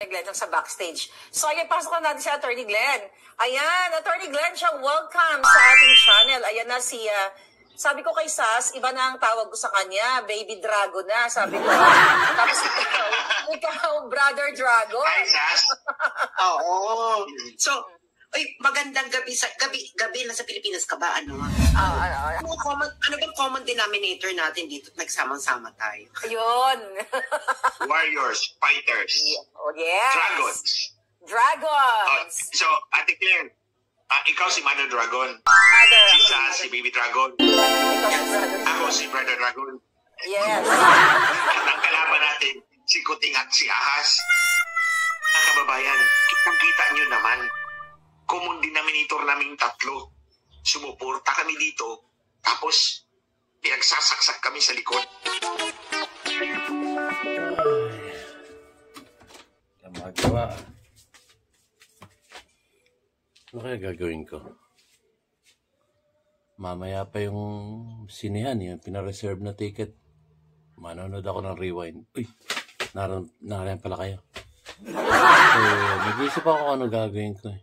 Glenn sa backstage. So, ayan, pasok na natin si Attorney Glenn. Ayan, Attorney Glenn, siyang welcome sa ating channel. Ayan na si, sabi ko kay Sas, iba na ang tawag ko sa kanya, Baby Drago na, sabi ko. Tapos ikaw, Brother Drago. Hi, Sas. Oo. So, ay, magandang gabi na sa Pilipinas ka ba, ano? Ano bang common denominator natin dito? Nagsama-sama tayo. Ayun. Warriors, fighters. Oh, yes. Dragons. Dragons. So, Ate Claire, ikaw si Mother Dragon. Si Sas, si Baby Dragon. Ako si Brother Dragon. Yes. At ang kalaban natin, si Kuting at si Ahas. Ang kababayan, kitang-kita nyo naman. Common denominator naming tatlo. Sumuporta kami dito, tapos pinagsasaksak kami sa likod. Magawa. Ano kaya gagawin ko? Mamaya pa yung sinehan, yung pinareserve na ticket. Manonood ako ng Rewind. Uy, narayan pala kayo. So, nag-iisip ako kung ano gagawin ko.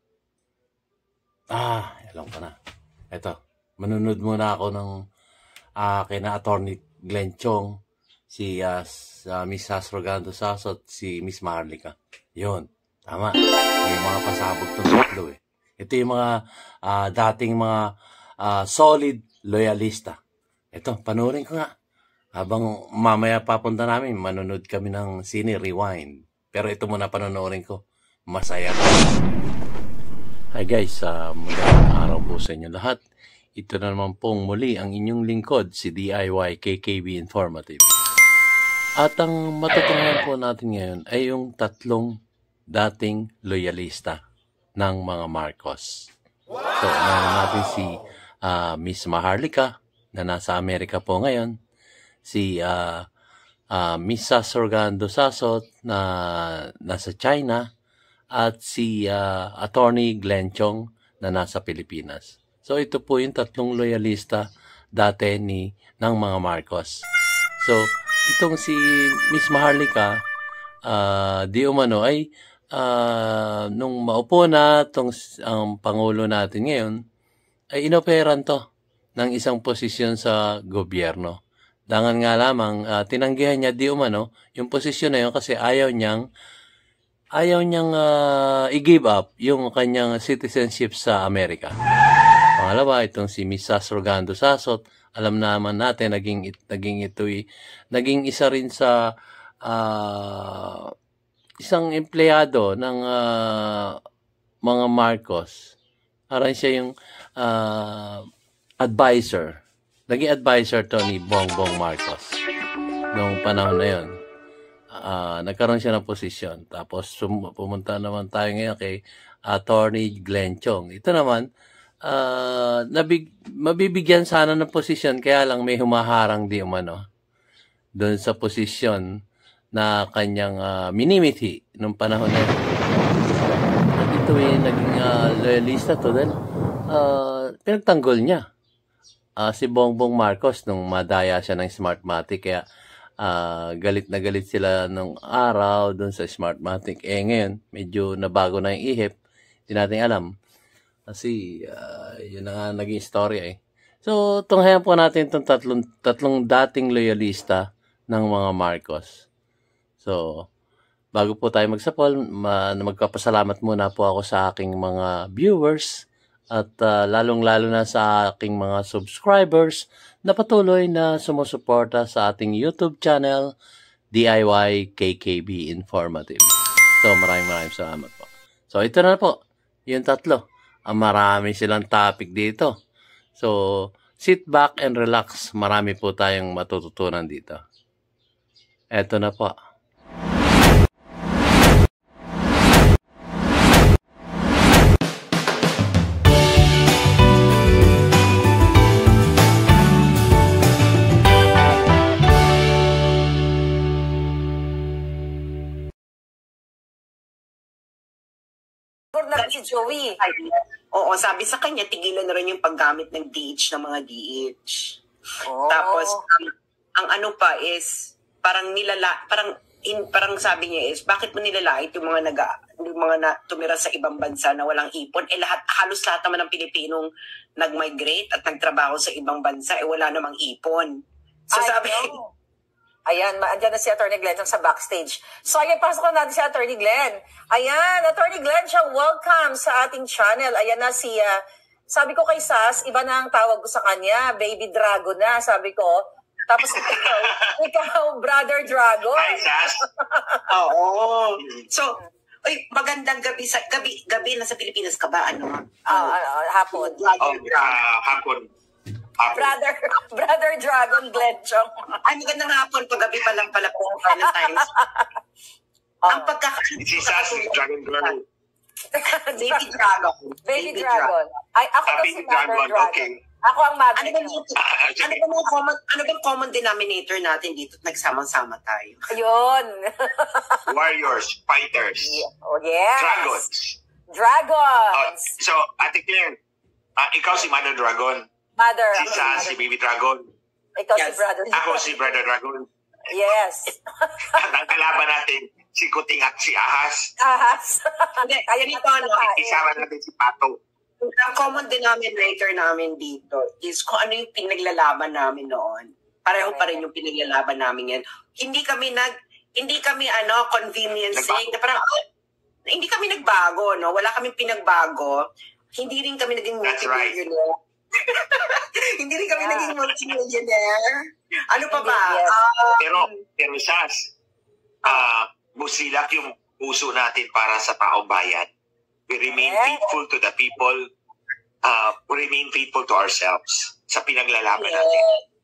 Alam ko na. Eto, manunod muna ako ng kina Attorney Glenn Chong, si Miss Sasrogando Sasot, si Miss Maharlika. Yun, tama. Yung mga pasabog ng tatlo eh. Ito yung mga dating mga solid loyalista. Ito, panoorin ko nga. Habang mamaya papunta namin, manunod kami ng sine Rewind. Pero ito muna panonoorin ko. Masaya na. Hi guys, magandang araw po sa inyo lahat. Ito na naman pong muli ang inyong lingkod, si DIY KKB Informative. At ang matutunghayan po natin ngayon ay yung tatlong dating loyalista ng mga Marcos. So, natin si Miss Maharlika na nasa Amerika po ngayon, si Miss Sasrogando Sasot na nasa China, at si Attorney Glenn Chong na nasa Pilipinas. So ito po yung tatlong loyalista dati ng mga Marcos. So itong si Miss Maharlika, di umano ay nung maupo na ang Pangulo natin ngayon, ay inoperan to ng isang posisyon sa gobyerno. Dangan nga lamang, tinanggihan niya di umano yung posisyon na yun kasi ayaw niyang i-give up yung kanyang citizenship sa Amerika. Pangalawa, itong si Miss Sasrogando Sasot, alam naman natin, naging isa rin sa isang empleyado ng mga Marcos. Parang siya yung advisor. Naging advisor to ni Bongbong Marcos noong panahon na yon. Nagkaroon siya ng posisyon. Tapos pumunta naman tayo ngayon kay Attorney Glenn Chong. Ito naman, mabibigyan sana ng posisyon, kaya lang may humaharang di umano doon sa posisyon na kanyang minimithi nung panahon na yun. At ito ay naging loyalista to dahil pinagtanggol niya si Bongbong Marcos nung madaya siya ng Smartmatic, kaya galit na galit sila nung araw dun sa Smartmatic. Ngayon, medyo nabago na yung ihip. Hindi natin alam. Kasi, yun na nga naging istorya eh. So, tunghayan po natin itong tatlong dating loyalista ng mga Marcos. So, bago po tayo magsapol, magpapasalamat muna po ako sa aking mga viewers at lalong-lalo na sa aking mga subscribers na patuloy na sumusuporta sa ating YouTube channel, DIY KKB Informative. So, maraming salamat po. So, ito na po, yung tatlo. Marami silang topic dito. So, sit back and relax. Marami po tayong matututunan dito. Ito na po. Si Joey. Oo, sabi sa kanya, tigilan na rin yung paggamit ng DH ng mga DH. Oh. Tapos, ang ano pa is, parang parang sabi niya is, bakit mo nilalait yung mga tumira sa ibang bansa na walang ipon? Halos lahat naman ng Pilipinong nag-migrate at nagtrabaho sa ibang bansa, wala namang ipon. So sabi, ayan, andyan na si Attorney Glenn sa backstage. So ayan, pasok na natin si Attorney Glenn. Ayan, Attorney Glenn, welcome sa ating channel. Ayan na si, sabi ko kay Sas, iba na ang tawag ko sa kanya, Baby Dragon na, sabi ko. Tapos ikaw, Brother Dragon. Hi, Sas. Oo. So, magandang gabi gabi na sa Pilipinas ka ba? Hapon. Hapon. Brother Dragon Glenn Chong. Ay, magandang hapon. Paggabi pa lang pala po. Valentine's. Ang Si Sas, Dragon Girl. Baby Dragon. Baby Dragon. Ay, ako na si Mother Dragon. Okay. Ako ang Mother. Ano bang common denominator natin dito? Nagsama-sama tayo. Ayun. Warriors, fighters, Oh, yes. Dragons. So, Ate Claire, ikaw si Mother Dragon. Mother. Si Sas, si Baby Dragon. Ikaw Yes. si Brother. Ako si Brother Dragon. Yes. At ang kalaban natin, si Kuting at si Ahas. Ahas. Kaya dito, Isama natin si Pato. ang common denominator namin dito is kung ano yung pinaglalaban namin noon. Pareho pa rin yung pinaglalaban namin yan. Hindi kami convenience sake. Na parang, hindi kami nagbago, no? Wala kaming pinagbago. Hindi rin kami naging multi-millionaire. Hindi rin kami naging multi-millionaire. Ano pa ba? Pero Sas, busilak yung puso natin para sa taong bayan. We remain faithful to the people. We remain faithful to ourselves sa pinaglalaban natin.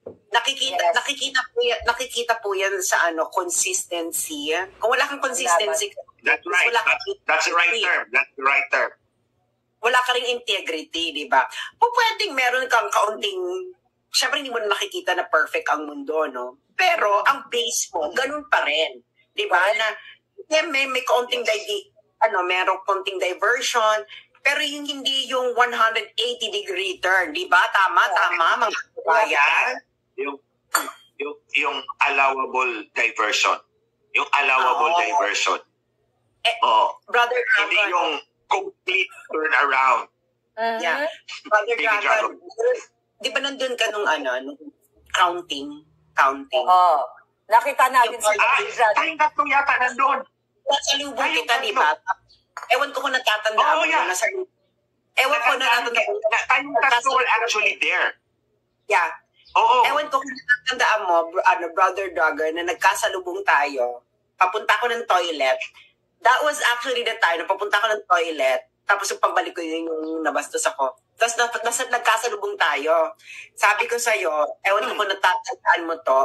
Nakikita po yan sa consistency. Kung wala kang consistency, that's right. That's the right term. That's the right term. Wala ka ring integrity, di ba? Pwedeng meron kang kaunting, syempre hindi mo na nakikita na perfect ang mundo, no? Pero ang base mo, ganun pa rin. Di ba? Na may kaunting merong konting diversion, pero hindi yung 180-degree turn, di ba? Tama, mga kabayan. Yung allowable diversion. Yung allowable diversion. Brother hindi Dragon. yung complete turnaround. Yeah. Brother Dragon. Di ba nandun ka nung counting? Oo. Nakita natin si Tayong tatlo yata nandun. Nasa lubong kita, di ba? Ewan ko kung natatandaan mo. Ewan ko natatandaan mo. Tayong tatlo were actually there. Yeah. Oo. Ewan ko kung natatandaan mo, Brother Dragon, na nagkasalubong tayo. Papunta ko ng toilet. That was actually the time na papunta ko ng toilet. Tapos yung pagbalik ko yung nabastos ako. Tapos nagkasalubong tayo. Sabi ko sa'yo, ewan ko kung natatandaan mo to,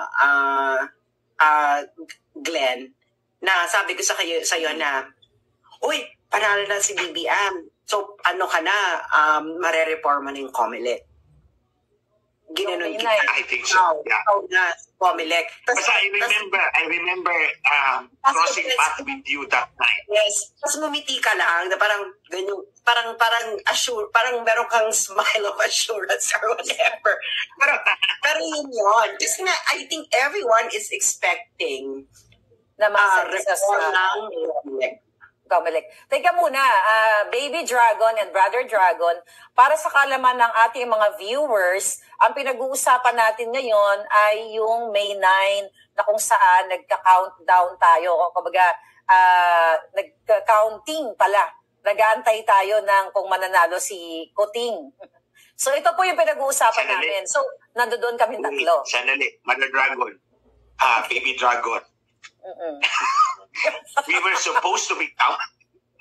Glenn, na sabi ko sa'yo na, uy, panalo na si BBM. So, ka na, marereforma na yung COMELEC. Ginanon kita. I think so. Yeah. Na COMELEC. Kasi I remember crossing path with you that night. Yes. Tapos ngumiti ka lang na parang ganyan, parang assure, parang meron kang smile of assurance or whatever. Pero yun. Kasi nga, I think everyone is expecting na reform ng COMELEC. Teka muna, Baby Dragon and Brother Dragon, para sa kalaman ng ating mga viewers, ang pinag-uusapan natin ngayon ay yung May 9 na kung saan nagka-countdown tayo. O kumbaga, nagka-counting pala. Nag-aantay tayo ng kung mananalo si Kuting. So ito po yung pinag-uusapan namin. So, nandoon kami tatlo. Sanali, Mother Dragon, Baby Dragon. We were supposed to be counted.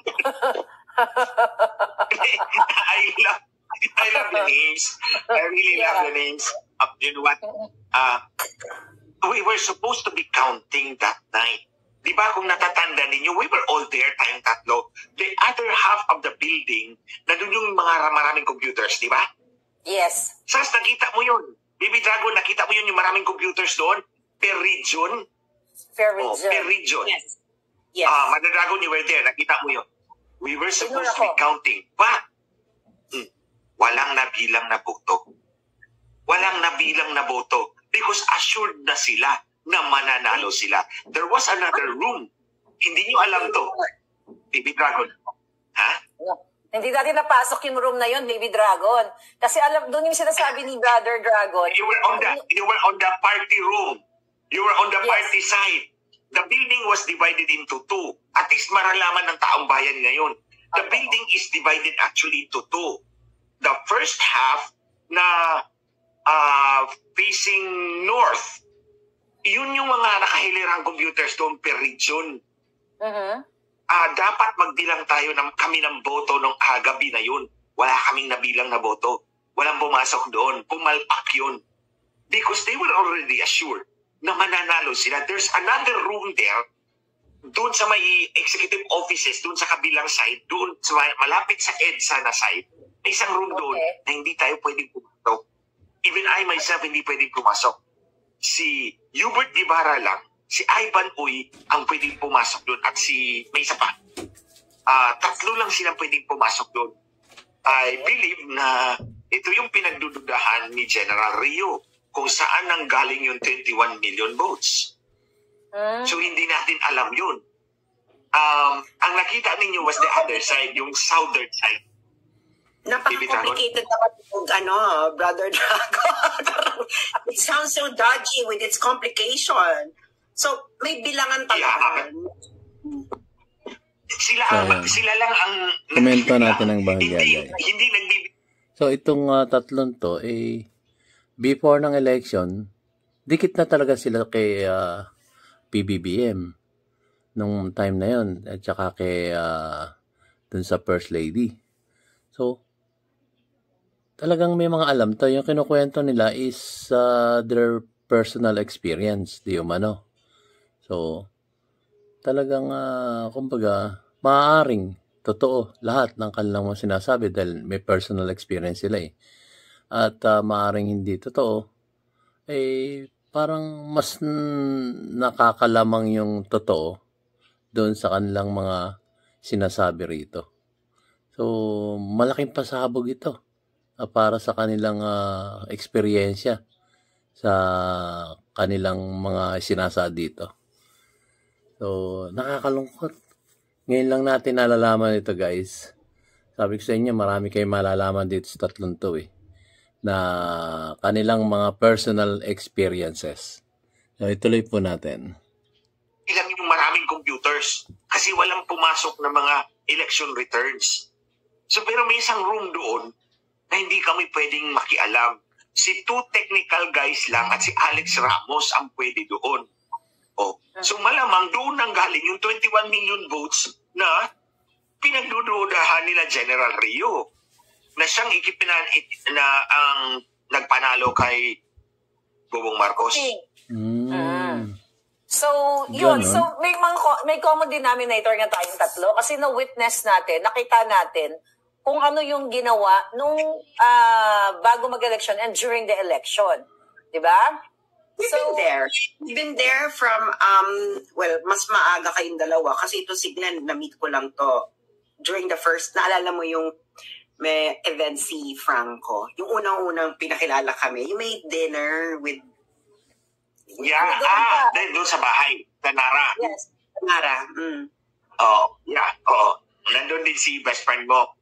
I love the names. I really love the names. You know what? We were supposed to be counting that night. Di ba kung natatanda ninyo, we were all there, tayong tatlo. The other half of the building, nandun yung mga maraming computers, di ba? Yes. Sas, nakita mo yun. Baby Dragon, nakita mo yun yung maraming computers doon? Per region? Per region. Per region. Yes. Yes. Mother Dragon, you were there. Nakita mo yun. We were supposed to be counting. But, walang nabilang na boto. Walang nabilang na boto. Because assured na sila na mananalo sila. There was another room. Hindi nyo alam to. Baby Dragon. Ha? Hindi natin napasok yung room na yun, Baby Dragon. Kasi alam, doon yung sinasabi ni Brother Dragon. You were on the party room. You were on the party side. The building was divided into two. At least maralaman ng taong bayan ngayon. The building is divided actually into two. The first half na facing north, yun yung mga nakahilirang computers doon per region. Dapat magbilang tayo kami ng boto nung gabi na yun. Wala kaming nabilang na boto. Walang pumasok doon. Pumalpak yun. Because they were already assured na mananalo sila. There's another room there, doon sa may executive offices, doon sa kabilang side, doon sa malapit sa EDSA na side, may isang room doon na hindi tayo pwedeng pumasok. Even I myself hindi pwedeng pumasok. Si Hubert Ibarra lang, si Ivan Uy ang pwedeng pumasok doon at si may isa pa. Tatlo lang silang pwedeng pumasok doon. I believe na ito yung pinagdududahan ni General Rio kung saan nanggaling yung 21 million votes. So hindi natin alam yun. Ang nakita ninyo was the other side, yung southern side. Napaka-complicated naman yung Brother Dragon. It sounds so dodgy with its complication. So, may bilangan talaga. Sila lang ang komento natin ang bahagya. Hindi nagbibigay. So, itong tatlong to, before ng election, dikit na talaga sila kay PBBM nung time na yon at saka kay dun sa First Lady. So, talagang may mga alam to. Yung kinukwento nila is their personal experience, di umano. So, talagang, kumbaga, maaaring totoo lahat ng kanilang mga sinasabi dahil may personal experience sila eh. At maaaring hindi totoo, parang mas nakakalamang yung totoo doon sa kanilang mga sinasabi rito. So, malaking pasabog ito para sa kanilang eksperyensya sa kanilang mga sinasabi dito. So, nakakalungkot. Ngayon lang natin nalalaman ito, guys. Sabi ko sa inyo, marami kayong malalaman dito sa tatlong to na kanilang mga personal experiences. So, ituloy po natin. Ilang yung maraming computers kasi walang pumasok na mga election returns. So, pero may isang room doon na hindi kami pwedeng makialam. Si two technical guys lang at si Alex Ramos ang pwede doon. So malamang doon nang galing yung 21 million votes na pinagdududahan nila General Rio na siyang ang nagpanalo kay Bobong Marcos. So, yun. So, may common denominator nga tayong tatlo kasi na-witness natin, nakita natin kung ano yung ginawa nung bago mag-election and during the election. Diba? We've been there from, mas maaga kayong dalawa kasi ito si Glenn, na-meet ko lang to. During the first, naalala mo yung may event si Franco. Yung unang-unang pinakilala kami. You made dinner with... Doon sa bahay. Tanara. Yes, Tanara. Nandun din si best friend mo.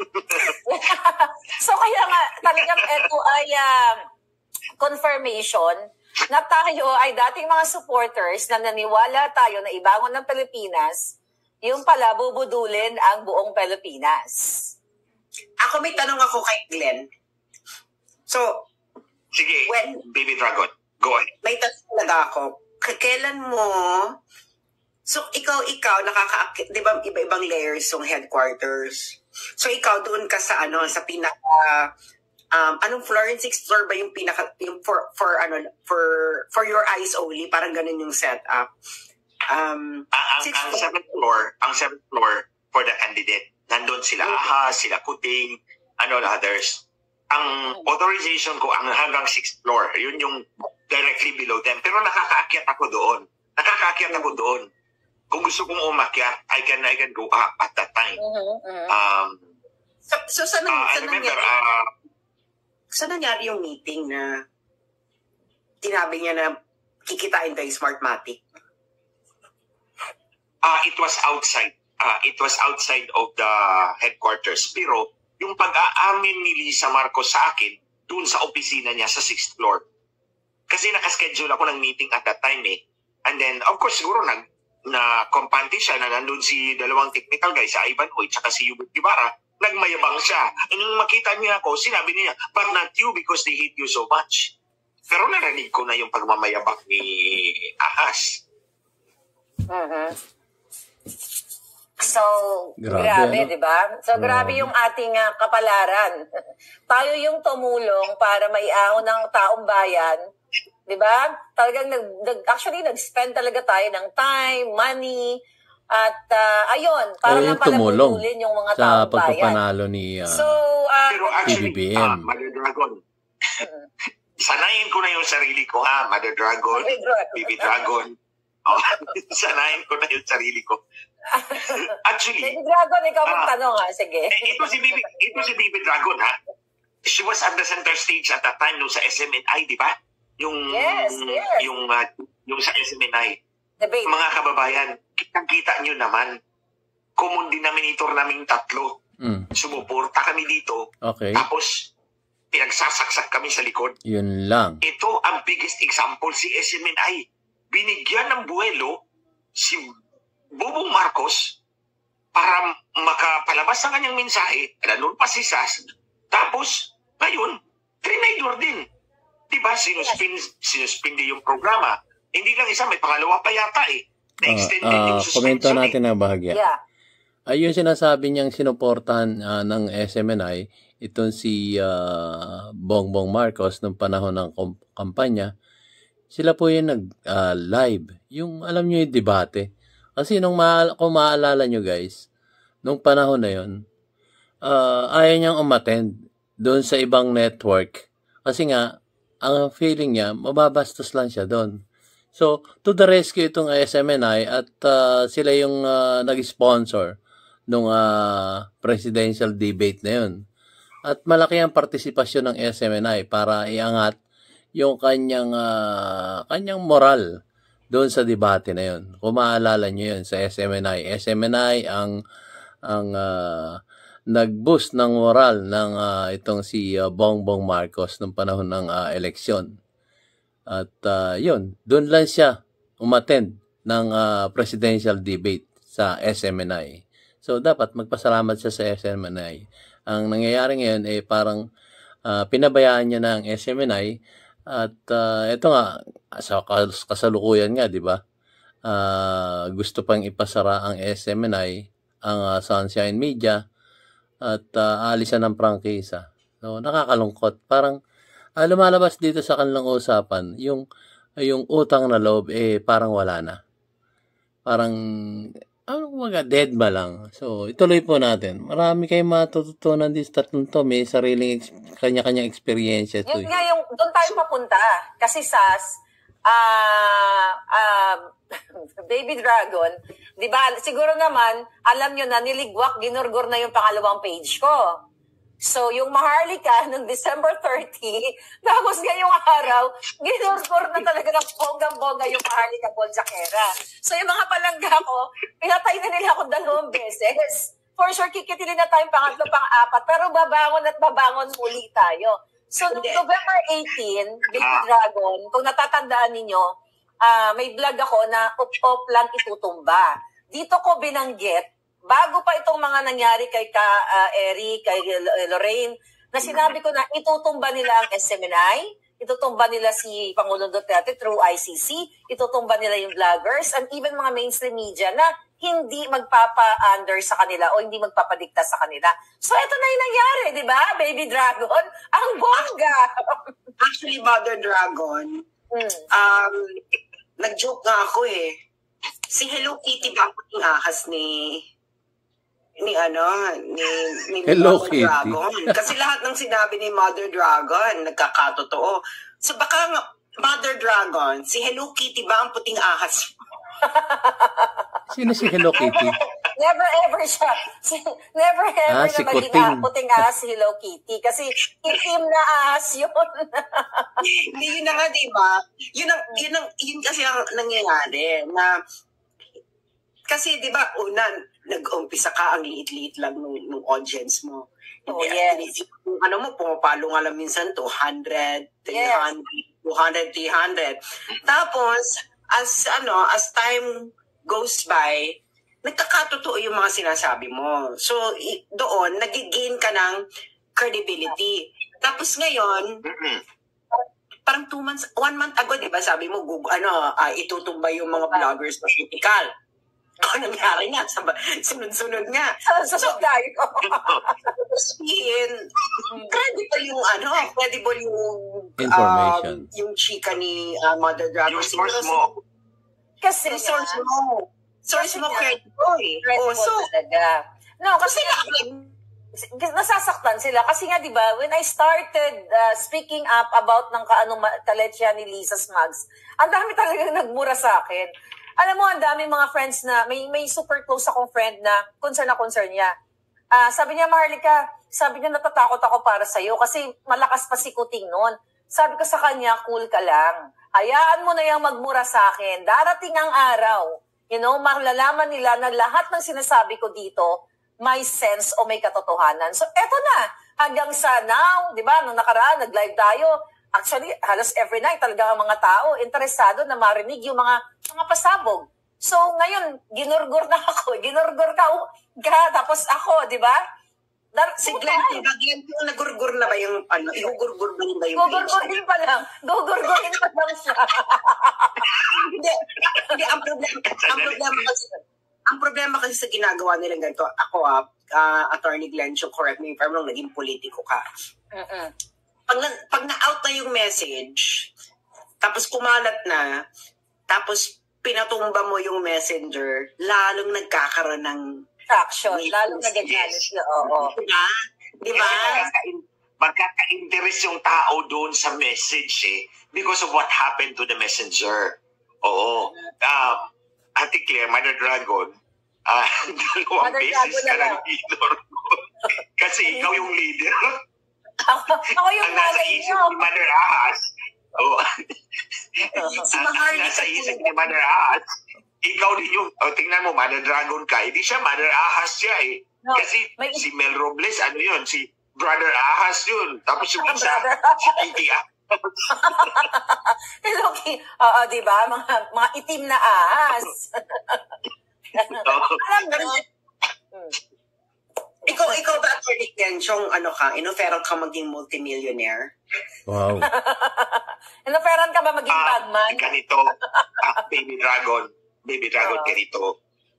So kaya nga, talagang ito ay confirmation na tayo ay dating mga supporters na naniwala tayo na ibangon ng Pilipinas, yung pala bubudulin ang buong Pilipinas. Ako may tanong ako kay Glenn. So, sige, Baby Dragon, go ahead. May tanong talaga ako. Kailan mo, so ikaw, di ba iba-ibang layers yung headquarters? So ikaw doon ka sa sa pinaka anong floor? 6th floor ba yung pinaka yung for your eyes only, parang ganun yung setup. Ang 7th floor for the candidate. Nandun sila sila Kuting, others. Ang authorization ko ang hanggang 6th floor. Yun yung directly below them. Pero nakakaakyat ako doon. Kung gusto kong umakyat, I can go up at that time. So saan nangyari yung meeting na tinabi niya na kikitain tayo Smartmatic? It was outside. It was outside of the headquarters. Pero yung pag-aamin ni Lisa Marcos sa akin, doon sa opisina niya sa 6th floor. Kasi nakaschedule ako ng meeting at that time eh. And then, of course, siguro na-compante siya na nandun si dalawang technical guys, si Ivan Hoy, tsaka si Hubert Guevara. Nagmayabang siya. And nung makita niya ako, sinabi niya, but not you because they hate you so much. Pero narinig ko na yung pagmamayabang ni Ahas. So, Grabe, grabe, ano? di ba? So, grabe yung ating kapalaran. Tayo yung tumulong para maiahon ng taong bayan. Di ba? Talagang actually, nag-spend talaga tayo ng time, money, at ayun, para lang yung pala tumulong putulin yung mga sa taong bayan. pagpapanalo ni So, Pero actually, PBBM. Mother Dragon, sanayin ko na yung sarili ko, Mother Dragon, Baby Dragon. Oh, sanayin ko na yung sarili ko. Actually, Baby Dragon, ikaw magtanong sige. ito si Baby Dragon, She was at the center stage at that time no sa SMNI, di ba? Yes. Yung sa SMNI. Debate. Mga kababayan, kitang-kita nyo naman, common denominator naming tatlo. Sumuporta kami dito. Okay. Tapos, pinagsasaksak kami sa likod. Yun lang. Ito ang biggest example, si SMNI. Binigyan ng buwelo si Bobong Marcos para makapalabas ang kanyang mensahe. Ganun pa si SAS. Tapos, ngayon, trinidor din. Diba, sinuspindi yung programa. Hindi lang isa, may pangalawa pa yata eh. Na-extended yung suspension. Komento natin na bahagya. Yeah. Ayun sinasabi niyang sinuportahan ng SMNI, itong si Bongbong Marcos nung panahon ng kampanya, sila po yung nag-live. Yung, alam niyo yung debate. Kasi kung maalala niyo guys, nung panahon na yun, ayaw niyang umattend doon sa ibang network. Kasi nga, ang feeling niya, mababastos lang siya doon. So, to the rescue itong SMNI at sila yung nag-sponsor nung presidential debate na yun. At malaki ang partisipasyon ng SMNI para iangat yung kanyang moral doon sa debate na yun. Kung maalala nyo yun sa SMNI. SMNI ang nag-boost ng moral ng itong si Bongbong Marcos nung panahon ng eleksyon. At yun, doon lang siya umattend ng presidential debate sa SMNI. So, dapat magpasalamat siya sa SMNI. Ang nangyayari ngayon ay parang pinabayaan niya ng SMNI at ito nga, sa kasalukuyan nga, di ba? Gusto pang ipasara ang SMNI, ang Sunshine Media, at alisan ng prangkisa. So, nakakalungkot. Parang lumalabas dito sa kanilang usapan, yung utang na loob, parang wala na. Parang, dead ba lang? So, ituloy po natin. Marami kayong matututunan dito sa tatlong to. May sariling kanya-kanyang experience ito. Yun nga yung, doon tayo papunta. Kasi SAS, Baby Dragon, di ba, siguro naman, alam nyo na, niligwak, ginurgur na yung pangalawang page ko. So, yung Maharlika, noong December 30, tapos ngayong araw, ginurgur na talaga ng bonggang-bongga yung Maharlika Bonjakera. So, yung mga palangga ko, pinatay na nila ako 2 beses. For sure, kikitilin na tayong pangatlo, pang-apat, pero babangon at babangon muli tayo. So, noong November 18, Baby Dragon, kung natatandaan ninyo, may vlog ako na up-up lang itutumba. Dito ko binanggit, bago pa itong mga nangyari kay Eric, kay Lorraine, na sinabi ko na itutumba nila ang SMNI, itutumba nila si Pangulong Duterte through ICC, itutumba nila yung vloggers, and even mga mainstream media na hindi magpapa-under sa kanila o hindi magpapadikta sa kanila. So, ito na yung nangyari, di ba, Baby Dragon? Ang bongga! Actually, Mother Dragon, nag-joke nga ako Si Hello Kitty ba ang puting ahas ni Hello Mother Kitty. Dragon? Kasi lahat ng sinabi ni Mother Dragon, nagkakatotoo. So baka Mother Dragon, si Hello Kitty ba ang puting ahas? Sino si Hello Kitty? Never ever siya. Never ever Si na maging Kuting. puting ahas si Hello Kitty. Kasi itim na ahas yun. Hindi yun na nga, di ba? Yun kasi ang nangyayari na kasi di ba una nag-umpisa ka ang liit-liit lang nung audience mo. Oh, Hindi, yes. yung ano mo, pumapalo nga lang minsan 200, 300, Yes. 200, 300. Tapos, as time goes by, nagkakatotoo yung mga sinasabi mo. So, doon, nagigain ka ng credibility. Tapos ngayon, parang 1 month ago, di ba, sabi mo, itutumba yung mga vloggers na critical. Ano nangyari nga? Sunod-sunod nga. Sunod tayo. Credible yung Information. yung chika ni Mother Dragon. Yung source mo. Kasi Yung source mo credible eh. Dreadful talaga. No, kasi nasasaktan sila. Kasi nga, di ba, when I started speaking up about ng kaletya ni Lisa Smugs, ang dami talagang nagmura sa akin. Alam mo, ang daming mga friends na, may super close akong friend na concern niya. Sabi niya, Maharlika, sabi niya, natatakot ako para sa'yo kasi malakas pa si Kuting noon. Sabi ko sa kanya, cool ka lang. Hayaan mo na yung magmura sa akin. Darating ang araw. Malalaman nila na lahat ng sinasabi ko dito, may sense o may katotohanan. So, eto na. Hanggang sa now, di ba, nung nakaraan, nag-live tayo. Actually, halos every night talaga ang mga tao interesado na marinig yung mga pasabog. So, ngayon, ginurgur na ako. Ginurgur ka, tapos ako, di ba? Si Glenn, yung nagurgur na ba yung, igugurgur ba yung Gugurgurin pa lang. Gugurgurin pa lang siya. Hindi, ang problema kasi sa ginagawa nila ganito, ako Attorney Glenn, correct me if I'm wrong, naging politiko ka. Pag na-out na yung message, tapos kumalat na, tapos pinatumba mo yung messenger, lalong nagkakaroon ng Traction. Lalong nagagalit siya. Oo. Diba? Magkaka-interest yung tao doon sa message because of what happened to the messenger. Oo. Ate Claire, Mother Dragon, dalawang Mother beses Dragon ka na ng leader. Kasi ikaw yung leader. Ako yung Ang nasa nanay isip niyo. ni Mother Ahas, Si Maharlika nasa isip ni Mother Ahas, ikaw din yung, tingnan mo, Mother Dragon ka, hindi siya Mother Ahas siya No, Kasi si Mel Robles, ano yun, si Brother Ahas yun. Tapos yung isa, si Kitty Ahas. Hello, di ba? Mga itim na ahas. Alam mo, Ikaw ba, Attorney Glenn, inoferan ka maging multimillionaire? Wow. inoferan ka ba maging bagman? Ganito, Baby Dragon, ganito.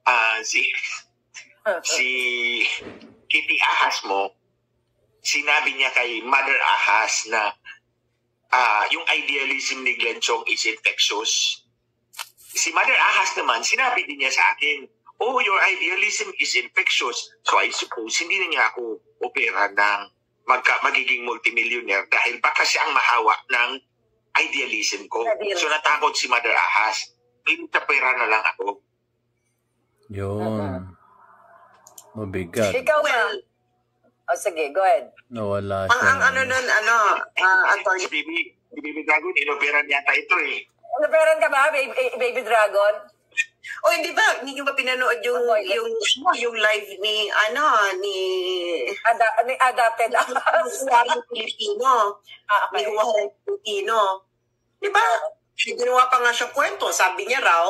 Si Kitty Ahas mo, sinabi niya kay Mother Ahas na yung idealism ni Glenn Chong is infectious. Si Mother Ahas naman, sinabi din niya sa akin, oh, your idealism is infectious. So I suppose, hindi na niya ako opera ng magiging multimillionaire dahil baka siya ang mahawa ng idealism ko. So natakot si Mother Ahas. Pinitapera na lang ako. Yun. Mabigat. Ikaw ba? Sige, go ahead. Nawala Ang siya. Attorney, Si Baby Dragon, inoperan yata ito Inoferan ka ba, Baby Dragon? o hindi ba, hindi nyo ba pinanood yung live ni Adapted ahas. Huwarang Pilipino. Ni Okay. Huwarang Pilipino. Di ba? Ginawa pa nga siya kwento. Sabi niya raw,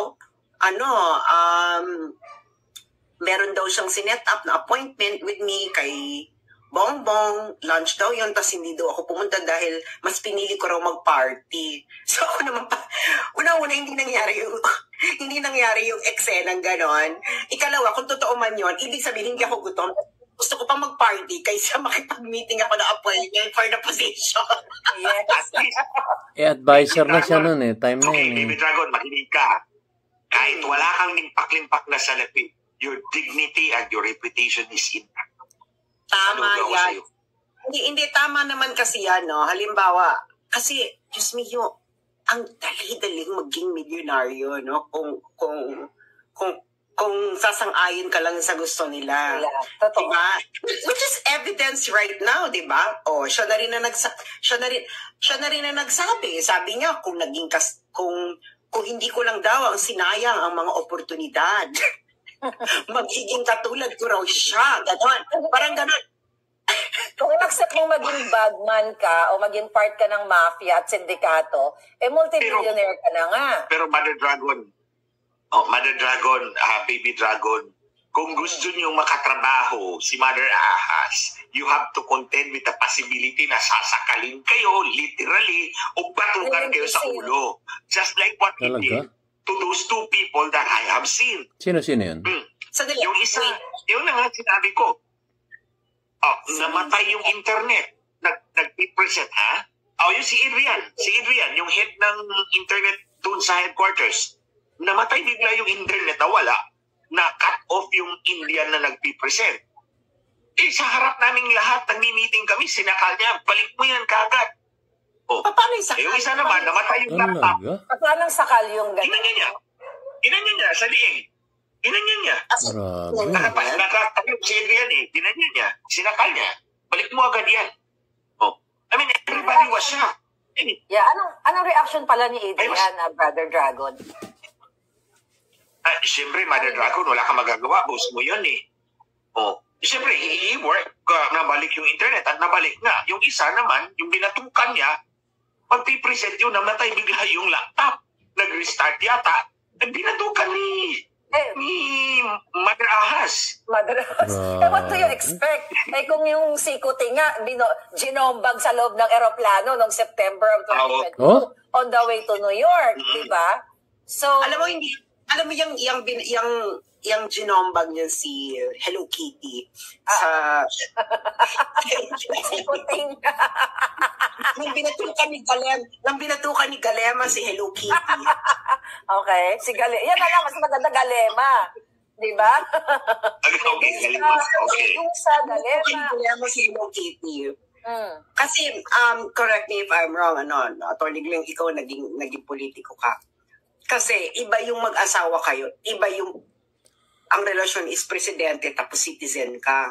meron daw siyang sinet up na appointment with me kay Bongbong. Lunch daw yun, tas hindi daw ako pumunta dahil mas pinili ko raw mag-party. So ako naman una-una hindi nangyari yung eksenang ganon. Ikalawa, kung totoo man yun, ibig sabihin hindi ako gutom. Gusto ko pa mag-party kaysa makipag-meeting ako na appointment for the position. Yes. At least, Advisor na siya nun Time na okay, yun Baby Dragon, makinig ka. Kahit wala kang limpak-limpak na salapi, your dignity and your reputation is intact. Tama Saludo ako yan. sa'yo. Hindi tama naman kasi yan, no? Halimbawa, kasi, Diyos mio, ang dali-daling maging milyonaryo, no? Kung kung sasang-ayon ka lang sa gusto nila. Totoo. Diba? Which is evidence right now, di ba? O, siya na rin na nagsabi. Sabi niya, kung hindi ko lang daw ang sinayang ang mga oportunidad, magiging katulad ko raw siya. Ganon. Parang ganon. Kung in-accept mong maging bagman ka o maging part ka ng mafia at sindikato, multi-billionaire ka na nga. Pero Mother Dragon, Baby Dragon, kung gusto niyo makatrabaho si Mother Ahas, you have to contend with the possibility na sasakalin kayo, literally, o batukan kayo sa ulo. Just like what he did to those two people that I have seen. Sino yun? Yung isa, yun na nga sinabi ko. Namatay yung internet. Nag-present, ha? Yung si Adrian, yung head ng internet doon sa headquarters. Namatay bigla yung internet, nawala. Na-cut off yung Indian na nag-present. Sa harap naming lahat, nagmi-meeting kami, sinakal niya, balik mo yan kagad. Paano yung sakal? Yung isa naman, namatay yung laptop. Paano sakal yung gano'n? Inanya niya, sa liig. Inanya niya. Grabe. Nakatayog si Adrian Dinanya niya. Sinakal niya. Balik mo agad yan. I mean, everybody was shocked. Yeah, anong reaction pala ni Adrian, Brother Dragon? Siyempre, Mother Dragon, wala kang magagawa. Boss mo yun Siyempre, i-work. Nabalik yung internet at nabalik nga. Yung isa naman, yung binatukan niya, pag-present yun, namatay bigla yung laptop. Nag-restart yata. Binatukan ni Mother Ahas. What do you expect? Kung yung sikuti nga, ginombag sa loob ng eroplano noong September of 2022 on the way to New York, di ba? So, alam mo yung ginombag niya si Hello Kitty sa sikuting. Nang binatukan ni Galema si Hello Kitty. Okay, si Galema. Yan na lang, mas maganda Galema. Di ba? Okay. Yung sa Galema si Hello Kitty. Kasi, correct me if I'm wrong, Atty. Glenn, ikaw naging politiko ka. Kasi, iba yung mag-asawa kayo, iba yung ang relasyon is presidente tapos citizen ka.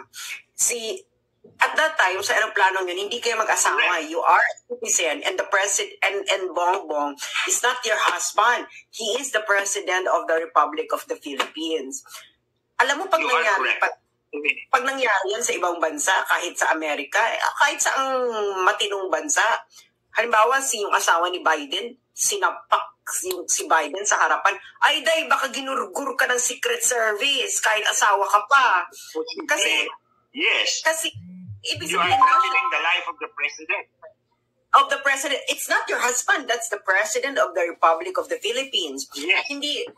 At that time, sa aeroplano yun, hindi kayo mag-asawa. You are a citizen and the president and Bongbong is not your husband. He is the president of the Republic of the Philippines. Alam mo, pag nangyari yan sa ibang bansa, kahit sa Amerika, kahit sa ang matinong bansa, halimbawa, yung asawa ni Biden, sinapak si Biden sa harapan, ay day, baka ginurgur ka ng Secret Service kahit asawa ka pa. Kasi, yes. Kasi, ibig you are sabihin questioning the life of the president. Of the president. It's not your husband. That's the president of the Republic of the Philippines. Yes.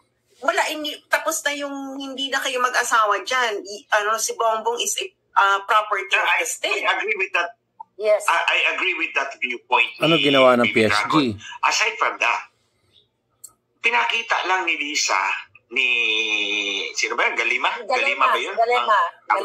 Tapos na yung hindi na kayo mag-asawa dyan. Si Bongbong is a property of the state. I agree with that. Yes. I agree with that viewpoint. Ano ginawa ng PSG? Dragon. Aside from that, pinakita lang ni Lisa sino ba yun? Galima ba yun? Galima.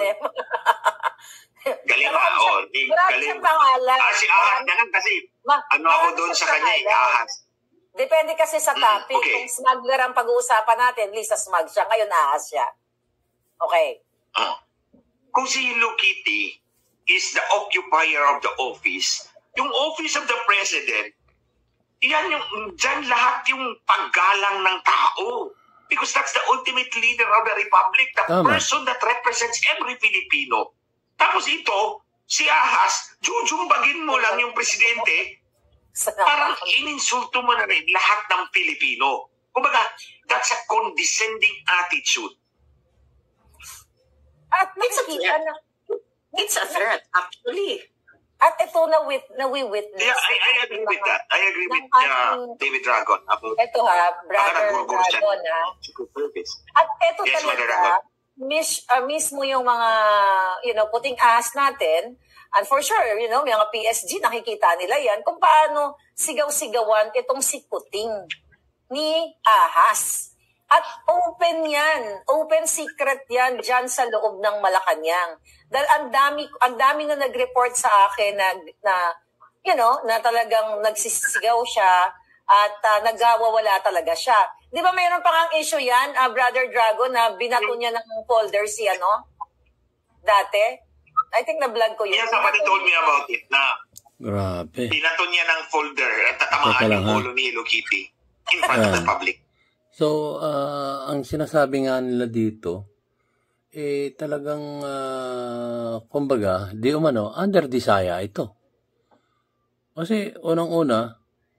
Galima. Si Ahas na lang kasi ako doon sa kanya, Ahas. Depende kasi sa topic. Okay. Kung smuggler ang pag-uusapan natin, Lisa smug siya. Ngayon, Ahas siya. Okay. Kung si Hello Kitty is the occupier of the office, yung office of the president, dyan lahat yung paggalang ng tao. Because that's the ultimate leader of the republic, the person that represents every Filipino. Tapos ito, si Ahas, jujumbagin mo lang yung presidente, parang ininsulto mo na rin lahat ng Pilipino. Kumbaga, that's a condescending attitude. At It's a threat, actually. At ito na we witness. Yeah, I agree with that. I agree with David Dragon. Ito Brother Dragon At ito talaga, mismo yung mga, puting ass natin, and for sure, mga PSG, nakikita nila yan, kung paano sigaw-sigawan itong si Kuting ni Ahas. At open secret yan dyan sa loob ng Malacanang. Dahil ang dami na nag-report sa akin na talagang nagsisigaw siya at nagwawala talaga siya. Di ba mayroon pa kang issue yan, Brother Drago, na binato niya ng folder si dati? I think na-vlog ko yun. Yes, somebody told me about it na Grabe. binato niya ng folder at Teka tatamaan lang, yung ha? ulo ni Hello Kitty in front of the public. So, ang sinasabi nga nila dito, talagang, kumbaga, di umano, under desire ito. Kasi, unang-una,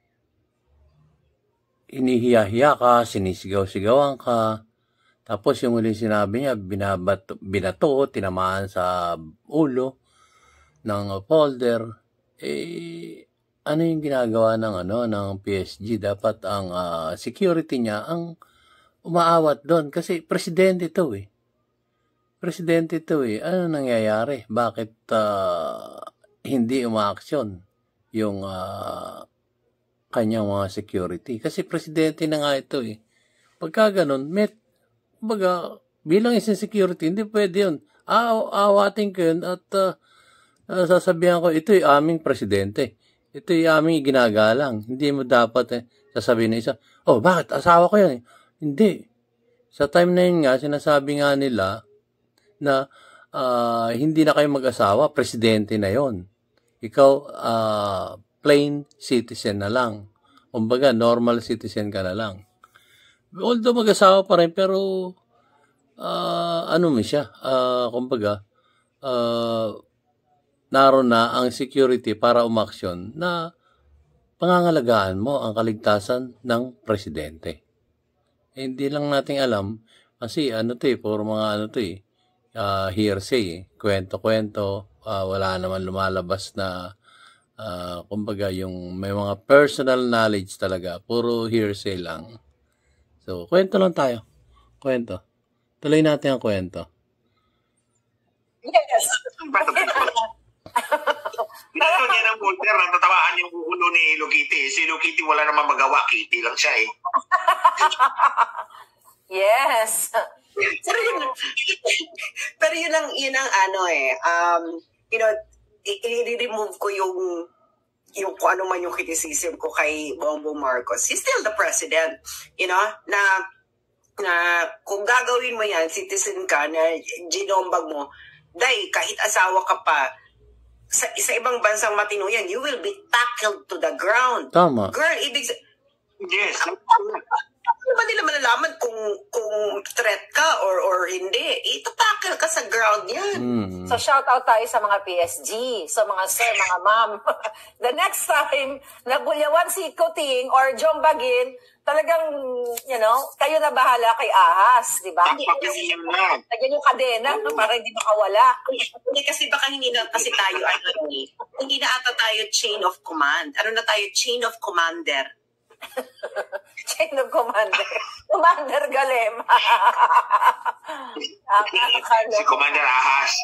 inihiya-hiya ka, sinisigaw-sigawan ka, tapos yung huling sinabi niya, binato, tinamaan sa ulo ng folder, ano yung ginagawa ng PSG? Dapat ang security niya ang umaawat doon kasi presidente ito eh. Presidente ito eh. Ano nangyayari? Bakit hindi umaaksyon yung kanyang mga security? Kasi presidente na nga ito eh. Pagka ganun, kumbaga, bilang isang security, hindi pwede yun. Aawatin ko yun at sasabihan ko, ito yung aming presidente. Ito yung aming ginagalang. Hindi mo dapat sasabihin na isa, bakit? Asawa ko yan. Hindi. Sa time na yun nga, sinasabi nga nila na hindi na kayo mag-asawa, presidente na yon. Ikaw, plain citizen na lang. Kumbaga, normal citizen ka na lang. Although mag-asawa pa rin, pero ano mo siya, kumbaga, naroon na ang security para umaksyon na pangangalagaan mo ang kaligtasan ng presidente. Hindi lang nating alam kasi puro mga hearsay, kwento-kwento, wala naman lumalabas na kumbaga yung may mga personal knowledge talaga, puro hearsay lang. So, kwento lang tayo. Kwento. Tuloy natin ang kwento. Yes. Binato niya ng folder, natatamaan yung ulo ni Hello Kitty. Si Hello Kitty wala naman magawa, Kitty lang siya eh. Yes. Pero yun ang i-remove ko yung kung ano man yung criticism ko kay Bongbong Marcos. He's still the president, na kung gagawin mo yan, citizen ka, na ginombag mo, kahit asawa ka pa, sa ibang bansang matino yan, you will be tackled to the ground. Tama. Girl, Yes. Ano ba nila malalaman kung threat ka or hindi? Itatakil ka sa ground yan. So shout out tayo sa mga PSG, sa mga sir, mga ma'am. The next time na bulyawan si Kuting or Jombagin, talagang, kayo na bahala kay ahas, di ba? Lagyan yung kadena para hindi makawala. Hindi kasi baka hindi na kasi tayo, hindi na ata tayo chain of command. Ano na tayo? Chain of commander. Chain of commander. Commander Galema. Si Commander Ahas.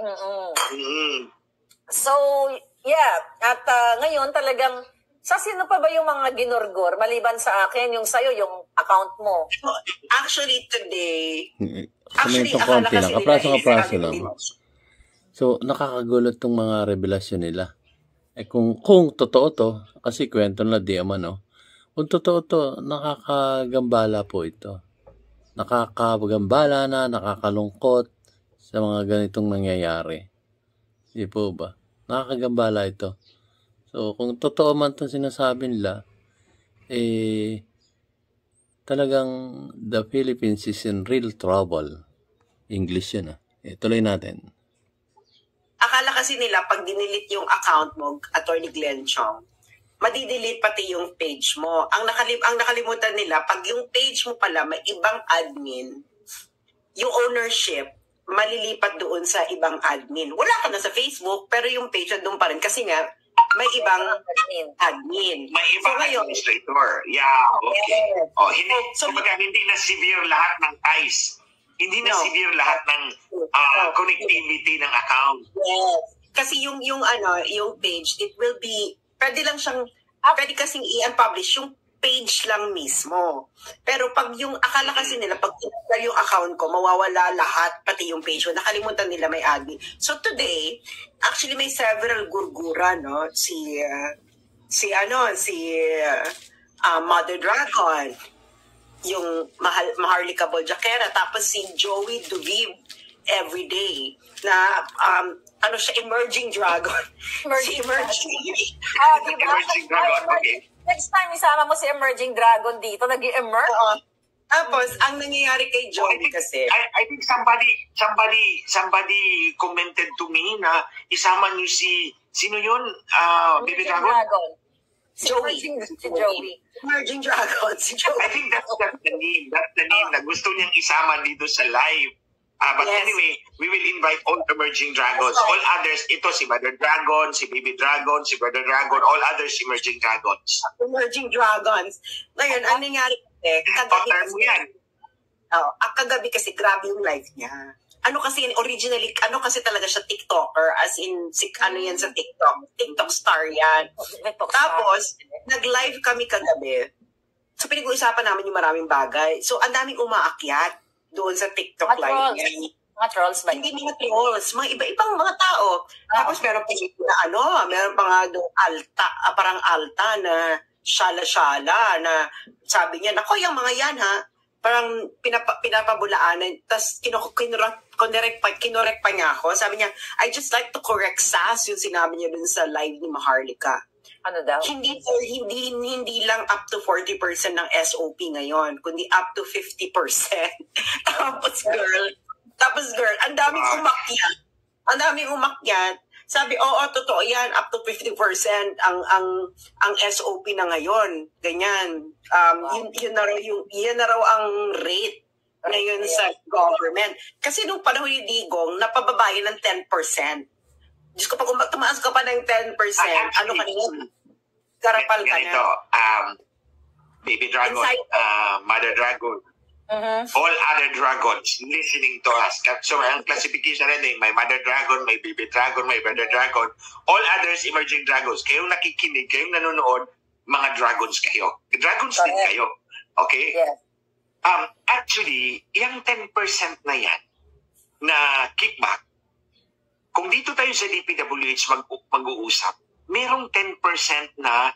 So, yeah. At ngayon talagang, sa sino pa ba yung mga ginorgor? Maliban sa akin, yung sa'yo, yung account mo. Actually, today, akala kasi kapraso lang. So, nakakagulat tong mga revelasyon nila. Kung totoo to, kasi kwento na di aman, kung totoo to, nakakagambala po ito. Nakakagambala na, nakakalungkot sa mga ganitong nangyayari. Di po ba? Nakakagambala ito. So, kung totoo man itong sinasabi nila, talagang the Philippines is in real trouble. English yun, tuloy natin. Akala kasi nila, pag dinilit yung account mo, Attorney Glenn Chong, madidelete pati yung page mo. Ang nakalimutan nila, pag yung page mo pala may ibang admin, yung ownership, malilipat doon sa ibang admin. Wala ka na sa Facebook, pero yung page doon pa rin. Kasi nga, may ibang admin. May ibang administrator. Yeah, okay. Hindi na severe lahat ng ties. Hindi na severe lahat ng connectivity ng account. Yes. Kasi yung page, it will be, pwede kasing i-unpublish yung page lang mismo. Pero pag akala kasi nila, pag yung account ko, mawawala lahat, pati yung page ko. Nakalimutan nila may admin. So today, actually may several gurgura, no? Mother Dragon, yung Maharlika Boljakera, tapos si Joey Duviv everyday na ano siya, emerging dragon. Si emerging. Diba? Emerging Dragon, okay. Next time, isama mo si Emerging Dragon dito, nag-emerge. Oo. Tapos, ang nangyayari kay Joey kasi, I think somebody commented to me na isama niyo sino yun? Baby Dragon? Si Joey. Si Joey. Emerging Dragon, si Joey. I think that's the name. That's the name na gusto niyang isama dito sa live. But Yes. anyway, we will invite all emerging dragons. All others, ito si Mother Dragon, si Baby Dragon, si Brother Dragon, all others emerging dragons. Emerging Dragons. Ngayon, ang nangyari kasi, Totter mo yan. kagabi kasi grabe yung live niya. Ano kasi originally, ano kasi talaga siya TikToker, as in, ano yan sa TikTok. TikTok star yan. Tapos, nag-live kami kagabi. So, pinag-uusapan namin yung maraming bagay. So, ang daming umaakyat doon sa TikTok live niya. Mga trolls ba? Hindi mga trolls, mga iba-ibang mga tao. Tapos meron pa meron pa nga doon parang alta na shala-shala na sabi niya, nako, yung mga yan ha, parang pinapabulaanan. Tapos kinorek pa niya ako. Sabi niya, I just like to correct Sas, yung sinabi niya dun sa live ni Maharlika. Ano daw? Hindi lang up to 40% ng SOP ngayon, kundi up to 50%. Tapos girl, ang daming umakyat. Ang daming umakyat. Sabi, oo, totoo yan, up to 50% ang SOP na ngayon. Ganyan. Yun na raw ang rate ngayon sa government. Kasi nung panahon ni Digong, napababa yun ng 10%. Diyos ko, pag tumaas ka pa ng 10%, ano ka nila? Karapal ka Ganito, na. Baby Dragon, Mother Dragon, Mhm. all other dragons listening to us. So, ang classification rin may Mother Dragon, may Baby Dragon, may Brother Dragon, all others emerging dragons. Kayong nakikinig, kayong nanonood, mga dragons kayo. Dragons din kayo. Okay? Yes. Actually, yung 10% na yan, na kickback, kung dito tayo sa DPWH mag-uusap, merong 10% na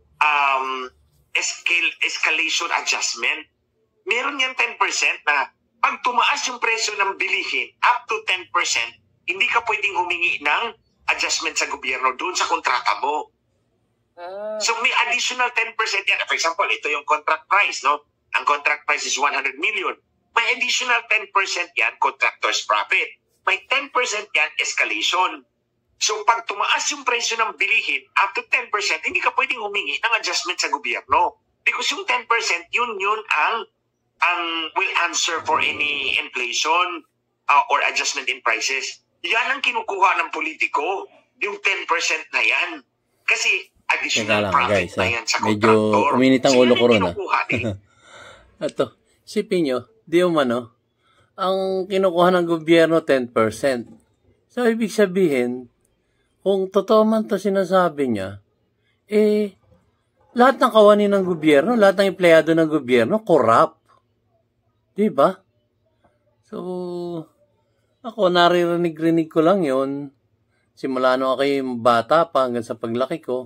escalation adjustment. Meron yan 10% na pag tumaas yung presyo ng bilihin up to 10%, hindi ka pwedeng humingi ng adjustment sa gobyerno doon sa kontrata mo. So may additional 10% yan. For example, ito yung contract price, no? Ang contract price is 100 million. May additional 10% yan, contractor's profit. May 10% yan, escalation. So pag tumaas yung presyo ng bilihin up to 10%, hindi ka pwedeng humingi ng adjustment sa gobyerno. Because yung 10%, yun ang will answer for any inflation or adjustment in prices. Yan ang kinukuha ng politiko, yung 10% na yan. Kasi additional profit na yan sa medyo contractor. uminit ang ulo ko ron. Kinukuha Ito, sipin nyo, di umano, ang kinukuha ng gobyerno 10%. So, ibig sabihin, kung totoo man ito sinasabi niya, lahat ng kawani ng gobyerno, lahat ng empleyado ng gobyerno, corrupt. Diba? So, ako naririnig ko lang yon. Simula nung ako yung bata pa hanggang sa paglaki ko.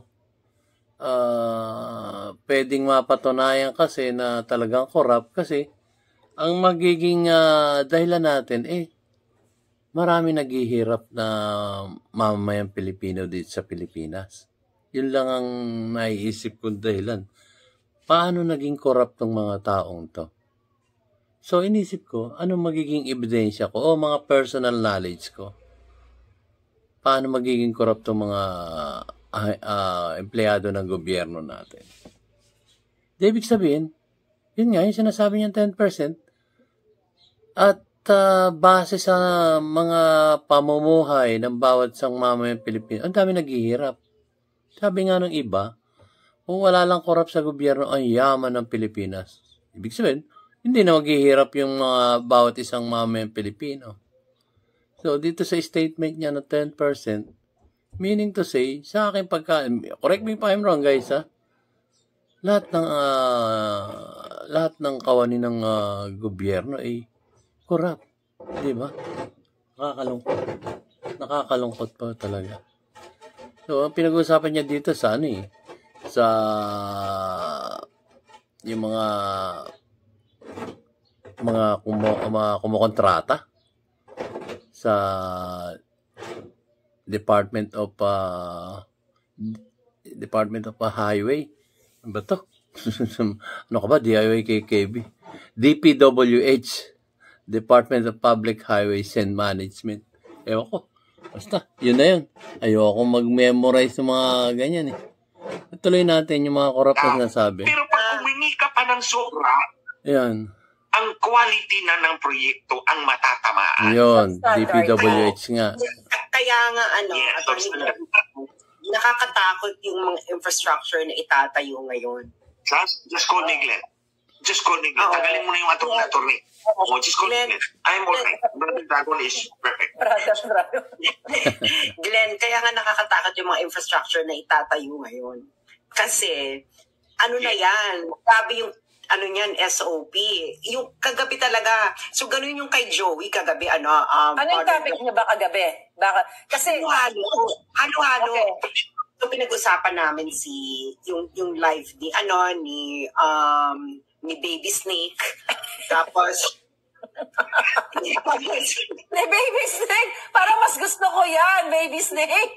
Pwedeng mapatunayan kasi na talagang corrupt kasi ang magiging dahilan natin, marami naghihirap na mamamayang Pilipino dito sa Pilipinas. Yun lang ang naiisip kong dahilan. Paano naging corrupt tong mga taong to? So, inisip ko, anong magiging ebidensya ko o mga personal knowledge ko? Paano magiging corrupt tong mga empleyado ng gobyerno natin? Ibig sabihin, yun nga, yung sinasabi niyang 10%, at base sa mga pamumuhay ng bawat isang mamayang Pilipino, ang dami naghihirap. Sabi nga ng iba, kung wala lang corrupt sa gobyerno, ang yaman ng Pilipinas. Ibig sabihin, hindi na maghihirap yung mga bawat isang mamayang Pilipino. So, dito sa statement niya na 10%, meaning to say, sa akin correct me if I'm wrong guys lahat ng kawani ng gobyerno ay corrupt. Di ba? Nakakalungkot pa talaga. So, ang pinag-uusapan niya dito sa sa yung mga kumukontrata sa Department of Highway. Ano ba to? Ano ka ba? DIY-KKB. DPWH, Department of Public Highways and Management. Ewan ko. Basta, yun na yun. Ayoko mag-memorize ng mga ganyan eh. Tuloy natin yung mga korap na sinasabi. Pero pag humingi ka pa ng sobra, Yan. ang quality na ng proyekto ang matatamaan. Yun. DPWH nga. Kaya nga, Yes, Attorney Glenn, nakakatakot yung mga infrastructure na itatayo ngayon. Just call me Glenn. Just call me Glenn. Oo. Tagalin mo na yung attorney. Oh, just call me Glenn. I'm alright. Brother Dragon is perfect. Glenn, kaya nga nakakatakot yung mga infrastructure na itatayo ngayon. Kasi, na yan, sabi yung SOP. Yung kagabi talaga. So, ganun yung kay Joey kagabi, Ano yung topic niya ba kagabi? Kasi, halo-halo. Okay. So, pinag-usapan namin yung live ni Baby Snake. Tapos, may baby snake. Parang mas gusto ko yan, baby snake.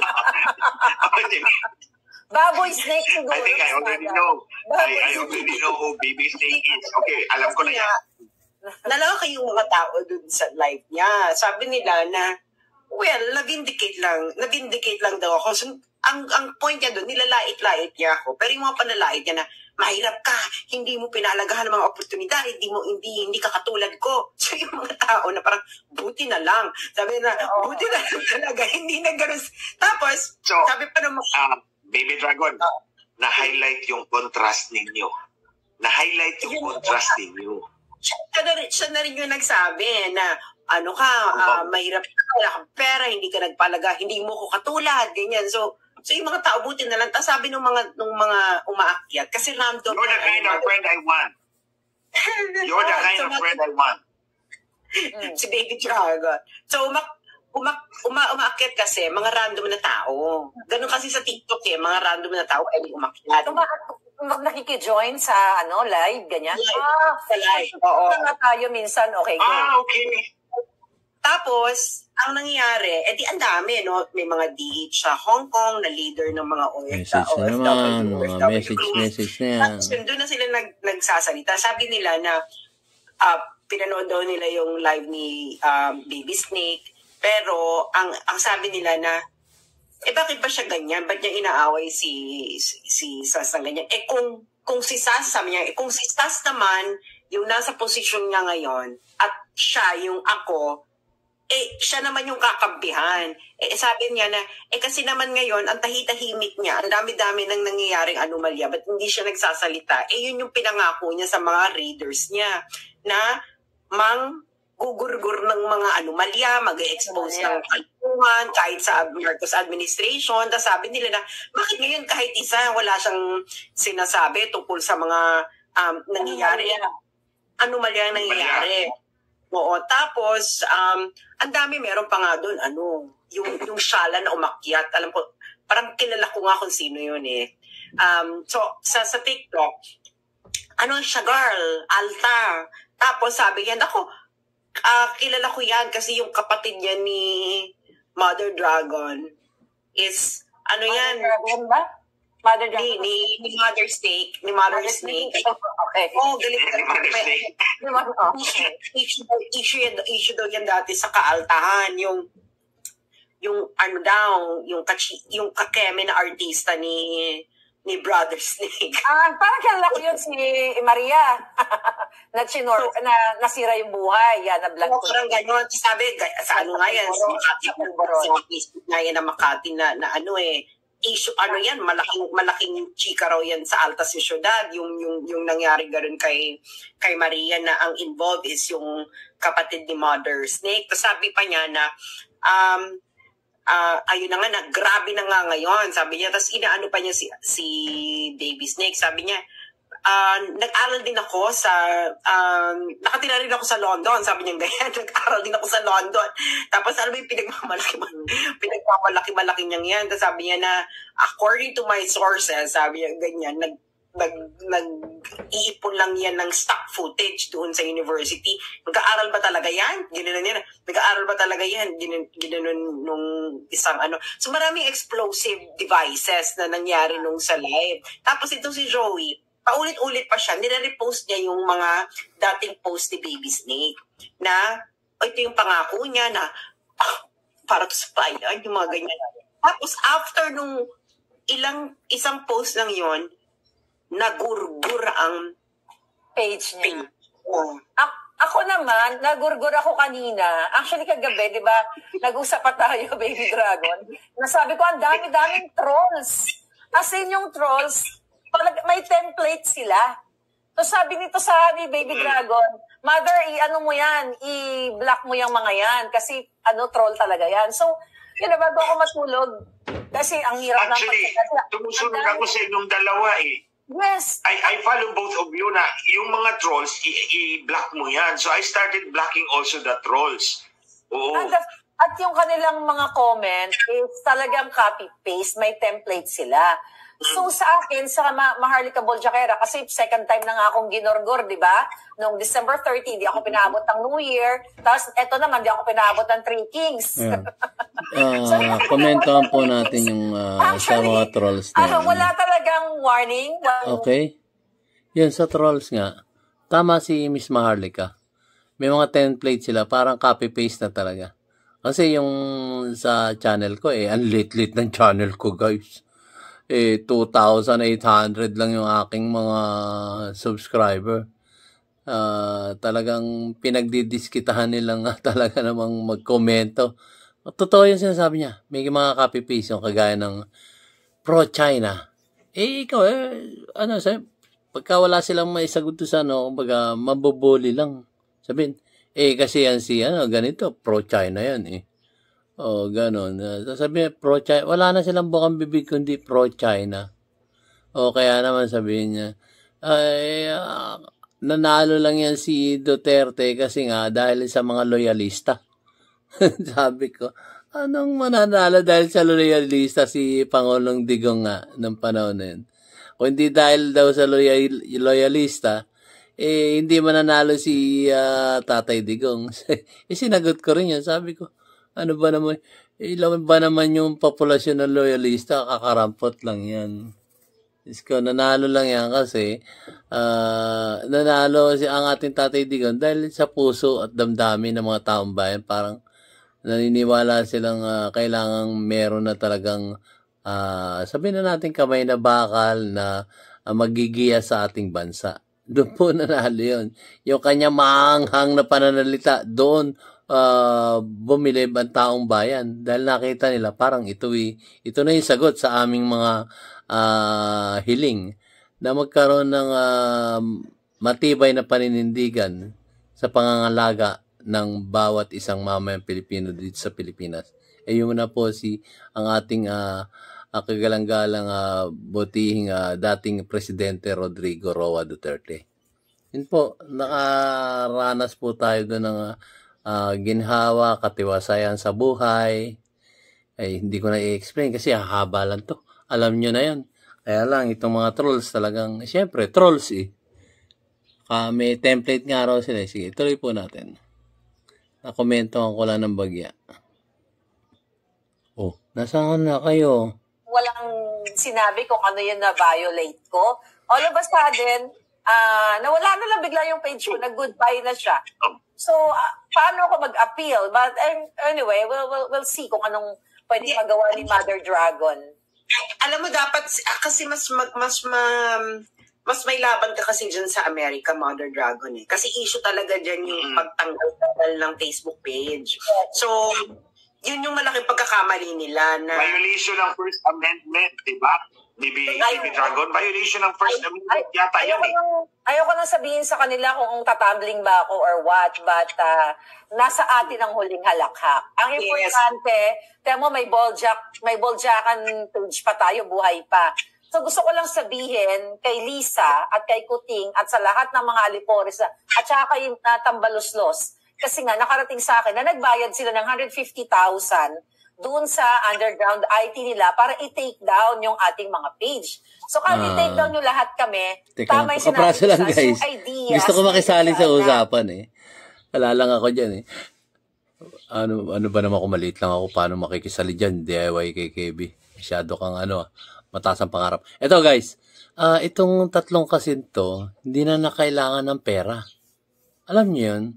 Baboy snake siguro. I think I already know. I already know who Baby Snake is. Okay, alam ko na yan. Nalaka yung mga tao dun sa live niya. Sabi nila na, well, na-vindicate lang daw ako. So, ang point niya doon, nilalait-lait niya ako. Pero yung mga panalait niya na, mahirap ka, hindi mo pinalagahan ng mga oportunidad, hindi ka katulad ko. So yung mga tao na parang, buti na lang. Sabi na, buti na lang talaga, hindi na ganun. Tapos, So, sabi pa naman, Baby Dragon, na-highlight yung contrast ninyo. Na-highlight yung contrast ninyo. siya na rin yung nagsabi na, mahirap ka, wala kang pera, hindi ka nagpalaga, hindi mo ko katulad, ganyan. So yung mga tao, buti na lang. Tapos sabi nung mga umaakyat, kasi random. You're the kind of friend I want. You're the kind of friend I want. Si Baby Dragon. So, umaakyat kasi, mga random na tao. Ganun kasi sa TikTok mga random na tao ay umakyat. Nakikijoin sa live, ganyan. Sa live, oo. Nga tayo minsan, okay. Okay. Tapos, ang nangyayari, ang dami, no? May mga DH sa Hong Kong na leader ng mga Message na naman, mga message na yan. Tapos, doon na sila nagsasalita. Sabi nila na pinanood daw nila yung live ni Baby Snake. Pero, ang sabi nila na, bakit ba siya ganyan? Ba't niya inaaway si Sas ng ganyan? Kung si Sas, sabi niya, kung si Sas naman, yung nasa posisyon niya ngayon, at siya, yung ako, siya naman yung kakampihan. Sabi niya na, kasi naman ngayon, ang tahitahimik niya, ang dami-dami nang nangyayaring anomalya, ba't hindi siya nagsasalita? Yun yung pinangako niya sa mga readers niya, na gugurgur ng mga anomalya, mag-expose ng kalpungan, kahit sa Marcos administration. Tapos sabi nila na, bakit ngayon kahit isa, wala siyang sinasabi tungkol sa mga nangyayari. Anomalya ang nangyayari. Oo, tapos, ang dami, meron pa nga doon, yung Shala na umakyat. Alam ko, parang kilala ko nga kung sino yun So, sa TikTok, siya girl, Alta. Tapos sabi niya, kilala ko yan kasi yung kapatid niya ni Mother Dragon is, yan? Dragon ba? Mother Dragon? Ni Mother Snake. Ni Mother Snake. Okay. Galit ka. Issue daw yan dati sa kaaltahan. Yung kakeme na artista ni Brother Snake. Parang kilala ko yun si Maria. na nasira yung buhay. Yan, na-vlog ko. Parang gano'n. Sabi, sa nga yan, sa Facebook nga yan na Makati na issue, yan, malaking chika raw yan sa Alta Ciudad. Yung nangyari gano'n kay Maria na ang involved is yung kapatid ni Mother Snake. Tapos sabi pa niya na, ayun na nga, grabe na nga ngayon, sabi niya. Tapos inaano pa niya si Baby Snake, sabi niya, nag-aral din ako nakatira rin ako sa London, sabi niya ganyan, nag-aral din ako sa London. Tapos alam mo yung pinagmamalaki-malaki niyang yan. Tapos sabi niya na, according to my sources, sabi niya ganyan, nag-iipon lang yan ng stock footage doon sa university. Nag-aaral ba talaga yan? Ginanon yan. Nag-aaral ba talaga yan? Ginanon nung isang ano. So maraming explosive devices na nangyari nung sa live. Tapos itong si Joey, paulit-ulit pa siya, nire-repost niya yung mga dating post ni Baby Snake na, ito yung pangako niya na, para to sa bayan, yung mga ganyan. Tapos after nung isang post lang yon, nagurgur ang Page niya. page. Oh. Ako naman, nagurgur ako kanina. Actually, kagabi, di ba, nag-usap pa tayo, Baby Dragon. Nasabi ko, ang dami-daming trolls. As in, yung trolls, may template sila. So sabi nito sa ni Baby Dragon, Mother, i-ano mo yan, i-block mo yung mga yan. Kasi, troll talaga yan. So, yun na, bago ako matulog, kasi ang hirap Actually, tumusunod ako sa inyong dalawa eh. Yes. I follow both of you na yung mga trolls, i-block mo yan. So I started blocking also the trolls. Oo. At yung kanilang mga comment is talagang copy-paste, may template sila. So sa akin, sa Maharlika Boljaquera, kasi second time na nga akong ginorgor, di ba? Noong December 30, di ako pinaabot ng New Year. Tapos eto naman, di ako pinaabot ng Three Kings. Komentahan po natin yung sa mga trolls na. Wala talagang warning. Okay. Yun, sa trolls nga. Tama si Miss Maharlika. May mga template sila, parang copy-paste na talaga. Kasi yung sa channel ko, ang lit-lit ng channel ko, guys. 2,800 lang yung aking mga subscriber. Talagang pinagdidiskitahan nila nga talaga namang magkomento. Totoo yung sinasabi niya. May mga copy-paste yung kagaya ng pro-China. Ikaw, pagka wala silang maisagot sa kumbaga, mabubuli lang. Sabihin, kasi yan si, ganito, pro-China yan ganon. Sabihin, pro-China, wala na silang bukang bibig kundi pro-China. Kaya naman sabihin niya, nanalo lang yan si Duterte kasi nga dahil sa mga loyalista. Sabi ko, anong mananalo dahil sa loyalista si Pangulong Digong nga ng panahon na yun? Kung hindi dahil daw sa loyalista, hindi mananalo si Tatay Digong. Sinagot ko rin yan. Sabi ko, ano ba naman, ilan ba naman yung populasyon ng loyalista? Kakarampot lang yan. Isko, nanalo lang yan kasi nanalo ang ating Tatay Digong dahil sa puso at damdamin ng mga taong bayan. Parang naniniwala silang kailangang meron na talagang sabihin na natin kamay na bakal na magigiya sa ating bansa. Doon po nanalo yun. Yung kanya maanghang na pananalita, doon bumilib ang taong bayan dahil nakita nila parang ito na yung sagot sa aming mga hiling na magkaroon ng matibay na paninindigan sa pangangalaga ng bawat isang mamayang Pilipino dito sa Pilipinas. Yun na po ang ating kagalang-galang butihing dating Presidente Rodrigo Roa Duterte. Yun po, nakaranas po tayo doon ng ginhawa, katiwasayan sa buhay. Hindi ko na i-explain kasi hahaba lang to. Alam nyo na yan. Kaya lang, itong mga trolls talagang, siyempre, trolls may template nga raw sila. Sige, tuloy po natin. Nakomentohan ko lang ng bagya. Nasaan na kayo? Walang sinabi kung ano yun na violate ko. All of a sudden, nawala na lang bigla yung page ko, nag-goodbye na siya. So, paano ako mag-appeal? But anyway, we'll see kung anong pwede magawa ni Mother Dragon. Alam mo, dapat, kasi mas may laban ka kasi dyan sa America, Mother Dragon Kasi issue talaga dyan yung pagtanggal ng Facebook page. So, yun yung malaking pagkakamali nila na... Violation ng First Amendment, di ba? Baby Dragon, violation ng First Amendment yata yan Ayoko nang sabihin sa kanila kung tatambling ba ako or what, but nasa atin ang huling halakhak. Ang importante, tiyan mo may Boljakan page pa tayo, buhay pa. So gusto ko lang sabihin kay Lisa at kay Kuting at sa lahat ng mga alipores at saka kay Tambaluslos, kasi nga nakarating sa akin na nagbayad sila ng 150,000 doon sa underground IT nila para i-take down yung ating mga page. So, kahit i-take down yung lahat kami, tama yung sinabi pakapraso lang, sa guys. yung ideas. Gusto ko makisali sa usapan eh. Wala lang ako dyan eh. Ano ba naman kung maliit lang ako, paano makikisali dyan? DIY kay KB. Masyado kang mataas ang pangarap. Ito guys, itong tatlong kasin to, hindi na kailangan ng pera. Alam niyo yun?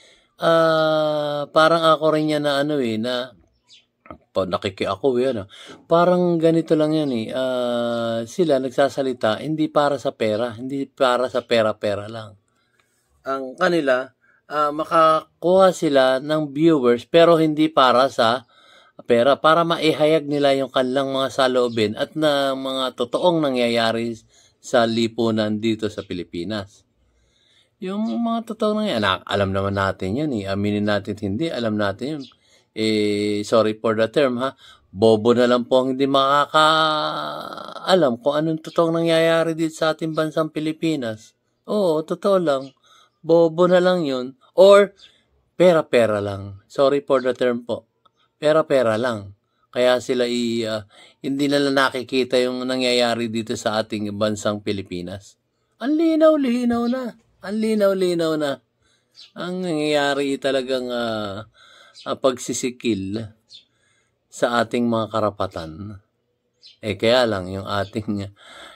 Parang ako rin yan na na nakikiako yan. Parang ganito lang yan eh. Sila nagsasalita, hindi para sa pera. Hindi para sa pera-pera lang. Ang kanila, makakuha sila ng viewers pero hindi para sa pera. Para maihayag nila yung kanilang mga saloobin at na mga totoong nangyayari sa lipunan dito sa Pilipinas. Yung mga totoong nangyayari, alam naman natin yan eh. Aminin natin hindi, alam natin yun. Sorry for the term bobo na lang po ang hindi makakaalam kung anong totoong nangyayari dito sa ating bansang Pilipinas. Oo, totoo lang. Bobo na lang yun. Or, pera-pera lang. Sorry for the term po. Pera-pera lang. Kaya sila hindi na lang nakikita yung nangyayari dito sa ating bansang Pilipinas. Ang linaw-linaw na. Ang linaw-linaw na. Ang nangyayari talagang pagsisikil sa ating mga karapatan. Kaya lang yung ating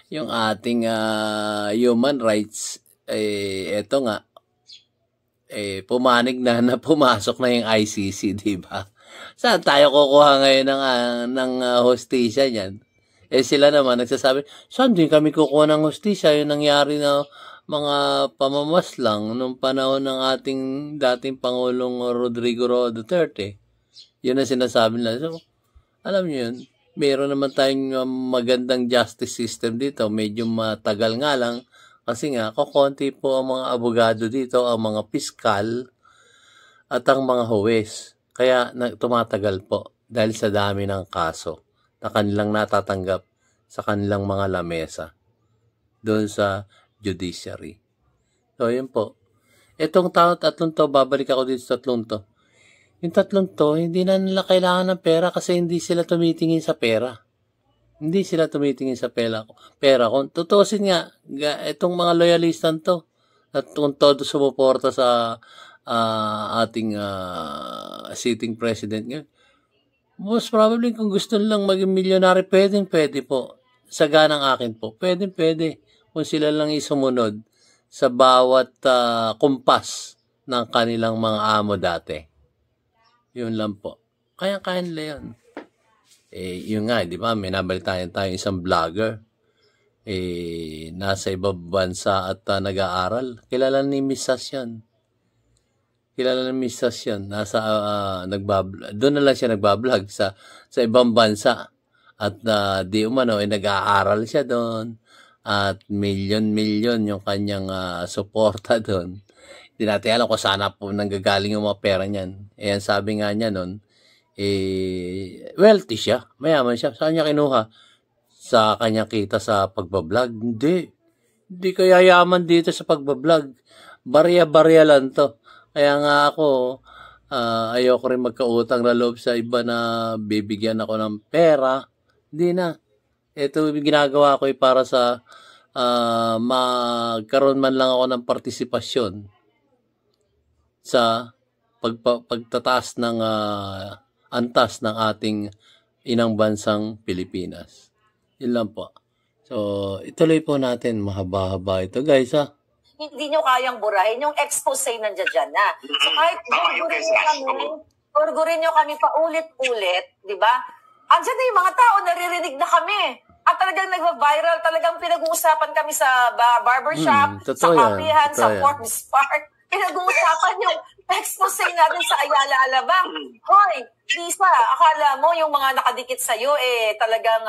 human rights eto nga pumanig na pumasok na yung ICC, di ba? Saan tayo kukuha ngayon ng hostisya niyan? Sila naman nagsasabi, saan din kami kukuha ng hostisya? Yung nangyari na mga pamamaslang nung panahon ng ating dating Pangulong Rodrigo Roa Duterte. Yun ang sinasabi nila. So, alam niyo yun, meron naman tayong magandang justice system dito. Medyo matagal nga lang kasi nga, kukonti po ang mga abogado dito, ang mga piskal at ang mga huwes. Kaya tumatagal po dahil sa dami ng kaso na kanilang natatanggap sa kanilang mga lamesa doon sa judiciary. So, yun po. Itong tatlong to, babalik ako dito sa tatlong to. Yung tatlong to, hindi na nila kailangan ng pera kasi hindi sila tumitingin sa pera. Hindi sila tumitingin sa pera. Kung tutusin nga, itong mga loyalistan to, at kung todo sumuporta sa ating sitting president ngayon, most probably kung gusto nilang maging milyonary, pwede po. Saganang akin po. Pwede. Kung sila lang isumunod sa bawat kumpas ng kanilang mga amo dati. Yun lang po. Kaya nila yun. Yun nga, di ba? May nabalitaan tayo isang vlogger. Nasa ibang bansa at nag-aaral. Kilala ni Miss Sas yan. Nasa, doon na lang siya nagbablog sa ibang bansa. At di umano, nag-aaral siya doon. At milyon yung kanyang suporta doon. Hindi natin alam kung saan po nanggagaling yung mga pera niyan. Ayan, sabi nga niya noon, wealthy siya, mayaman siya. Saan niya kinuha? Sa kanyang kita sa pagbablog? Hindi kaya yaman dito sa pagbablog. Barya-barya lang to. Kaya nga ako, ayoko rin magkautang na loob sa iba na bibigyan ako ng pera. Hindi na. Ito ginagawa ko para sa magkaroon man lang ako ng partisipasyon sa pagtataas ng antas ng ating inang bansang Pilipinas. Yun lang po. So, ituloy po natin. Mahaba-haba ito, guys, Hindi nyo kayang burahin. Yung expose nandiyan dyan na. So, kahit gurgurin nyo kami paulit-ulit, di ba? Andiyan na yung mga tao, naririnig na kami. At talagang nag-viral, talagang pinag-uusapan kami sa barbershop, sa kapihan, sa Forbes Park. Pinag-uusapan yung expose natin sa Ayala Alabang. Hoy, Lisa, akala mo yung mga nakadikit sa'yo, talagang,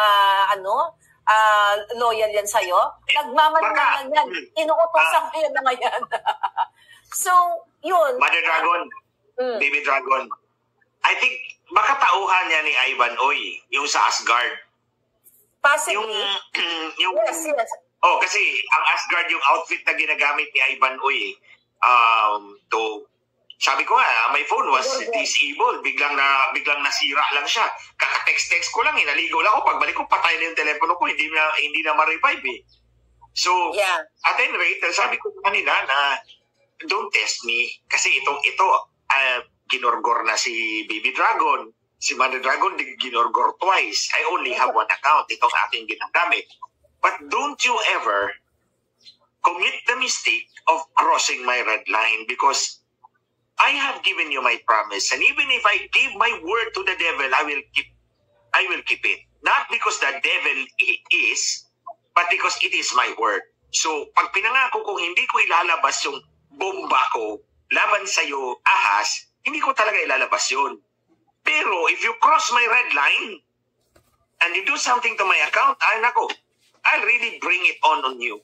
loyal yan sa'yo? Nagmamanaman yan. Inuutosan ko yan na ngayon. So, yun. Mother Dragon, Baby Dragon, I think, makatauhan niya ni Ivan Oy, yung sa Asgard. Possibly. Yes. Kasi ang Asgard yung outfit na ginagamit ni Ivan Oy to Sabi ko nga, my phone was disabled. Biglang nasira lang siya. Kaka-text ko lang, naligo lang ako. Pagbalik ko, patay na yung telepono ko. Hindi na ma-revive eh. So, at any rate, sabi ko kanila na don't test me. Kasi ito ginorgor na si Baby Dragon. Si Mother Dragon, ginorgor twice. I only have one account. Itong aking ginagamit. But don't you ever commit the mistake of crossing my red line, because I have given you my promise, and even if I give my word to the devil, I will keep it. Not because the devil is, but because it is my word. So, pag pinangako kong hindi ko ilalabas yung bomba ko laban sa'yo, ahas, hindi ko talaga ilalabas yun. Pero if you cross my red line and you do something to my account, I'll really bring it on you.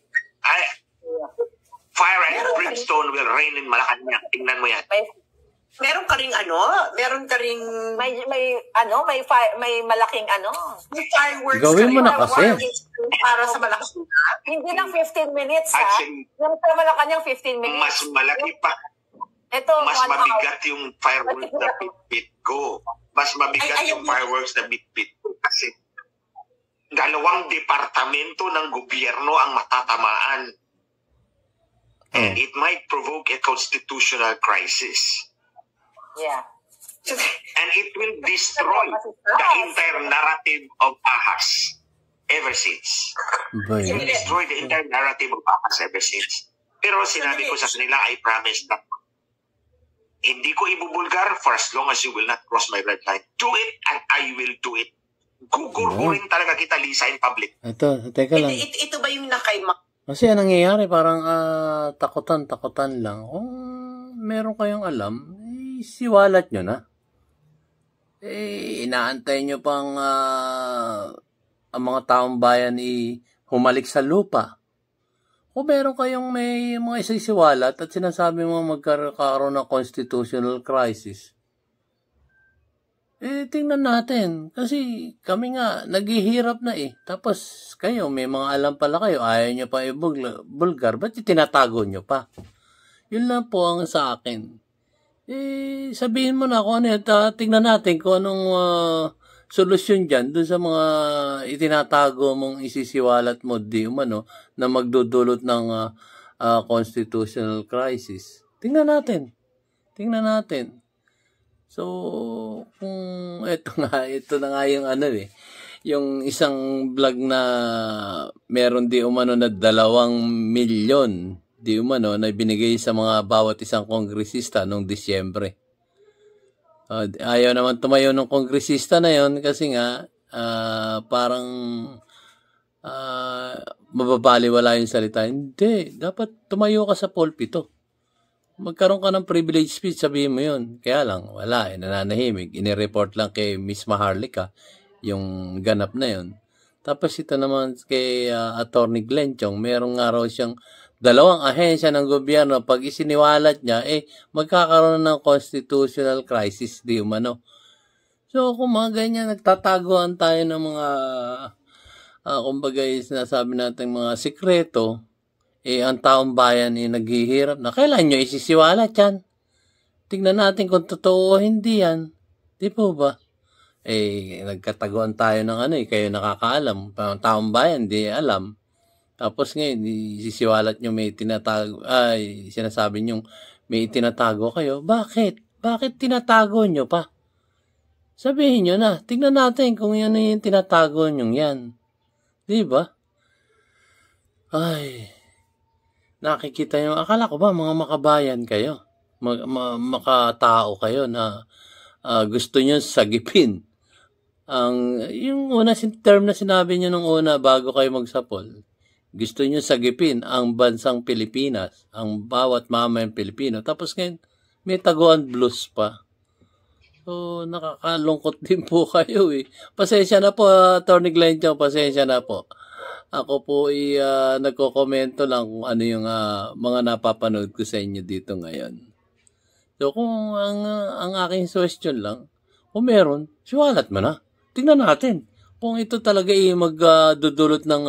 Fire and brimstone will rain in Malacanang. Tingnan mo yan. Meron ka ring may malaking may fireworks. Gawin mo na kasi. Para sa Malacanang. Hindi lang 15 minutes, Actually, yung sa Malacanang 15 minutes. mas malaki pa. Ito, Mas mabigat yung fireworks na bitbit ko. Mas mabigat yung fireworks na bitbit ko. Kasi 2 departamento ng gobyerno ang matatamaan. And it might provoke a constitutional crisis. Yeah. And it will destroy the entire narrative of ahas ever since. It will destroy the entire narrative of ahas ever since. Pero sinabi ko sa kanila, I promise that hindi ko ibubulgar for as long as you will not cross my red line. Do it and I will do it. Gugurgurin talaga kita, Lisa, in public. Ito, teka lang. Ito ba yung nakaimak? Kasi ang nangyayari, parang takutan lang. Kung meron kayong alam, siwalat nyo na. Inaantay nyo pang ang mga taong bayan humalik sa lupa. Kung meron kayong may mga isisiwalat at sinasabi mo magkakaroon ng constitutional crisis, tingnan natin. Kasi kami nga, naghihirap na Tapos kayo, may mga alam pala kayo, ayaw nyo pa ibulgar. Ba't tinatago nyo pa? Yun lang po ang sa akin. Sabihin mo na kung ano yun. Tingnan natin kung anong solusyon dyan doon sa mga itinatago mong isisiwalat mo na magdudulot ng constitutional crisis. Tingnan natin. So, kung ito na nga yung yung isang vlog na meron di umano na 2 milyon di umano na binigay sa mga bawat isang kongresista noong Disyembre. Ayaw naman tumayo ng kongresista na yon kasi nga parang mababaliwala yung salita. Hindi, dapat tumayo ka sa pulpito. Magkaroon ka ng privilege speech, sabihin mo yun. Kaya lang, wala, nananahimik. Inireport lang kay Miss Maharlika yung ganap na yun. Tapos ito naman kay Attorney Glenn Chong, merong nga raw siyang 2 ahensya ng gobyerno. Pag isiniwalat niya, magkakaroon ng constitutional crisis, di umano. So, kung mga ganyan, nagtataguan tayo ng mga, kumbaga, sinasabi natin mga sikreto, ang taong bayan naghihirap na. Kailan nyo isisiwalat yan? Tingnan natin kung totoo o hindi yan. Di po ba? Nagkataguan tayo ng kayo nakakaalam. Taong bayan, di alam. Tapos ngayon, isisiwalat nyo may tinatago, sinasabi nyo may tinatago kayo. Bakit? Bakit tinatago nyo pa? Sabihin nyo na. Tingnan natin kung yan yung tinatago nyo yan. Di ba? Nakikita nyo, akala ko ba mga makabayan kayo? Makatao kayo na gusto nyo sagipin. Yung term na sinabi nyo nung una bago kayo magsapol, gusto nyo sagipin ang bansang Pilipinas, ang bawat mamayang Pilipino. Tapos ngayon, may taguan blues pa. So, nakakalungkot din po kayo Pasensya na po, Attorney Glenn Chong, pasensya na po. Ako po nagko-komento lang kung ano yung mga napapanood ko sa inyo dito ngayon. So kung ang aking suggestion lang, kung meron, siwalat mo na. Tingnan natin kung ito talaga magdudulot ng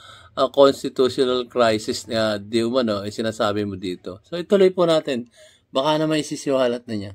constitutional crisis na di umano sinasabi mo dito. So ituloy po natin Baka naman isisiwalat na niya.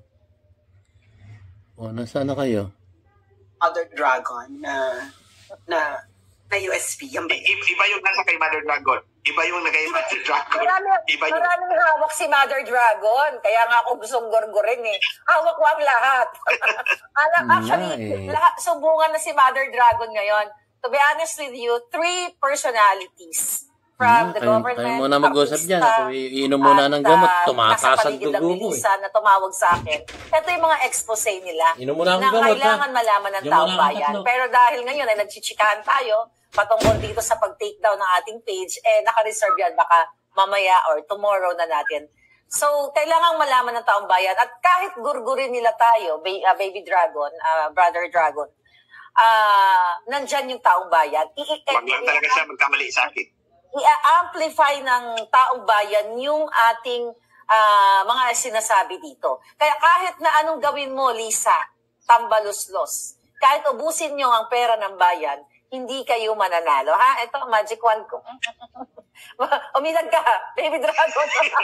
O, nasaan na kayo? Mother Dragon na USP. Yan ba yun? Iba yung nasa kay Mother Dragon. Iba yung kay Mother Dragon. Iba yung... Maraming hawak si Mother Dragon. Kaya nga ako gustong gorgorin eh. Hawak ko ang lahat. Actually, lahat, sumbungan na si Mother Dragon ngayon. To be honest with you, 3 personalities from the government. Tayo muna mag-usap dyan. Ako iinom muna ng gamot. Tumataas ang dugo ko eh. Na tumawag sa akin. Ito yung mga expose nila. Inom muna ng gamot, na kailangan malaman ng taong bayan. Pero dahil ngayon ay nagchichikahan tayo patungkol dito sa pag-take down ng ating page, naka-reserve yan. Baka mamaya or tomorrow na natin. So, kailangan malaman ng taong bayan. At kahit gurgurin nila tayo, Baby Dragon, Brother Dragon, nandyan yung taong bayan. Wag lang talaga siya magkamali sa akin. I-amplify ng taong bayan yung ating mga sinasabi dito. Kaya kahit na anong gawin mo, Lisa, tambaluslos, kahit ubusin nyo ang pera ng bayan, hindi kayo mananalo. Ha? Ito, magic wand ko. Umilag ka, Baby Dragon.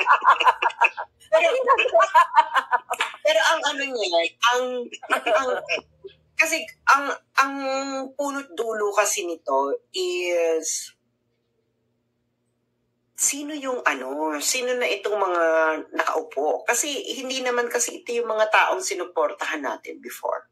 Pero ang ano niya, kasi ang punot dulo kasi nito is sino na itong mga nakaupo? Kasi hindi naman kasi ito yung mga taong sinuportahan natin before.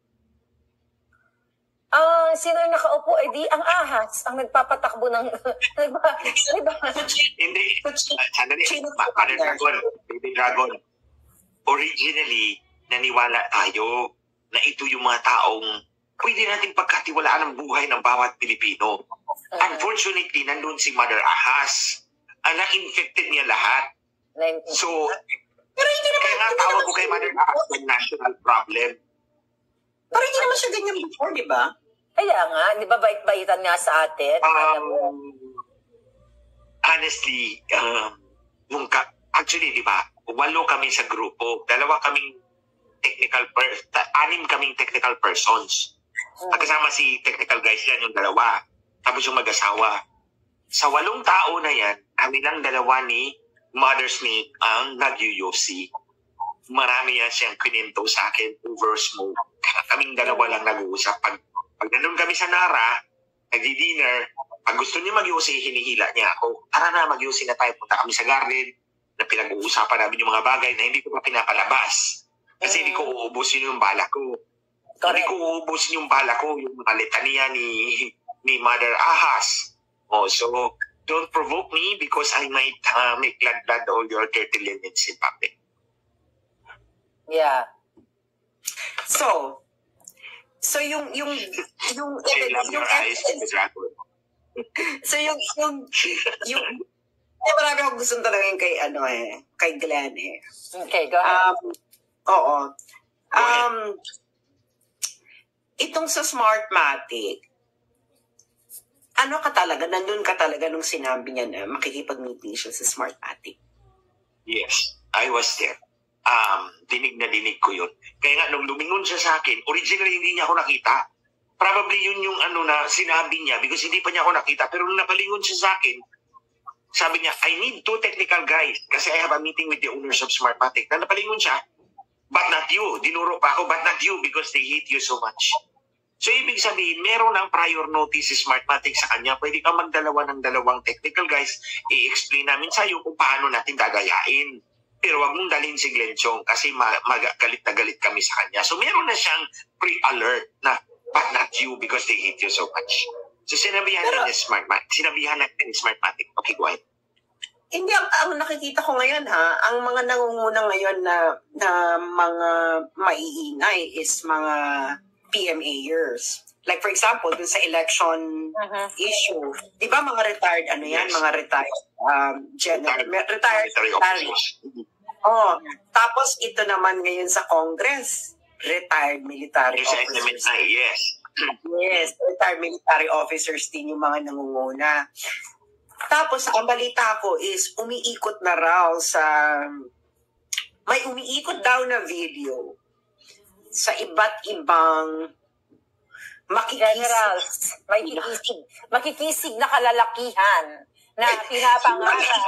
Sino yung nakaupo? Di ang ahas ang nagpapatakbo ng... diba? Hindi. Sandali. Mother Dragon, Baby Dragon. Originally, naniwala tayo na ito yung mga taong pwede natin pagkatiwalaan ang buhay ng bawat Pilipino. Unfortunately, nandun si Mother Ahas. Na-infected niya lahat. So, pero hindi naman, kaya nga tawag ko kay Mother Ahas ng national problem. Pero hindi naman siya ganyan before, di ba? Kaya nga, di ba bait-baitan nga sa atin? Honestly, actually, di ba, 8 kami sa grupo. 2 kaming anim kaming technical persons. Kasama si technical guys yan, yung 2. Tapos yung mag-asawa. Sa 8 tao na yan, kami lang 2 ni Mother Snake ang nag-UUC. Marami yan siyang kininto sa akin over smoke. Kaming 2 lang nag-uusap. Pag nandun kami sa Nara, nagdi-dinner, pag gusto niya mag-UC, hinihila niya ako. Tara na, mag-UC na tayo. Punta kami sa garden na pinag-uusapan namin yung mga bagay na hindi ko pa pinapalabas. Kasi hindi ko uubusin yung bala ko. Hindi ko uubusin yung bala ko, yung mga litania ni Mother Ahas. So, don't provoke me because I might make blood all your dirty limits in public. Yeah. So yung evidence. So yung marami akong gusto talaga kay Glenn eh. Okay, go ahead. Oo. Itong sa Smartmatic, nandun ka talaga nung sinabi niya na makikipag-meeting siya sa Smartmatic. Yes, I was there. Dinig na dinig ko yun. Kaya nga, nung lumingon siya sa akin, originally hindi niya ako nakita. Probably yun yung na sinabi niya because hindi pa niya ako nakita. Pero nung napalingon siya sa akin, sabi niya, I need 2 technical guys kasi I have a meeting with the owners of Smartmatic. Na napalingon siya, but not you. Dinuro pa ako, but not you because they hate you so much. So, ibig sabihin, meron ng prior notice si Smartmatic sa kanya. Pwede kang magdalawa ng 2 technical guys. I-explain namin sa'yo kung paano natin gagayain. Pero wag mong dalhin si Glenn Chong kasi galit na galit kami sa kanya. So, meron na siyang pre-alert na, but not you because they hate you so much. So, sinabihan na ni Smartmatic. Okay, go ahead. Hindi, ang nakikita ko ngayon ang mga nangunguna ngayon na mga maiingay is mga PMAers. Like for example, dun sa election issue, di ba mga retired, mga retired officers. Tapos ito naman ngayon sa Congress, retired military officers. Yes, retired military officers din yung mga nangunguna. Tapos ang balita ko is umiikot na raw may umiikot daw na video sa iba't ibang makikisig na kalalakihan na pinapangarap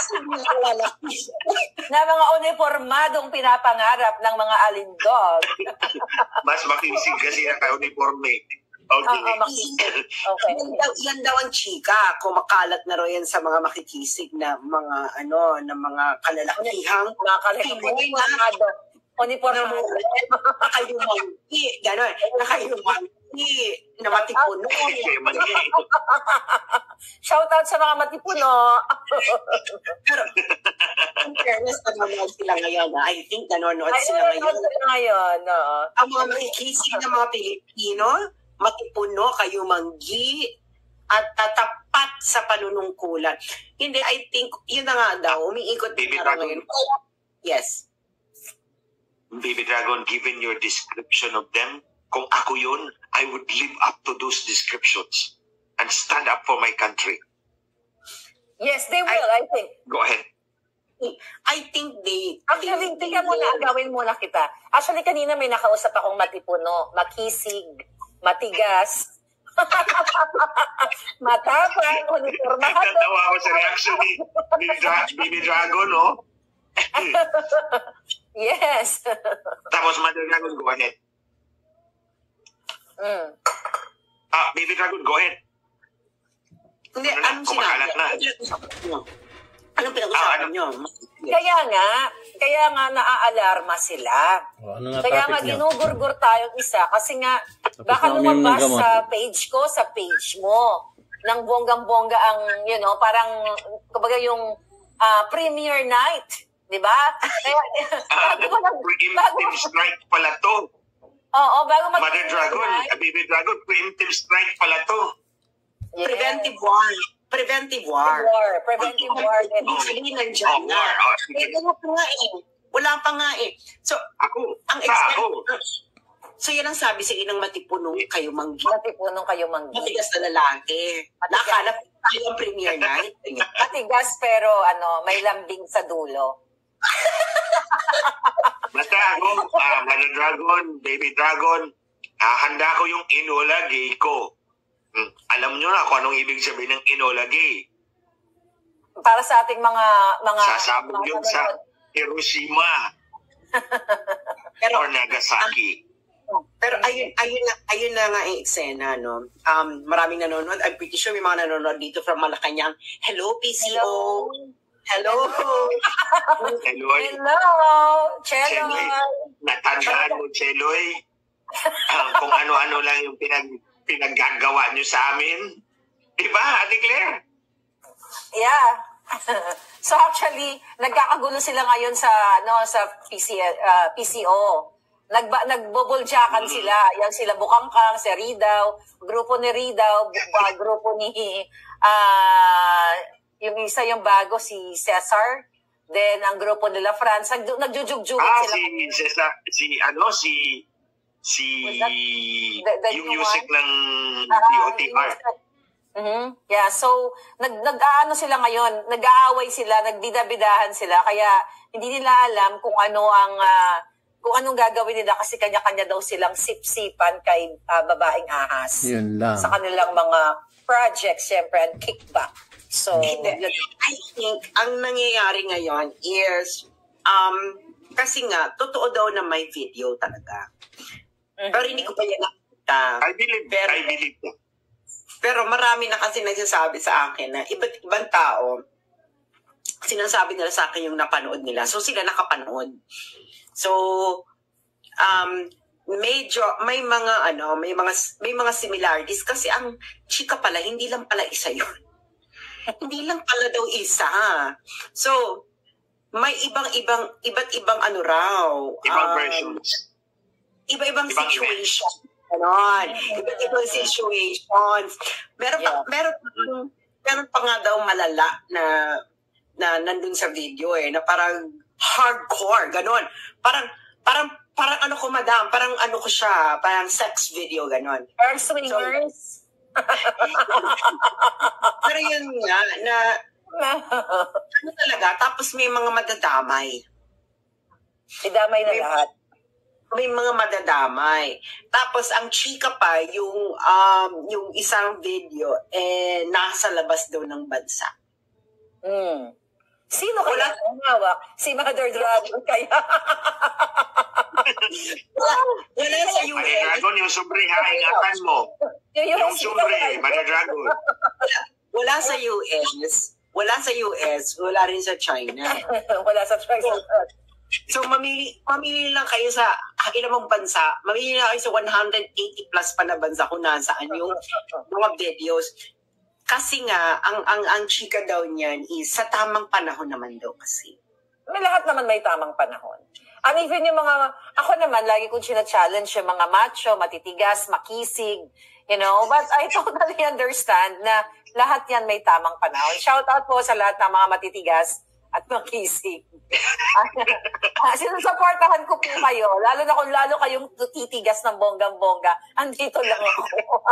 na mga uniformadong pinapangarap ng mga alindog. Mas makisig kasi naka-uniforme. Okay. Oo, makisig. Okay. Yan daw ang chika. Kumakalat na raw yan sa mga makikisig na mga na mga kalalakihang Mga uniformado. Uniformado. nakayumangki. Ganon. Nakayumangki. Na matipuno. Shout out sa mga matipuno. Pero, in fairness, nanonood sila ngayon. I think nanonood Ay, sila ngayon. ngayon. Oo. Ang mga makikisig ng mga Pilipino, matipuno, kayumanggi, at tatapat sa panunungkulan. Hindi, I think, yun na nga daw, umiikot Baby na Dragon. ngayon. Yes. Baby Dragon, given your description of them, kung ako yun, I would live up to those descriptions and stand up for my country. Yes, they will, I think. Go ahead. I think Actually, tingnan mo na, agawin muna kita. Actually, kanina may nakausap akong matipuno, makisig, matigas, matapang, uniformado. Natawa ako sa reaction ni Baby Dragon, no? Yes. Tapos, Mother Dragon, go ahead. Baby Dragon, go ahead. Hindi, Ano na? anong Kumakalat sinabi? na. Anong pinag-usapan nyo? Kaya nga naaalarma sila. Ano nga Kaya topic nga niyo? ginugurgur tayong isa kasi nga baka na uminom ng lumabas gamot. sa page ko, sa page mo. Nang bonggang-bongga ang, parang, kumbaga yung premiere night. Di ba? Kaya, Preemptive strike pala to. Oo, bago Mother Dragon, Baby Dragon, preemptive strike pala to. Yes. Preventive war. Preventive war. Preventive war. Actually, nandiyan na. Sige. Wala pa nga eh. Wala pa nga eh. So, Ako. ang So, yan ang sabi sa inang matipunong kayo manggi. Matipunong kayo manggi. Matigas na lalaki. Nakala tayo ang premiere night. Matigas pero may lambing sa dulo. Basta ako, Mother Dragon, Baby Dragon, handa ko yung Enola Gay ko. Alam nyo na kung anong ibig sabihin ng Enola Gay. Para sa ating mga Sasabog yun sa Hiroshima or Nagasaki. Pero ayun na nga ang eksena, no? Maraming nanonood. I'm pretty sure may mga nanonood dito from Malacanang. Hello, PCO! Hello! Cheloy, Hello! Cheloy, natandaan mo, Cheloy, kung ano-ano lang yung pinaggagawa nyo sa amin. Diba, Ate Claire? Yeah. So actually, nagkakagulo sila ngayon sa PCO. Nagbubuljakan sila. Yan sila Bukangkang, si Ridaw, grupo ni Ridaw, grupo ni yung isa yung bago si Cesar. Then ang grupo nila France, nagjujugjugit sila. Yung music ng DOTR. Yeah, so nag-aano sila ngayon, nag-aaway sila, nagbidabidahan sila, kaya hindi nila alam kung anong gagawin nila kasi kanya-kanya daw silang sip-sipan kay babaeng ahas. Yun lang. Sa kanilang mga projects, syempre, and kickback. So, I think ang nangyayari ngayon is kasi nga, totoo daw na may video talaga. Pero hindi ko pa yan nakita. I believe that. Pero marami na kasi nagsasabi sa akin na iba't ibang tao, sinasabi nila sa akin yung napanood nila. So sila nakapanood. So, medyo may mga similarities kasi ang chika pala hindi lang pala isa yun. Hindi lang pala daw isa. So, may iba't ibang raw. Ibang versions. Iba-ibang Ibang situation. Ganon. Iba't ibang situations. Meron pa nga daw malala na nandun sa video na parang hardcore, ganon. Parang ano ko, madam, parang ano ko siya, parang sex video, ganon. Or swingers. Pero yun nga, ano talaga, tapos may mga madadamay. Idamay na lahat. May mga madadamay. Tapos ang chika pa, yung isang video, nasa labas daw ng bansa. Sino kaya ang hawak? Si Mother Dragon kaya? Wala sa Mother US. Dragon, yung sobre ha, ingatan mo. Yung sobre, Mother Dragon. Wala sa US. Wala sa US. Wala rin sa China. Wala sa choice. So, mamili lang kayo sa ilang bansa. Mamili lang kayo sa 180 plus pa na bansa kung nasaan yung mga videos. Kasi nga, ang chika daw niyan is sa tamang panahon naman daw kasi. May lahat naman may tamang panahon. And even yung mga, ako naman, lagi kong challenge yung mga macho, matitigas, makisig, you know, but I totally understand na lahat yan may tamang panahon. Shout out po sa lahat ng mga matitigas at makisig. Sinusuportahan ko po kayo, lalo na kung lalo kayong titigas ng bonggang-bongga, andito lang ako.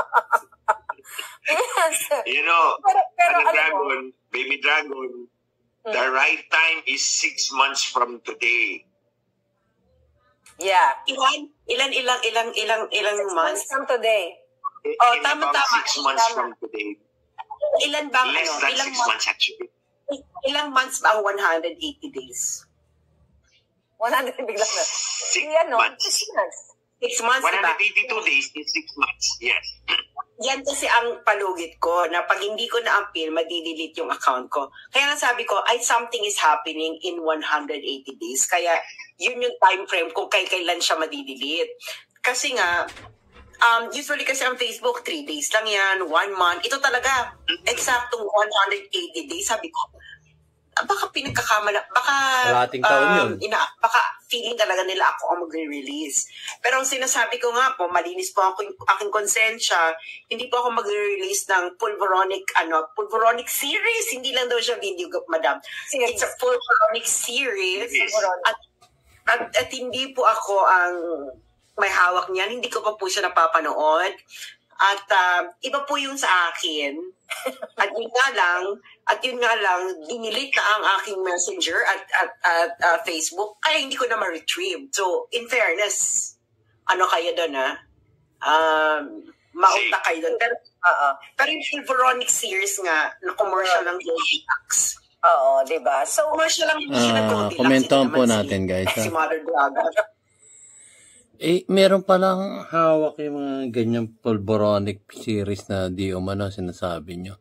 Yes. You know, pero Mother alam mo, Dragon, Baby Dragon, the right time is 6 months from today. yeah. Ilang months? From today. Oh, In tama. about 6 months from today. Ilan bang Less than ilang 6 months actually. Ilang months ba ang 180 days? 100 bigla na. 6 Yan, no? months. 6 months. 6 months, diba? 182 days is 6 months. Yes. Yan kasi ang palugit ko na pag hindi ko na-appeal, madidelete yung account ko. Kaya nga sabi ko, something is happening in 180 days. Kaya yun yung time frame kung kailan siya madidelete. Kasi nga, usually kasi ang Facebook, 3 days lang yan, 1 month. Ito talaga, eksaktong 180 days. Sabi ko, baka pinagkakamala, baka Kalahating taon yun. baka feeling talaga nila ako ang magre-release. Pero ang sinasabi ko nga po, malinis po ako yung aking konsensya, hindi po ako magre-release ng Pulveronic series. Hindi lang daw siya video, madam. Series. It's a Pulveronic series. Yes. At hindi po ako ang may hawak niyan. Hindi ko pa po siya napapanood. At iba po yung sa akin. At yun nga lang, dinilit na ang aking messenger at Facebook, kaya hindi ko na ma-retrieve. So, in fairness, ano kayo doon, ha? Maunta kayo doon. Pero yung Pulveronic series nga, na commercial ng Goldilocks. Oo, diba? So, Commercial lang hindi siya nag-Goldilocks. Komentuhan Ito po naman natin, guys, ha? Si Mother Dragon. Meron palang hawak yung mga ganyang Pulveronic series na di umano sinasabi nyo.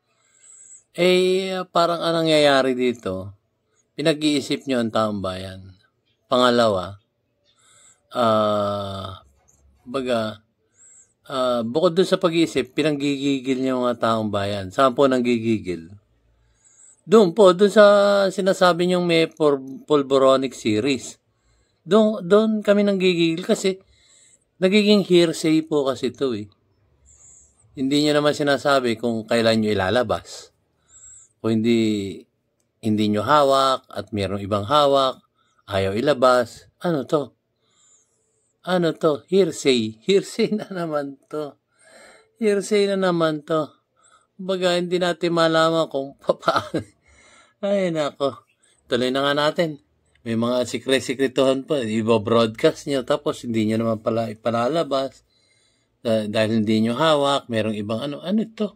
Parang anong nangyayari dito, pinag-iisip nyo ang taong bayan. Pangalawa, bukod dun sa pag-iisip, pinanggigigil nyo mga taong bayan. Saan po nanggigigil? Doon sa sinasabi nyong may Pulveronic series. Doon kami nanggigigil kasi nagiging hearsay po kasi ito eh. Hindi nyo naman sinasabi kung kailan nyo ilalabas. Kung hindi nyo hawak at mayroong ibang hawak, ayaw ilabas. Ano to? Hearsay. Hearsay na naman to. Baga, hindi natin malaman kung paano. Ay, nako. Tuloy na nga natin. May mga sekretuhan pa. Iba-broadcast nyo. Tapos, hindi nyo naman pala ipalalabas. Dahil hindi nyo hawak. Merong ibang ano. Ano ito?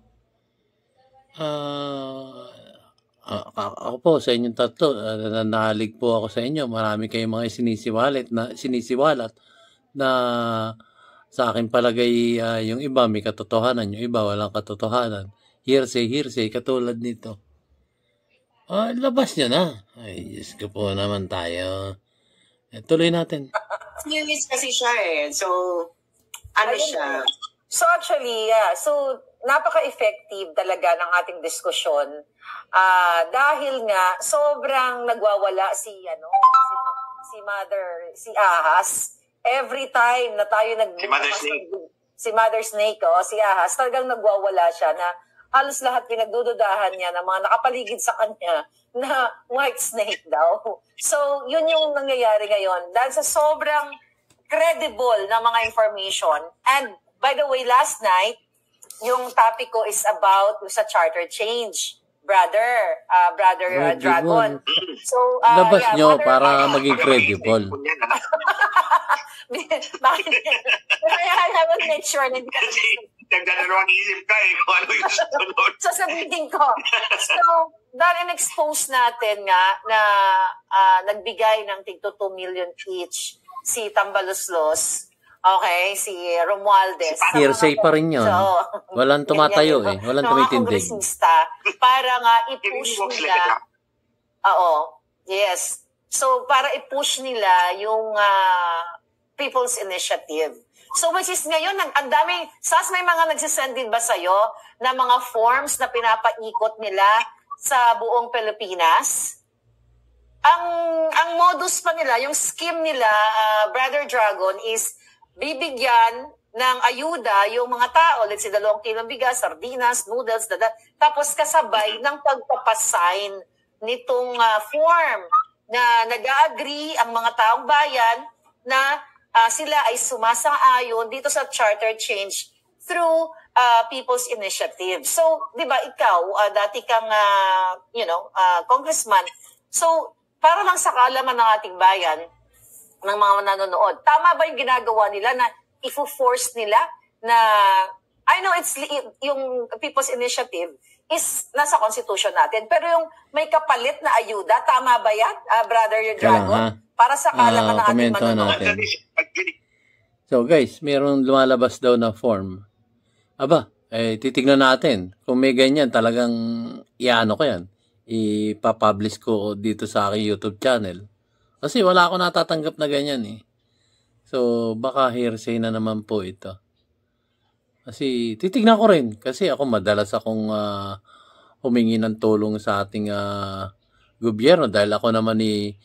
Ako po, sa inyong tatlo, nahalig po ako sa inyo. Marami kayong mga sinisiwalat na sa akin palagay yung iba may katotohanan, yung iba walang katotohanan. Hearsay, katulad nito. Labas nyo na. Ay, Diyos ko po naman tayo. Tuloy natin. Series kasi siya eh. So, siya? So actually, so napaka-effective talaga ng ating diskusyon dahil nga sobrang nagwawala si Ahas. Every time na tayo si Mother Snake, si Ahas, talagang nagwawala siya na halos lahat pinagdududahan niya ng mga nakapaligid sa kanya na white snake daw. So, yun yung nangyayari ngayon. Dahil sa sobrang credible na mga information. And, by the way, last night, yung topic ko is about sa charter change. Brother Dragon. So, labas nyo para maging credible. Bakit? Kaya I will make sure na hindi ka Nagdalawang isip ka eh kung ano yung sunod. Sasabihin ko. So, dahil in-expose natin nga na nagbigay ng tigto 2 million each si Tambaloslos, okay, si Romualdez. Hearsay pa rin yun. Walang tumatayo ganyan, Walang mga tumitindig. kongresista, para nga i-push nila. Oo, yes. So, para i-push nila yung People's Initiative. So, which is ngayon, ang daming, may mga nagsisend din ba sa'yo na mga forms na pinapaikot nila sa buong Pilipinas? Ang modus pa nila, yung scheme nila, Brother Dragon, is bibigyan ng ayuda yung mga tao, let's say 2 kilong bigas, sardinas, noodles, tapos kasabay ng pagpapasign nitong form na nag-agree ang mga taong bayan na sila ay sumasang-ayon dito sa charter change through People's Initiative. So, di ba, ikaw, dati kang, congressman. So, para lang sa kaalaman ng ating bayan, ng mga nanonood, tama ba yung ginagawa nila na i-force nila na, I know it's yung People's Initiative is nasa constitution natin, pero yung may kapalit na ayuda, tama ba yan, Brother Dragon? Para sa kaalaman ng ating manonood. So guys, mayroong lumalabas daw na form. Aba, titignan natin. Kung may ganyan, talagang iano ko yan. Ipapublish ko dito sa aking YouTube channel. Kasi wala ako natatanggap na ganyan eh. So, baka hearsay na naman po ito. Kasi, titignan ko rin. Kasi ako madalas akong humingi ng tulong sa ating gobyerno. Dahil ako naman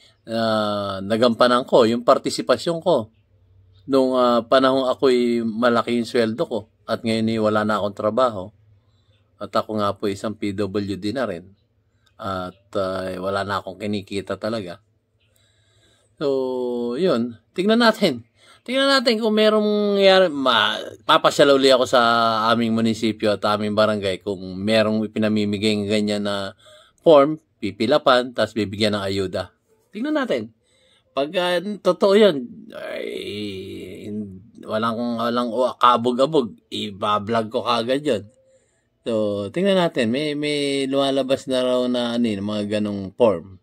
nagampanan ko yung partisipasyon ko. Nung panahong ako'y malaki yung sweldo ko. At ngayon wala na akong trabaho. At ako nga po isang PWD na rin. At wala na akong kinikita talaga. So, yun. Tingnan natin. Tingnan natin kung merong papasyal uli ako sa aming munisipyo at aming barangay kung merong pinamimigay ng ganyan na form, pipilapan, tapos bibigyan ng ayuda. Tingnan natin. Pag totoo yun, walang kabog-abog, iba-vlog ko kagad yun. So, tingnan natin. May lumalabas na raw na mga ganong form.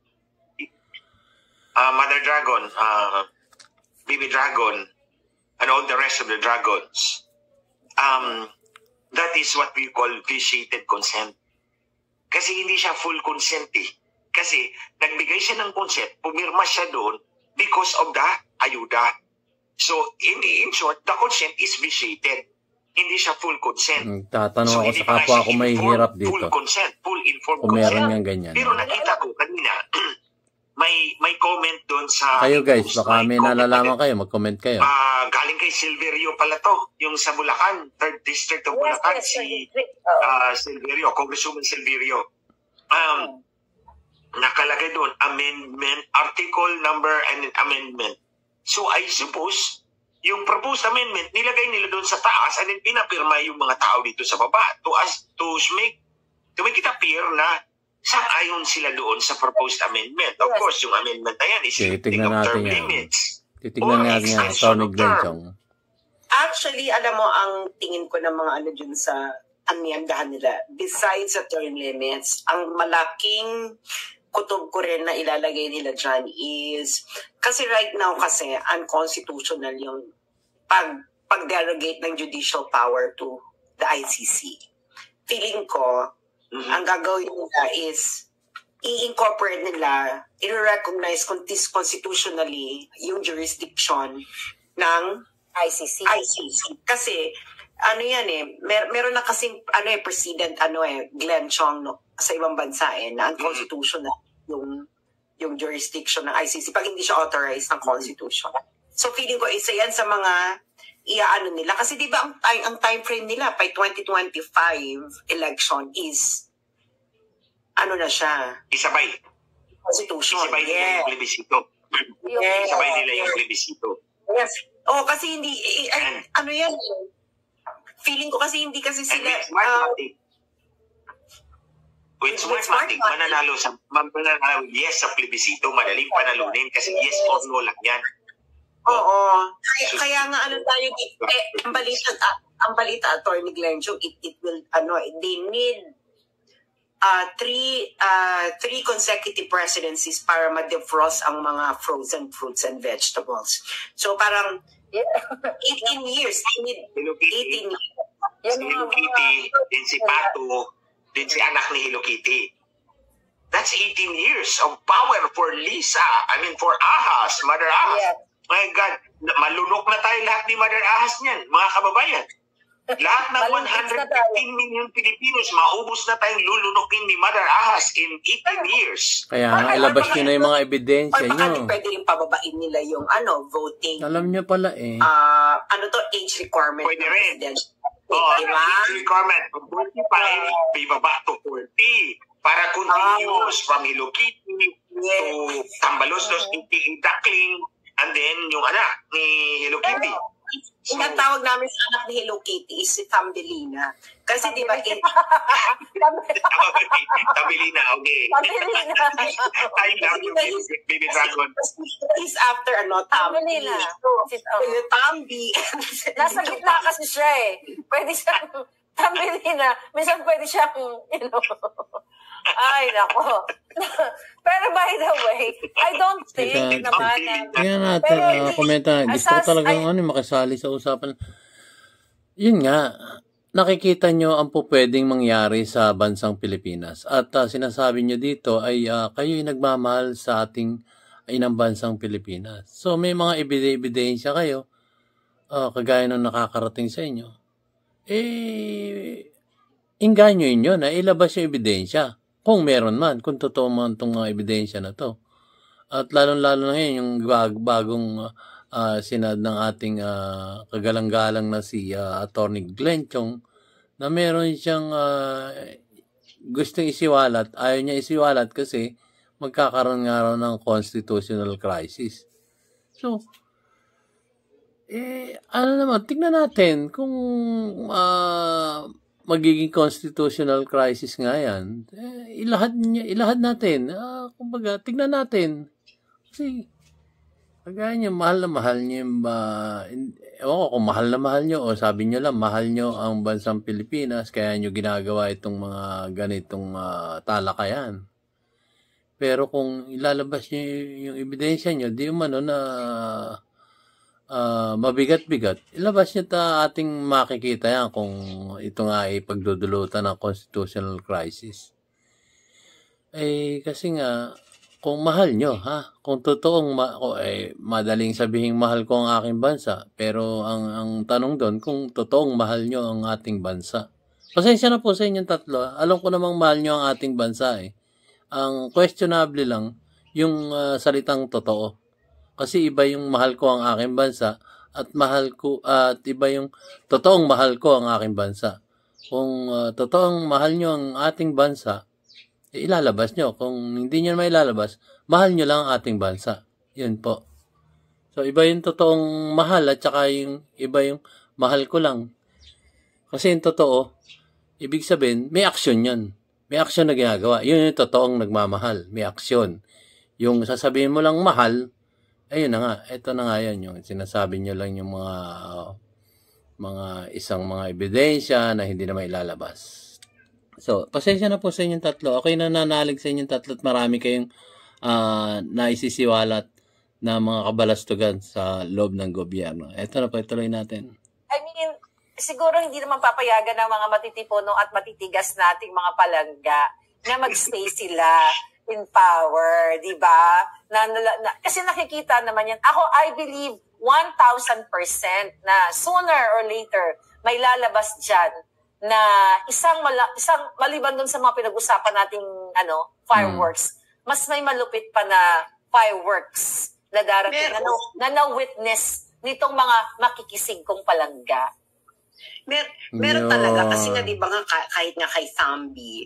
Mother Dragon, Baby Dragon, and all the rest of the dragons, that is what we call vitiated consent. Kasi hindi siya full consent eh. Kasi nagbigay siya ng consent, pumirma siya doon because of the ayuda. So, in short, the consent is vitiated. Hindi siya full consent. Tatanong ako sa kapwa ako may hirap dito. Full consent, full informed kung consent. Meron nga ganyan. Pero nakita ko kanina, may comment doon sa... Kayo guys, baka may nalalaman kayo, mag-comment kayo. Galing kay Silverio pala to, yung sa Bulacan, 3rd District of Bulacan, si Silverio, Congresswoman Silverio. Nakalagay doon, amendment, article number and amendment. So I suppose, yung proposed amendment, nilagay nila doon sa taas and then pinapirma yung mga tao dito sa baba to make it appear na sang-ayon sila doon sa proposed amendment. Of course, yung amendment na yan is lifting of term limits. Titignan natin yan, Atty. Glenchong. Actually, alam mo, ang tingin ko ng mga dyan sa aniyandahan nila, besides the term limits, ang malaking kutob ko rin na ilalagay nila dyan is, kasi right now kasi unconstitutional yung pag-derogate ng judicial power to the ICC. Feeling ko, ang gagawin nila is i-incorporate nila, i-recognize constitutionally yung jurisdiction ng ICC. Kasi, meron na kasing, President, Glenchong, sa ibang bansa, na unconstitutional yung jurisdiction ng ICC pag hindi siya authorized ng Constitution. So, feeling ko, isa yan sa mga iaano nila. Kasi di ba ang time frame nila by 2025 election is na siya? Isabay. Constitution. Isabay nila yung plebisito. Yes. Isabay nila yung plebisito. Yes. Kasi hindi, yan? Feeling ko kasi hindi kasi sila... With Smartmatic, mananalo yes sa plebisito, madaling panalunin kasi yes or no lang yan. Oo. Kaya nga ano tayo, ang balita Attorney Glencho, it will, they need three consecutive presidencies para ma-defrost ang mga frozen fruits and vegetables. So parang 18 years. They need 18 years. Si Hello Kitty, din si Pato, din si anak ni Hello Kitty. That's 18 years of power for Lisa. I mean, for Ahas, Mother Ahas. Yes. My God, malunok na tayo lahat ni Mother Ahas niyan, mga kababayan. Lahat ng 115 million Filipinos, maubos na tayong lulunukin ni Mother Ahas in 18 years. Kaya nga, ilabas nyo na yung mga ebidensya Baka nyo. pwede rin pababain nila yung voting. Alam nyo pala eh. Age requirement. Pwede rin. Oo, Diba? Age requirement. Kung 45, ibaba to 40. Para continuous from Hello Kitty to Tambaluslos, Duckling, and then yung anak ni Hello Kitty. Ang tawag namin sa anak ni Hello Kitty is si Tambelina. Kasi di ba, Tabilina, okay. I love you, baby dragon. Is after Tambi. Tambi. Nasa gitna kasi siya eh. Pwede siyang Tambelina. Minsan pwede siyang, ay, nako. Pero by the way, I don't think naman na... Kaya natin, komenta. Gusto ko talagang makasali sa usapan. Yun nga, nakikita nyo ang pwedeng mangyari sa bansang Pilipinas. At sinasabi nyo dito ay kayo'y nagmamahal sa ating inang bansang Pilipinas. So may mga ebidensya kayo, kagaya ng nakakarating sa inyo. Inganyo inyo na ilabas yung ebidensya. Kung meron man, kung totoo man itong mga ebidensya na to. At lalong-lalo na ngayon, yung bagong sinad ng ating kagalang-galang na si Attorney Glenchong, na meron siyang gustong isiwalat, ayaw niya isiwalat kasi magkakaroon nga raw ng constitutional crisis. So, tignan natin kung magiging constitutional crisis nga yan, ilahad natin. Kumbaga, tignan natin. Kasi, kagaya niya, mahal niyo yung, ewan ko kung mahal na mahal niyo o sabi niyo lang, mahal niyo ang bansang Pilipinas, kaya niyo ginagawa itong mga ganitong talakayan. Pero kung ilalabas niyo yung ebidensya niyo, di umano na mabigat-bigat, ilabas niyo ating makikita yan kung ito nga ay pagdudulutan ng constitutional crisis. Kasi nga, kung mahal nyo, kung totoong, madaling sabihing mahal ko ang aking bansa, pero ang tanong doon, kung totoong mahal nyo ang ating bansa. Pasensya na po sa inyong tatlo. Alam ko namang mahal nyo ang ating bansa eh. Ang questionable lang, yung salitang totoo. Kasi iba yung mahal ko ang aking bansa at iba yung totoong mahal ko ang aking bansa. Kung totoong mahal nyo ang ating bansa, ilalabas nyo. Kung hindi nyo may ilalabas, mahal nyo lang ang ating bansa. Yun po. So, iba yung totoong mahal at saka yung iba yung mahal ko lang. Kasi yung totoo, ibig sabihin, may aksyon yun. May aksyon na ginagawa. Yun yung totoong nagmamahal. May aksyon. Yung sasabihin mo lang mahal, ayun na nga, ito na nga yan, yung sinasabi nyo lang yung mga ebidensya na hindi na mailalabas. So, pasensya na po sa inyong tatlo. Okay na nanalig sa inyong tatlo at marami kayong naisisiwalat na mga kabalastugan sa loob ng gobyerno. Ito na po, ituloy natin. I mean, siguro hindi naman papayagan ng mga matitipuno at matitigas nating mga palangga na magstay sila in power, di ba? Kasi nakikita naman yan. Ako, I believe 1,000% na sooner or later may lalabas dyan na isang maliban dun sa mga pinag-usapan nating fireworks, mas may malupit pa na fireworks na darating na na-witness nitong mga makikisig kong palangga. Meron talaga kasi nga di ba nga kahit nga kay Thambi,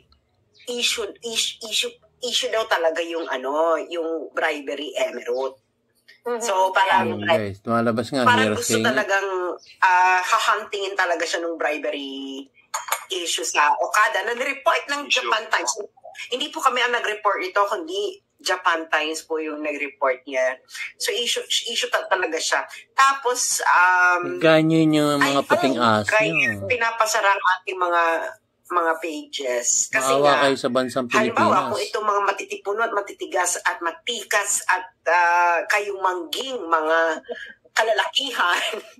issue daw talaga yung bribery emerald. So parang guys, tumalabas nga parang gusto talagang hahuntingin talaga siya ng bribery issue sa Okada na nireport ng Japan Times. Hindi po kami ang nag-report ito, kundi Japan Times po yung nag-report niya. So, issue talaga siya. Tapos, Ganyan yung mga puting aso. kaya pinapasara ang ating mga pages. Kasi Maawa nga, kayo sa bansang halimbawa, kung Pilipinas. itong mga matitipuno at matitigas at matikas at kayong mangging mga kalalakihan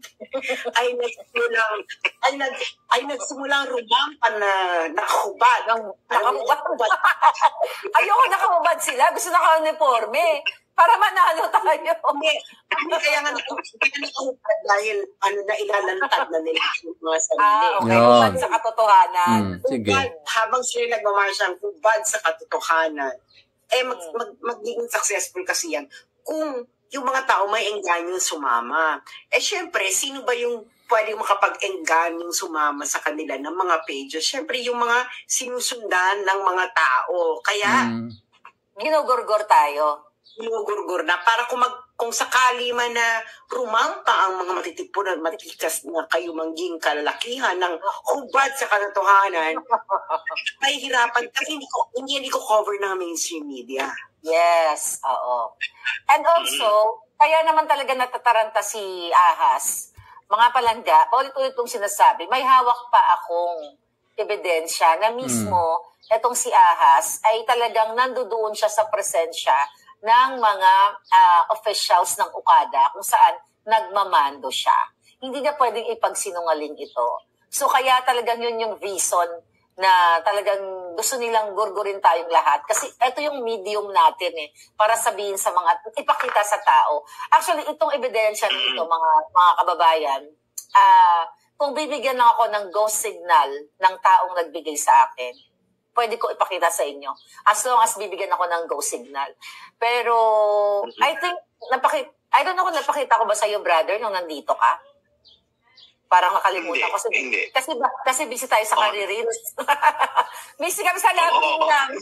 ay nagsimulang rumampa na nakahubad. Nakahubad. Ayoko nakahubad sila. Gusto naka-uniforme. Para manalo tayo. Hindi kaya nga nakahubad dahil na ilalantad na nila yung mga sarili. Okay. Yun. Hubad sa katotohanan. Sige. Hubad, habang sila nagmamarsang hubad sa katotohanan, magiging successful kasi yan kung yung mga tao may engganyo sumama. Syempre, sino ba yung pwede makapag-engganyo sumama sa kanila ng mga pages? Syempre, yung mga sinusundan ng mga tao. Kaya, Ginugurgur tayo. ginugurgur na para kung sakali man na rumampa ang mga matitipon at matikas na kayo mangging kalalakihan ng hubad sa katotohanan, may hirapan kasi hindi ko cover ng mainstream media. Yes, oo. And also, kaya naman talaga natataranta si Ahas. Mga palangga, ulit-ulit kong sinasabi, may hawak pa akong ebidensya na mismo itong si Ahas ay talagang nandoon siya sa presensya ng mga officials ng Okada kung saan nagmamando siya. Hindi na pwedeng ipagsinungaling ito. So kaya talagang yun yung reason na talagang gusto nilang gurgurin tayong lahat. Kasi ito yung medium natin para sabihin sa mga, ipakita sa tao. Actually, itong ebidensya nito, mga kababayan, kung bibigyan lang ako ng go signal ng taong nagbigay sa akin, pwede ko ipakita sa inyo. As long as bibigyan ako ng go signal. Pero, I think, I don't know kung napakita ko ba sa iyo, brother, nung nandito ka? Parang makalimutan ko. Kasi busy tayo sa careers. Busy kami sa labing namin.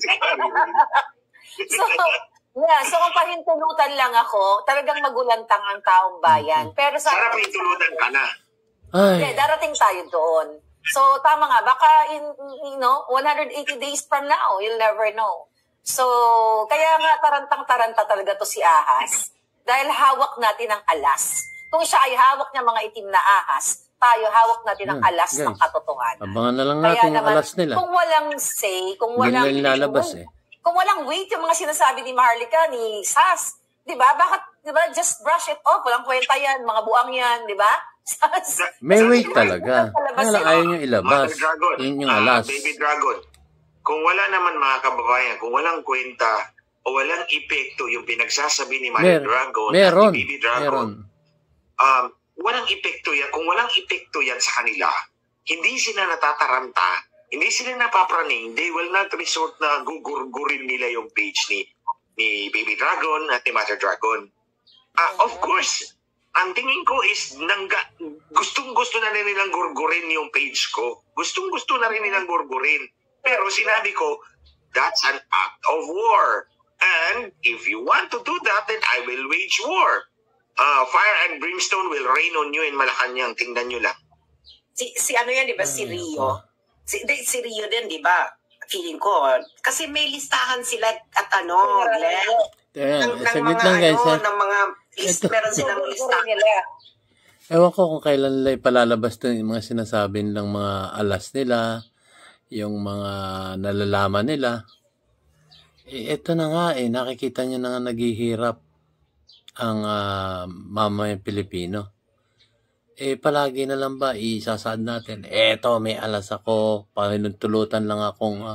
So kung pahintulutan lang ako, talagang magulantang ang taong bayan. Pero Sarap hintulutan ka na. Darating tayo doon. So tama nga, baka in 180 days from now, you'll never know. So kaya nga tarantang-taranta talaga to si Ahas. Dahil hawak natin ang alas. Kung siya ay hawak niya mga itim na ahas, tayo hawak natin ang alas ng katotohanan. Abangan na lang natin yung alas nila. Kung walang say, kung walang kung walang weight yung mga sinasabi ni Maharlika, ni Sas, 'di ba? Bakit 'di ba just brush it off, walang kwenta 'yan, mga buang 'yan, 'di ba? May weight talaga. Kaya lang ayaw nyo ilabas. Yun yung alas. Baby Dragon, kung wala naman mga kababayan, kung walang kwenta o walang epekto yung pinagsasabi ni Mother Dragon at ni Baby Dragon, walang epekto yan. Kung walang epekto yan sa kanila, hindi sila natataranta, hindi sila napapraning, they will not resort na gugurgurin nila yung page ni Baby Dragon at ni Mother Dragon. Of course, ang tingin ko is gustong-gusto na rin nilang gurgurin yung page ko. Gustong-gusto na rin nilang gurgurin. Pero sinabi ko, that's an act of war. And if you want to do that, then I will wage war. Fire and brimstone will rain on you in Malacanang. Tingnan nyo lang. Si ano yan, di ba? Si Rio. Si Rio din, di ba? Feeling ko. Kasi may listahan sila at Glenn. Saglit lang guys. Ng mga meron silang listahan. Ewan ko kung kailan nila ipalalabas ito yung mga sinasabi nilang mga alas nila, yung mga nalalaman nila. Ito na nga nakikita nyo na nga naghihirap ang mamayang Pilipino. Palagi na lang ba isasaad natin, eto may alas ako, panuntulutan lang akong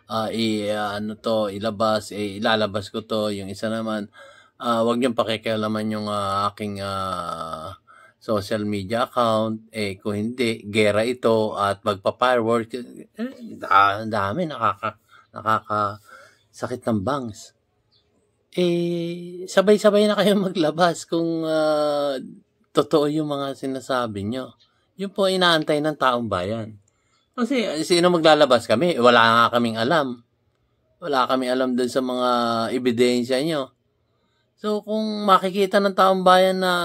ilabas, ilalabas ko to. Yung isa naman, wag niyong pakikialaman yung aking social media account, kung hindi, gera ito at magpa-firework. Dami, nakakasakit ng bangs. Sabay-sabay na kayo maglabas kung totoo yung mga sinasabi nyo. Yun po inaantay ng taong bayan. Kasi sino maglalabas kami? Wala nga kaming alam. Wala kaming alam dun sa mga ebidensya nyo. So kung makikita ng taong bayan na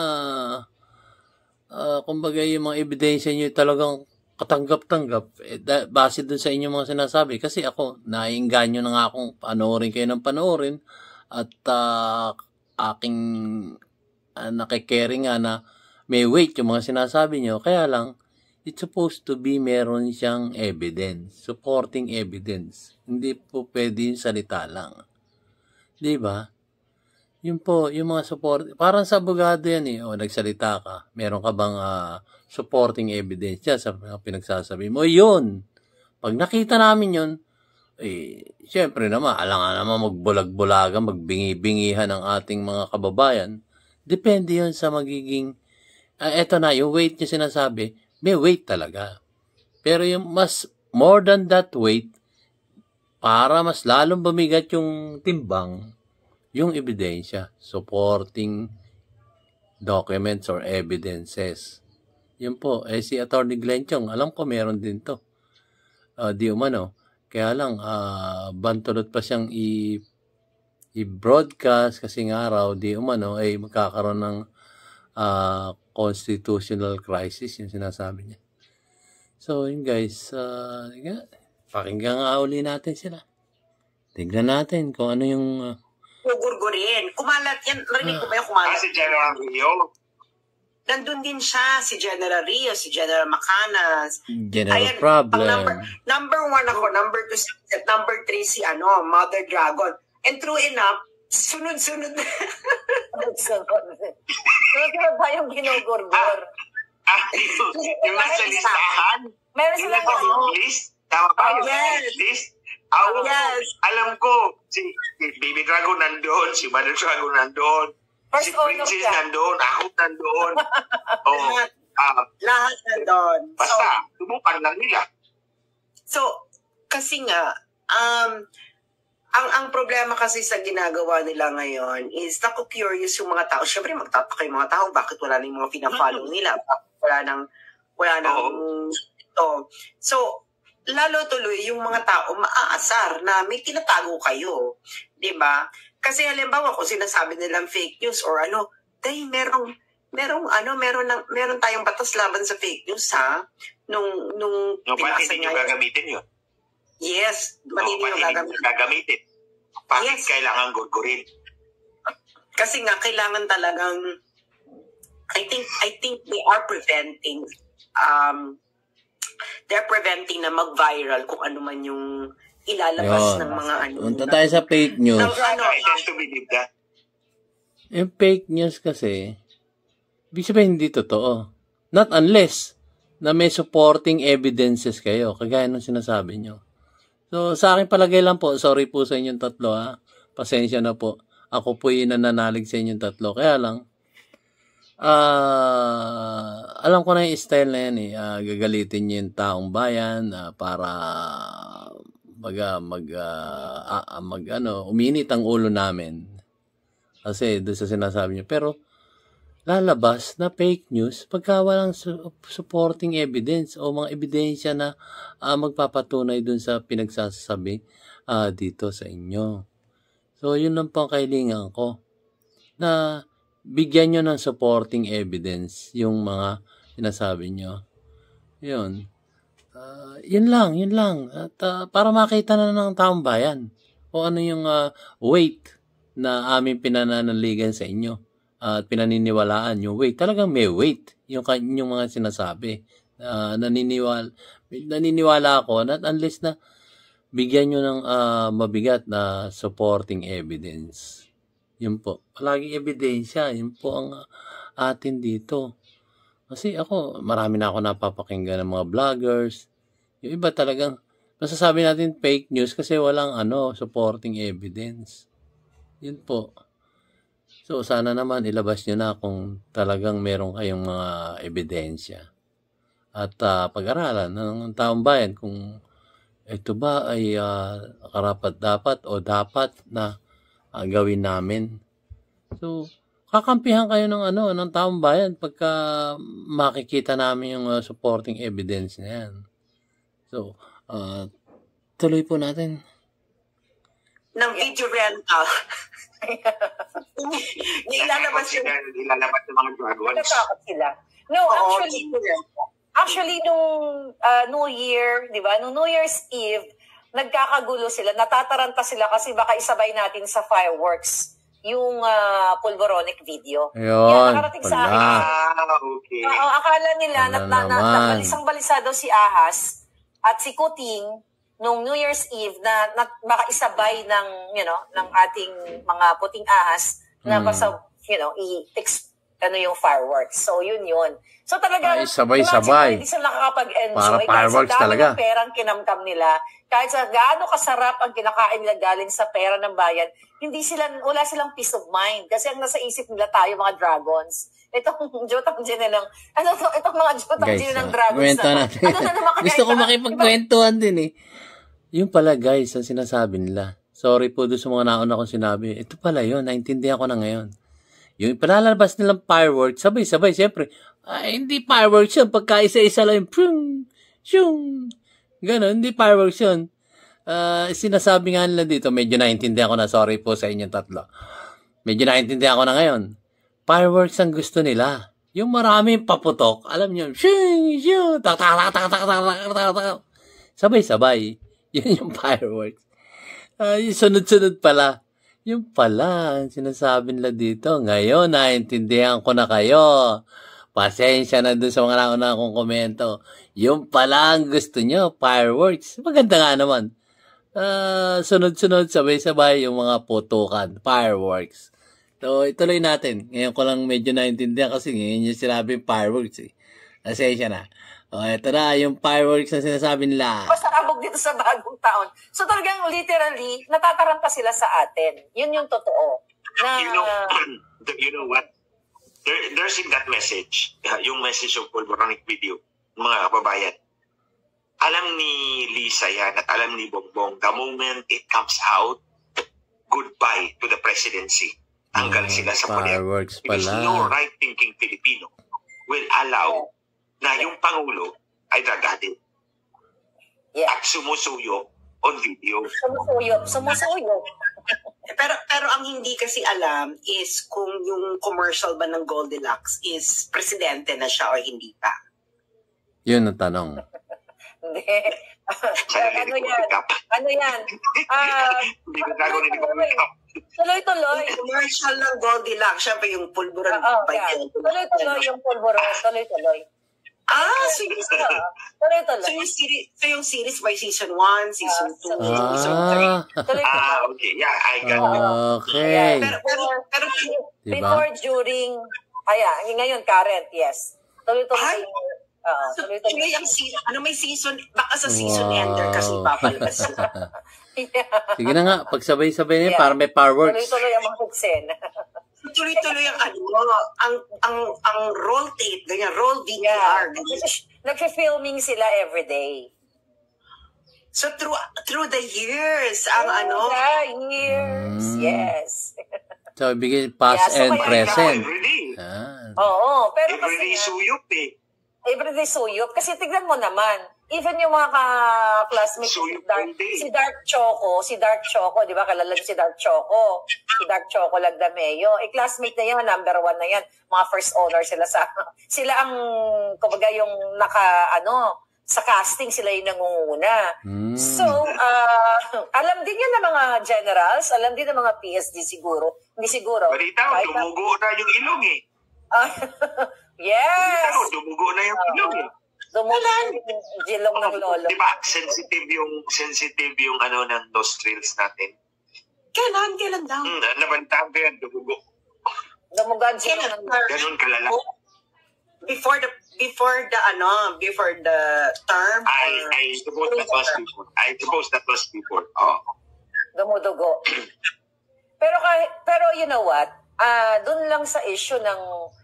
kumbaga yung mga ebidensya nyo talagang katanggap-tanggap, base dun sa inyong mga sinasabi. Kasi ako, naiinganyo na nga akong panoorin kayo ng panoorin. at aking nakikerry nga na may weight yung mga sinasabi nyo. Kaya lang, it's supposed to be meron siyang evidence, supporting evidence. Hindi po pwede yung salita lang. Di ba? Yun po, yung mga support, parang sa abogado yan eh. O, nagsalita ka. Meron ka bang supporting evidence yan sa pinagsasabi mo? Yun. Pag nakita namin yun, siyempre naman, alangan naman magbulag-bulagan, magbingi-bingihan ng ating mga kababayan. Depende yun sa magiging, eto na, yung weight niya sinasabi, may weight talaga. Pero yung more than that weight, para mas lalong bumigat yung timbang, yung ebidensya, supporting documents or evidences. Yun po, si Atty. Glenn Chong, alam ko meron din to. Di umano. Kaya lang, bantulot pa siyang i-broadcast kasi nga raw, di umano, ay magkakaroon ng constitutional crisis, yung sinasabi niya. So, yun guys, pakinggan nga uli natin sila. Tignan natin kung ano yung Gugurgurin. Kumalat yan. Narinig ko ba yung kumalat? Si General Rio. Nandun din siya, si General Rio, si General Macanas. general problem. Number 1 ako, number 2, number 3 si Mother Dragon. And true enough, sunod-sunod. Sunod ba yung ginugurgur? Yung nasa listahan. Meron Yung silang nasa list. Tama ba? Yung Yes. list. Yes. Alam ko, si Baby Dragon nandoon, si Mother Dragon nandoon, si First owner Princess siya. nandoon, ako nandoon. Lahat nandun. Basta, subukan lang nila. So, kasi nga, ang problema kasi sa ginagawa nila ngayon is naku-curious yung mga tao. Siyempre, magtataka yung mga tao, bakit wala na yung mga pina-follow nila? Bakit wala nang ito. So, lalo tuloy yung mga tao maaasar na may tinatago kayo. Diba? Kasi halimbawa kung sinasabi nilang fake news or dahil meron tayong batas laban sa fake news ha. Nung Ba't hindi nyo gagamitin yun? Yes, Ba't hindi nyo gagamitin? Bakit kailangan gurgurin? Kasi nga kailangan talagang I think they are preventing they're preventing na mag-viral kung ano man yung ilalabas ng mga Punta tayo sa fake news. I tend to believe that. Yung fake news kasi, ibig sabihin hindi totoo. Not unless na may supporting evidences kayo, kagaya ng sinasabi nyo. So, sa akin palagay lang po, sorry po sa inyong tatlo ha. Pasensya na po. Ako po yung nananalig sa inyong tatlo. Kaya lang, alam ko na yung style na yan eh. Gagalitin niyo yung taong bayan para uminit ang ulo namin. Kasi doon sa sinasabi niyo. Pero lalabas na fake news pagka walang supporting evidence o mga ebidensya na magpapatunay doon sa pinagsasabi dito sa inyo. So, yun lang po ang kailangan ko. Na bigyan nyo ng supporting evidence yung mga sinasabi nyo. Yun. Yun lang. At para makita na ng taong bayan o ano yung weight na aming pinananaligan sa inyo at pinaniniwalaan yung weight. Talagang may weight yung mga sinasabi. Naniniwala ako na unless na bigyan nyo ng mabigat na supporting evidence. Yun po. Palaging ebidensya. Yun po ang atin dito. Kasi ako, marami na ako napapakinggan ng mga vloggers. Yung iba talagang, masasabi natin fake news kasi walang supporting evidence. Yun po. So, sana naman ilabas nyo na kung talagang meron kayong mga ebidensya. At pag-aralan ng taong bayan kung ito ba ay karapat-dapat o dapat na gawin namin. So, kakampihan kayo ng taong bayan pagka makikita namin yung supporting evidence na yan. So, tuloy po natin. Ng video rental. Ilalabas yung mga dragons. Natakot sila. No, actually, nung New Year, di ba? Nung New Year's Eve, nagkakagulo sila, natataranta sila kasi baka isabay natin sa fireworks yung pulboronic video. Yun, nakarating sa pala. akin. Okay. Oo, akala nila Ano naman? balisang-balisa daw si Ahas at si Kuting nung New Year's Eve na baka isabay ng, ng ating mga puting ahas na basta, yung fireworks. So, yun. So, talaga, Ay, sabay-sabay. Hindi sila nakakapag-enjoy. Para fireworks kahit sa talaga. ng perang kinamkam nila, kahit sa gaano kasarap ang kinakain nila galing sa pera ng bayan, wala silang peace of mind. Kasi ang nasa isip nila tayo, mga dragons. Itong Jotang Gin ng, itong mga Jotang Gin ng dragons. Kwento natin. Gusto ko makipagkwentuhan din eh. Yung pala guys, ang sinasabi nila. Sorry po doon sa mga nauna kong sinabi. Ito pala yun, naintindihan ko na ngayon. Yung palalabas nilang fireworks, sabay-sabay, siyempre, hindi fireworks yun. Pagka isa-isa lang yung, prum, shung, gano'n, hindi fireworks yun. Sinasabi nga nila dito, medyo naintindihan ko na, sorry po sa inyong tatlo. Medyo naintindihan ko na ngayon. Fireworks ang gusto nila. Yung maraming paputok, alam nyo, shung, shung, tak, tak, tak, tak, tak, tak, tak, tak, sabay-sabay. Yun yung fireworks. Yung sunod-sunod pala. Yung pala, ang sinasabi nila dito. Ngayon, naintindihan ko na kayo. Pasensya na dun sa mga nauna kong komento. Yung pala ang gusto nyo, fireworks. Maganda nga naman. Sunod-sunod, sabay-sabay yung mga putukan, fireworks. So, ituloy natin. Ngayon ko lang medyo naintindihan kasi ngayon yung sinabi fireworks eh. Pasensya na. Ito na, yung fireworks na sinasabi nila. Pasarabog dito sa bagong taon. So talagang literally, natataranta sila sa atin. Yun yung totoo. You know what? There's in that message, yung message of pulboronic video, mga kababayan. Alam ni Lisa yan at alam ni Bongbong, the moment it comes out, goodbye to the presidency. Tanggal sila sa poder. Fireworks Because pala. no right-thinking Filipino will allow na yung Pangulo ay dragatin Yeah. at sumusuyo on video. Sumusuyo. Pero ang hindi kasi alam is kung yung commercial ba ng Goldilocks is presidente na siya o hindi pa. Yun ang tanong. Hindi. Sarili Ano ko yan? pick up. Ano yan? Hindi ko dragon, hindi ko pick up. Tuloy-tuloy. Commercial ng Goldilocks, syempre yung pulburan Oo, pa yeah. yun. Tuloy-tuloy yung pulburon. Tuloy-tuloy. So Tuloy-tuloy. yung series by season 1, season 2, season 3. Tuloy-tuloy. Okay. Yeah, I got it. Okay. Pero Diba? Before, during, ngayon, current, yes. Tuloy-tuloy. tuloy ang may season, baka sa season ender kasi papalabas. Sige na nga, pagsabay-sabay niya, Yeah. para may fireworks. Tuloy-tuloy ang mga eksena. Tuloy-tuloy ang roll tape, ganyan, roll VCR. Yeah. Ganyan. Nag-filming sila everyday. So through the years, ang Years, yes. So, ibigay past Yeah, so and kaya- present. Everyday. Oo, pero kasi Everyday suyop eh. everyday suyop. Kasi tignan mo naman, even yung mga classmates Suyop si Dark Choco, di ba? Kalala niyo si Dark Choco. Si Dark Choco Lagdameo. Classmate na yan, number 1 na yan. Mga first honor sila sila ang, kumbaga yung sa casting sila yung nangunguna. So, alam din yan ng mga generals, alam din ng mga PSD siguro. Hindi siguro. Balita ko, dumugo na yung ilong eh. Yes! Balita ko, dumugo na yung ilong eh. Dumulan yung jilong ng lolo. Di ba, sensitive yung ng nostrils natin. Kailan daw? Nabantaan ko yan, dumugo. Dumugan jilong ng lolo. Ganun kalala. Before the term. I suppose that was before. Oh. Dumudugo. Pero you know what? Doon lang sa issue ng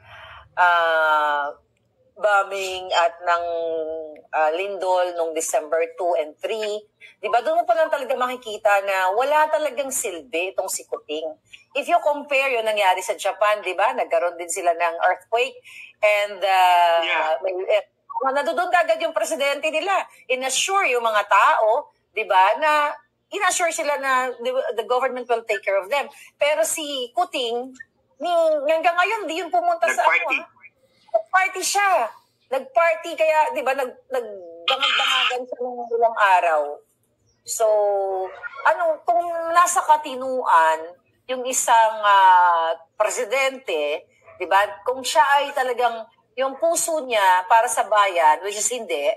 bombing at ng lindol nung December 2 and 3. Diba? Doon mo pa lang talaga makikita na wala talagang silbi itong si Kuting. If you compare yung nangyari sa Japan, diba? Nagkaroon din sila ng earthquake and nandoon kagad yung presidente nila. In-assure yung mga tao, diba, na in-assure sila na the government will take care of them. Pero si Kuting, hanggang ngayon, di yun pumunta sa Nag-party siya. Nag-party kaya, di ba, nagdangag-dangagan siya ng ilang araw. So, kung nasa katinuan, yung isang presidente, di ba, kung siya ay talagang yung puso niya para sa bayan, which is hindi,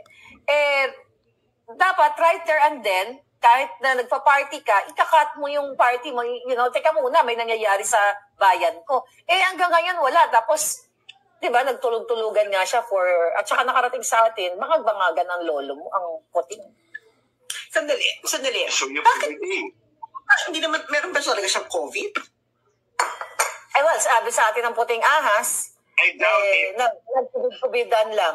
dapat right there and then, kahit na nagpa-party ka, ikakat mo yung party mo, teka muna, may nangyayari sa bayan ko. Hanggang ngayon wala. Tapos, di ba, nagtulog-tulugan nga siya at saka nakarating sa atin, makagbangagan ng lolo mo, ang Kuting. Sandali. So, yung Bakit? Hindi naman, meron ba talaga siyang COVID? Well, sabi sa atin ng Puting Ahas, I doubt it. nagkubid-kubidan lang.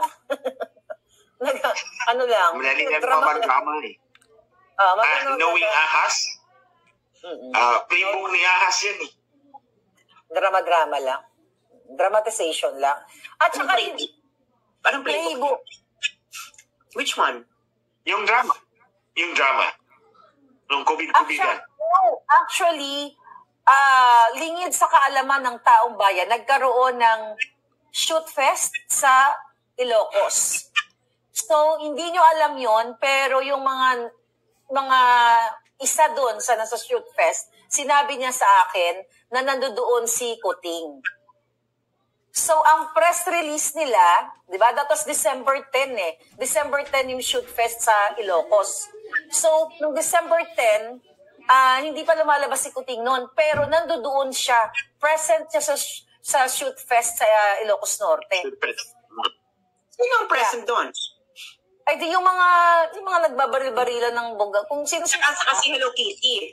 Lang. Madaling nagpapadrama eh. Knowing Ahas, playbook ni Ahas yan eh. Drama-drama lang. Dramatization lang. At saka, Parang playbook. Which one? Yung drama. Nung COVID-COVIDan. Actually, lingid sa kaalaman ng taong bayan, nagkaroon ng shoot fest sa Ilocos. So, hindi nyo alam yon, pero yung mga isa doon sa nasa shoot fest, sinabi niya sa akin na nandoon si Kuting. So, ang press release nila, di ba, that was December 10 eh. December 10 yung shoot fest sa Ilocos. So, noong December 10, hindi pa lumalabas si Kuting noon, pero nandoon siya, present siya sa shoot fest sa Ilocos Norte. Sino ang present doon? Ay, di yung mga nagbabaril-barilan ng bongga. Kung sino Saka si Hello Kitty.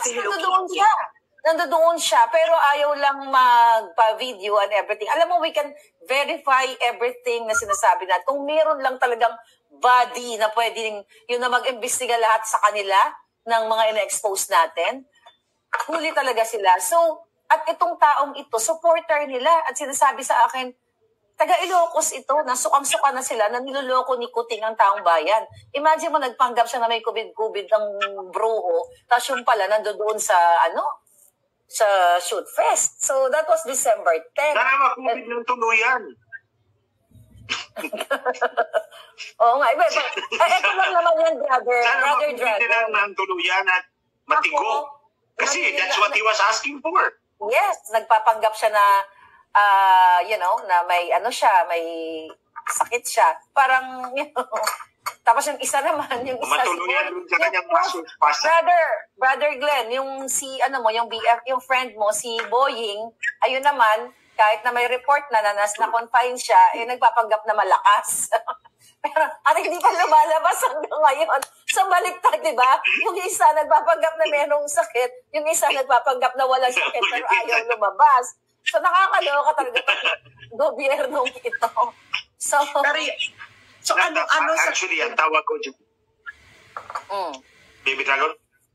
Nandoon siya, pero ayaw lang magpa-video and everything. Alam mo, we can verify everything na sinasabi natin. Kung meron lang talagang body na pwedeng yun na mag-imbestiga lahat sa kanila ng mga ina-expose natin, huli talaga sila. So, at itong taong ito, supporter nila at sinasabi sa akin, taga Ilocos ito, nasukang-suka na sila na niloloko ni Kuting ang taong bayan. Imagine mo, nagpanggap siya na may COVID ang bruho, tapos yung pala nandoon sa sa shoot fest. So, that was December 10. Sana ma-COVID ng tuluyan. Oo nga. Ito lang naman yan, brother. Sana Brother ma-COVID Dragon. nila ng tuluyan at matigo. Kasi that's what he was asking for. Yes, nagpapanggap siya na, na may may sakit siya. Parang, tapos yung isa naman, yung isa matuluyan dun sa kanyang pass. Brother Glenn, yung yung BF, yung friend mo, si Boying, ayun naman, kahit na may report na na-confine siya, nagpapanggap na malakas. Pero, hindi pa lumalabas hanggang ngayon. Sa baliktad, di ba? Yung isa nagpapanggap na merong sakit, yung isa nagpapanggap na walang sakit, pero ayaw lumabas. So, nakakaloka talaga ang gobyernong ito. So, actually, ang tawag ko dyan. Baby Dragon?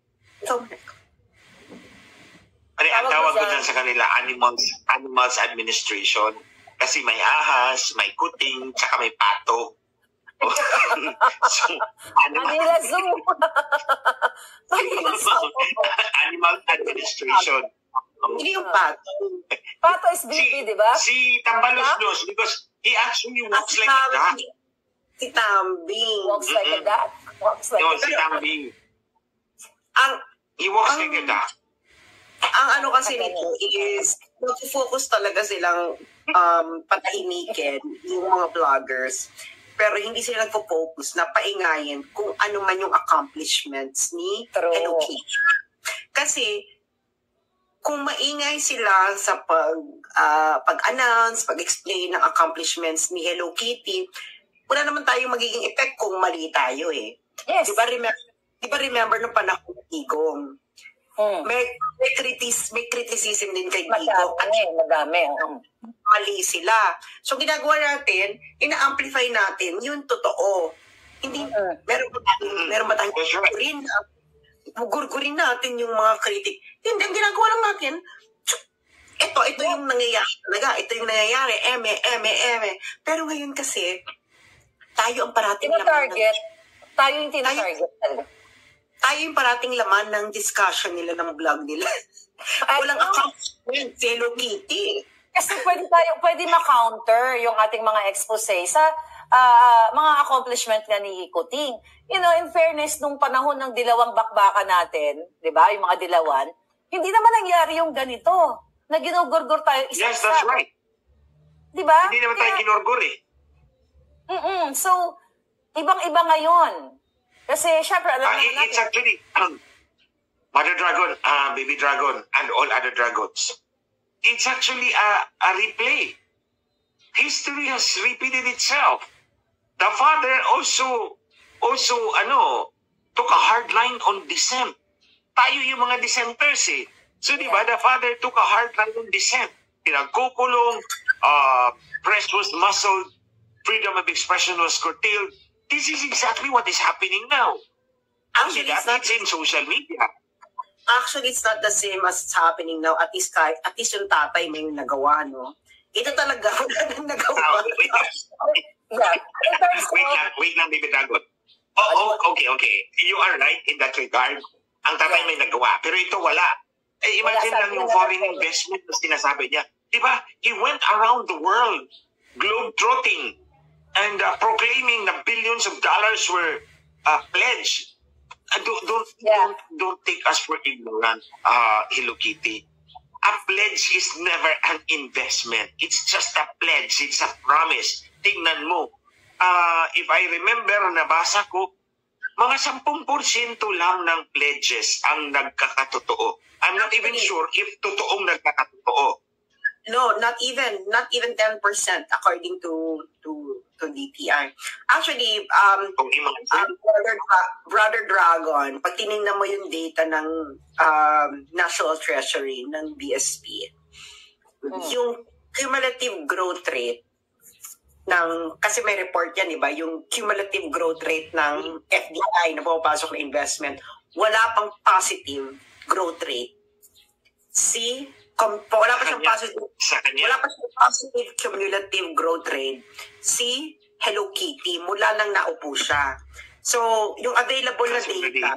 Ang tawag ko dyan sa kanila, Animals Administration. Kasi may ahas, may kuting, tsaka may pato. So, Manila Zoo. Animal Administration. Hindi yung pato. Pato is BP, di ba? Si Tambalos because he actually walks like a duck. Si Tambing. Walks like a duck. Si Tambing. He walks like a duck. Ang kasi nito is, mag-focus talaga silang patahimikin yung mga vloggers. Pero hindi sila nagpo-focus na paingayin kung ano man yung accomplishments ni Hello Kitty. Kasi, kung maingay sila sa pag-announce, pag-explain ng accomplishments ni Hello Kitty, wala naman tayong magiging effect kung mali tayo eh. Yes. Di ba remember nung panahon ng Tigong? May criticism din kay Tigong. Madami. Mali sila. So, ginagawa natin, ina-amplify natin yung totoo. Hindi, meron ba tayong gurgurin natin yung mga kritik. Hindi, ang ginagawa lang natin, ito yung nangyayari talaga. Ito yung nangyayari. Eme. Pero ngayon kasi, tayo ang parating Tina-target. Tayo yung tina-target. Tayo yung parating laman ng discussion nila, ng vlog nila. Walang accomplishment, Hello Kitty. Kasi pwede ma-counter yung ating mga expose sa mga accomplishment nga ni Kuting. In fairness, nung panahon ng dilawang bakbakan natin, di ba, yung mga dilawan, hindi naman nangyari yung ganito, na ginugurgur tayo isa-isa. Yes, that's right. Di ba? Hindi naman tayo ginurgur eh. So, ibang-iba ngayon. Kasi, syempre, alam naman natin. It's actually, Mother Dragon, Baby Dragon, and all other dragons. It's actually a replay. History has repeated itself. The father also took a hard line on dissent. Tayo yung mga dissenters eh. So, di ba, the father took a hard line on dissent. Pinagkukulong, press was muscled, freedom of expression was curtailed. This is exactly what is happening now. Actually, It's in social media. Actually, it's not the same as it's happening now. At least yung tatay may nagawa, no? Ito talaga, wala nang nagawa. Wait lang, Baby Dragon. Okay. You are right in that regard. Ang tatay may nagawa. Pero ito wala. Imagine lang yung foreign investment na sinasabi niya. Diba? He went around the world, globe-trotting, and proclaiming na billions of dollars were pledged. Don't take us for ignorant, Hello Kitty. A pledge is never an investment. It's just a pledge. It's a promise. Tingnan mo. If I remember, nabasa ko, mga 10% lang ng pledges ang nagkakatotoo. I'm not even sure if totoong nagkakatotoo. No, not even 10% according to DTI. Actually, Brother Dragon, pag tinignan mo yung data ng National Treasury ng BSP, yung cumulative growth rate kasi may report yan, diba? Yung cumulative growth rate ng FDI na pumapasok na investment, wala pang positive growth rate. Wala pa siyang positive cumulative growth rate. Si Hello Kitty, mula nang naupo siya. So, yung available na data.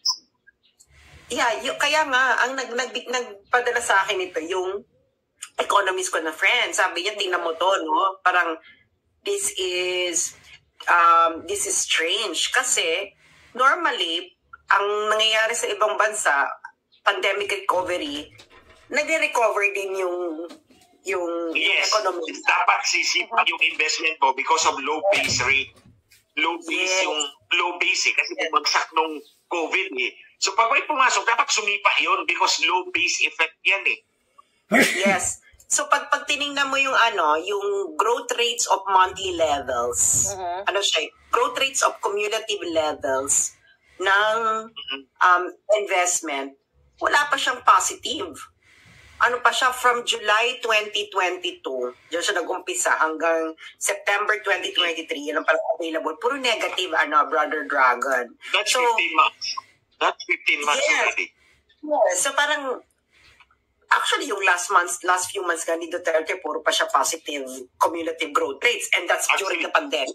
Kaya nga, ang nagpadala sa akin ito, yung economist ko na friend. Sabi niya, tingnan mo to, no? Parang, this is strange. Kasi, normally, ang nangyayari sa ibang bansa, pandemic recovery, nagre-recover din yung economy. Dapat sisipa yung investment mo because of low base rate. Low base kasi bumagsak nung COVID eh. So pag may pumasok, dapat sumipa yun because low base effect yan eh. Yes. So pag tinignan mo yung yung growth rates of monthly levels, growth rates of cumulative levels ng investment, wala pa siyang positive. Pa siya, from July 2022, diyan siya nag-umpisa hanggang September 2023, yan ang parang available. Puro negative, Brother Dragon. That's 15 months. That's 15 months already. Yeah. So parang, actually yung last few months ni Duterte, puro pa siya positive cumulative growth rates. And that's during the pandemic.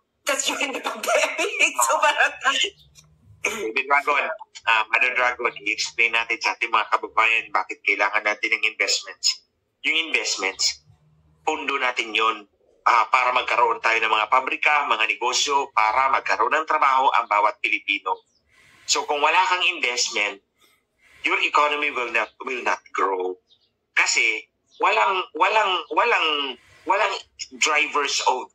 So parang, Baby Dragon, Mother Dragon, i-explain natin sa ating mga kababayan bakit kailangan natin ng investments. Yung investments, pundo natin yun para magkaroon tayo ng mga pabrika, mga negosyo, para magkaroon ng trabaho ang bawat Pilipino. So kung wala kang investment, your economy will not grow. Kasi walang drivers of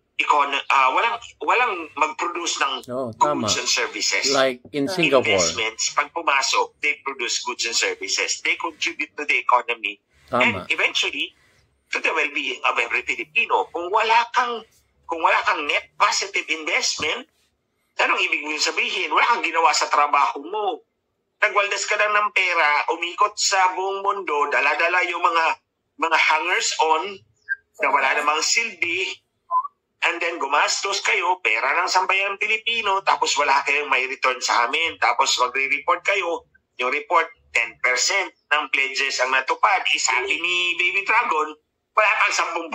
walang mag-produce ng goods and services. Like in Singapore. Investments, pag pumasok, they produce goods and services. They contribute to the economy. And eventually, to the well-being of every Filipino. Kung wala kang net positive investment, anong ibig mo sabihin? Wala kang ginawa sa trabaho mo. Nagwaldas ka lang ng pera, umikot sa buong mundo, dala-dala yung mga hangers-on na wala namang silbi, and then gumastos kayo, pera ng sambayang Pilipino, tapos wala kayong may return sa amin. Tapos magre-report kayo, yung report, 10% ng pledges ang natupad. Sabi ni Baby Dragon, wala pang 10%.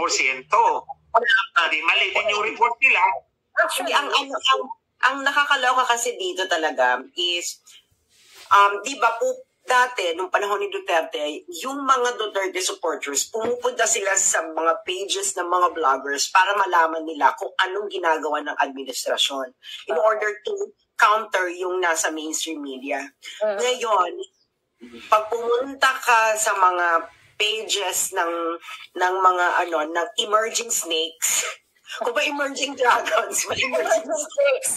Mali din yung report nila. Actually, ang nakakaloka kasi dito talaga is, di ba po, dati, nung panahon ni Duterte, yung mga Duterte supporters, pumupunta sila sa mga pages ng mga vloggers para malaman nila kung anong ginagawa ng administrasyon in order to counter yung nasa mainstream media. Ngayon, pag pumunta ka sa mga pages ng mga ng emerging snakes, kung ba emerging dragons, emerging snakes.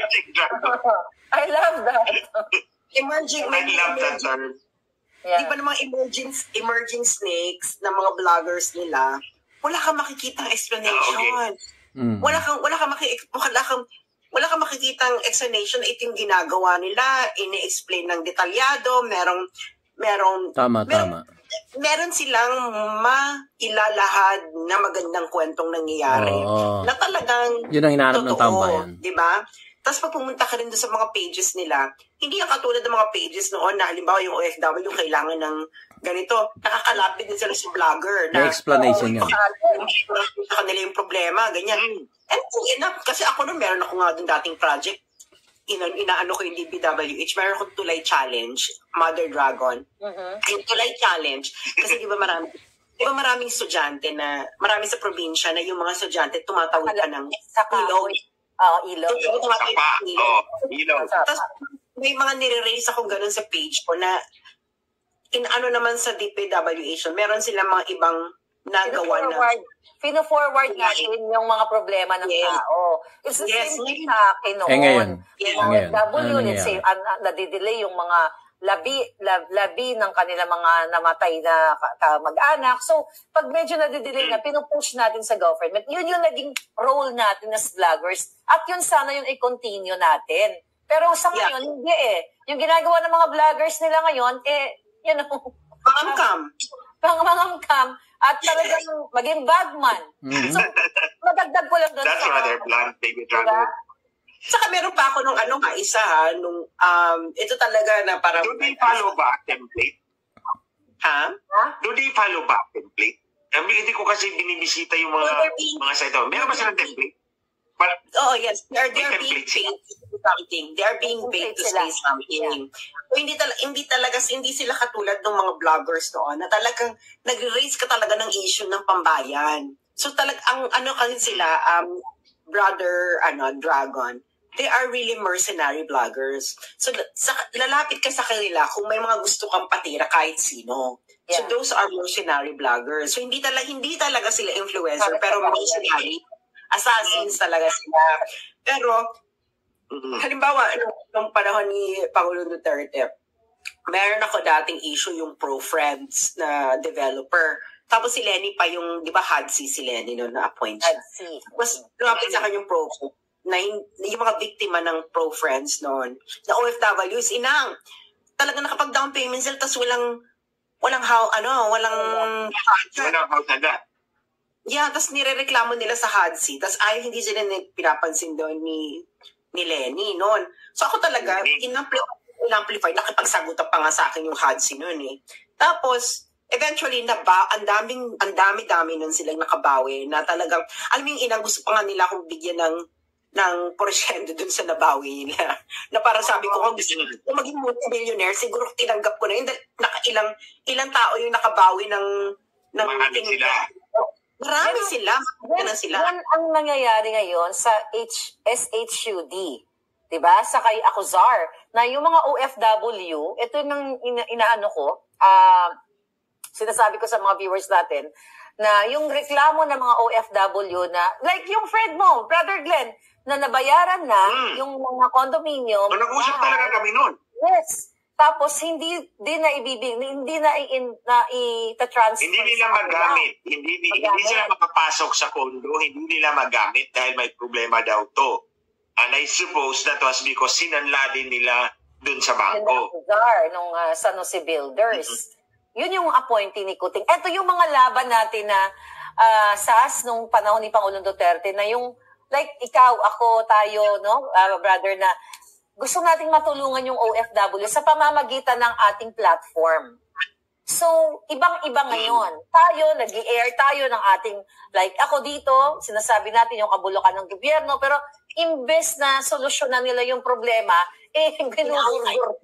I love that. Emerging, I love that term. Di ba namang emerging snakes na mga vloggers nila, wala kang makikitang explanation. Wala kang makikitang explanation. Ito yung ginagawa nila, ini-explain ng detalyado, Tama. Meron silang mailalahad na magandang kwentong nangyayari na talagang yun ang hinahanap ng tambayan. Di ba? Tapos pag pumunta ka rin doon sa mga pages nila, hindi yung katulad ng mga pages noon na halimbawa yung OFW kailangan ng ganito, nakakalapit din sila sa vlogger. May explanation yan. Sa kanila yung problema, ganyan. And enough, kasi ako noon, meron ako nga doon dating project, inaano ko yung DPWH, meron akong Tulay Challenge, Mother Dragon. Yung Tulay Challenge, kasi di ba maraming estudyante na, marami sa probinsya na yung mga estudyante tumatawid ka ng ilaw. Ilaw. Tapos may mga nire-raise akong ganun sa page ko na naman sa DPWH, meron silang mga ibang nagawa na Pino-forward natin yung mga problema ng tao. It's the same thing sa akin noon. Ngayon. W, let's say, nadidelay yung mga labi ng kanila mga namatay na mag-anak. So, pag medyo nadidelay na, pinupush natin sa government. Yun yung naging role natin as vloggers. At yun sana yung i-continue natin. Pero sa ngayon, hindi eh. Yung ginagawa ng mga vloggers nila ngayon, Pangamangkam. At talagang maging bagman. So, madagdag ko lang doon. That's rather blunt, baby Dragon. Saka meron pa ako nung ito talaga na parang... Do they follow back template? Ha? Do they follow back template? Hindi ko kasi binibisita yung mga site. Meron ba silang template? Yes. They're being paid to do something. They're being paid to say something. So, hindi sila katulad ng mga vloggers noon na talagang nag-raise ka talaga ng issue ng pambayan. So talagang kasi sila, Brother Dragon, they are really mercenary vloggers. So lalapit ka sa kanila kung may mga gusto kang patira kahit sino. So those are mercenary vloggers. So hindi talaga sila influencer, pero mercenary. Assassins talaga sila. Pero, halimbawa, nung panahon ni Pangulong Duterte, meron ako dating issue yung ProFriends na developer. Tapos si Lenny pa yung, di ba, Hadsi si Lenny noon na-appoint siya. Tapos, lumapit sa akin yung na yung mga biktima ng ProFriends noon, na OFWs, talaga nakapag-down payment sila, tapos walang house agad. Yeah, tapos nirereklamo nila sa HUD-C. Tapos hindi sila pinapansin doon ni Lenny noon. So ako talaga, in-amplify, nakipagsagutan pa nga sa akin yung HUD-C noon eh. Tapos, eventually, ang dami-dami nun silang nakabawi na talagang, alam mo yung inang gusto pa nga nila akong bigyan ng porsyento dun sa nabawi nila. Na parang sabi ko, kung gusto ko maging multi-millionaire, siguro tinanggap ko na yun. Ilang tao yung nakabawi ng marami sila. Marami sila. Yan ang nangyayari ngayon sa SHUD. Diba? Sa kay Acuzar. Na yung mga OFW, ito yung inaano ko, sinasabi ko sa mga viewers natin, na yung reklamo ng mga OFW na, like yung friend mo, Brother Glenn, na nabayaran na yung mga condominium. So, nag-usap talaga kami nun. Yes. Tapos, hindi na ita-transfer. Hindi nila magamit. Hindi sila makapasok sa kondo. Hindi nila magamit dahil may problema daw to. And I suppose that was because sinanla din nila dun sa bangko. Nung San Jose Builders. Yun yung appointee ni Kuting. Ito yung mga laban natin na SAS nung panahon ni Pangulong Duterte na yung, like, ikaw, ako, tayo, no, brother, na gusto nating matulungan yung OFW sa pamamagitan ng ating platform. So, ibang-iba ngayon. Tayo, nag-i-air tayo ng ating, like ako dito, sinasabi natin yung kabulukan ng gobyerno, pero imbes na solusyonan nila yung problema,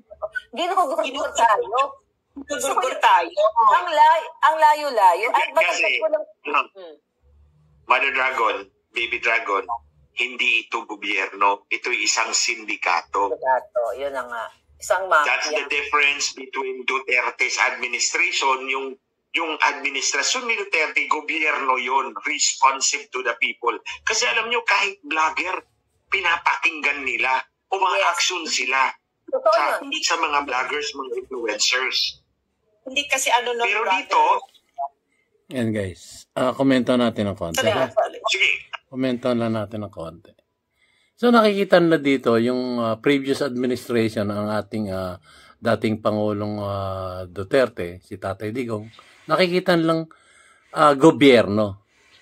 Ginugugot tayo. Gugurgur tayo. Ang layo-layo. At Kasi, ko lang... Mother Dragon, Baby Dragon, hindi ito gobyerno, ito'y isang sindikato. Yun na nga. Isang That's mafia. the difference between Duterte's administration, yung administrasyon ni Duterte, gobyerno yon, responsive to the people. Kasi alam nyo, kahit vlogger, pinapakinggan nila o mga Yes. action sila Totoo yun. sa mga vloggers, mga influencers. Hindi kasi ano no, Pero brother. dito, Yan guys, komento natin ng konti. sige, Komento lang natin ng konti. So nakikita na dito yung previous administration ng ating dating Pangulong Duterte, si Tatay Digong. Nakikita lang gobyerno.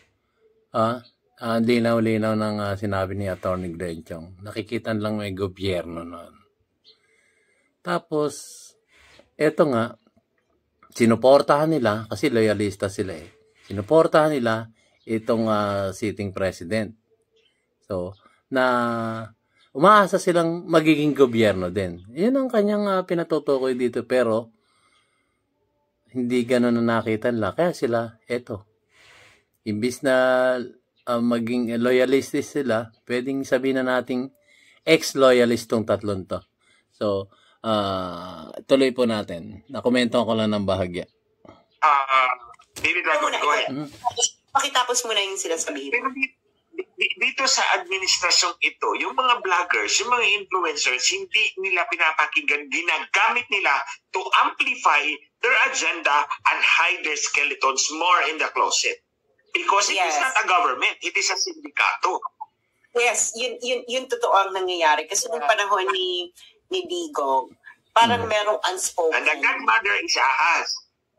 Linaw-linaw ng sinabi ni Atty. Glenchong. Nakikita lang may gobyerno noon. Tapos, eto nga, sinuportahan nila, kasi loyalista sila sinuportahan nila itong sitting president. So, na umaasa silang magiging gobyerno din. Yun ang kanyang pinatutukoy dito, pero hindi ganun na nakita nila. Kaya sila, eto, imbis na maging loyalistis sila, pwedeng sabihin na nating ex-loyalist tong tatlong to. So, tuloy po natin. Nakomento ko lang ng bahagya. Baby Dragon, go ahead. Pakitapos mo na yung sinasabihin. Pero dito sa administrasyong ito, yung mga vloggers, yung mga influencers, hindi nila pinapakinggan, ginagamit nila to amplify their agenda and hide their skeletons more in the closet. Because it is Yes. not a government, it is a sindikato. Yes, yun totoo ang nangyayari. Kasi nung panahon ni Digong, parang merong unspoken. And the godmother is Ahas.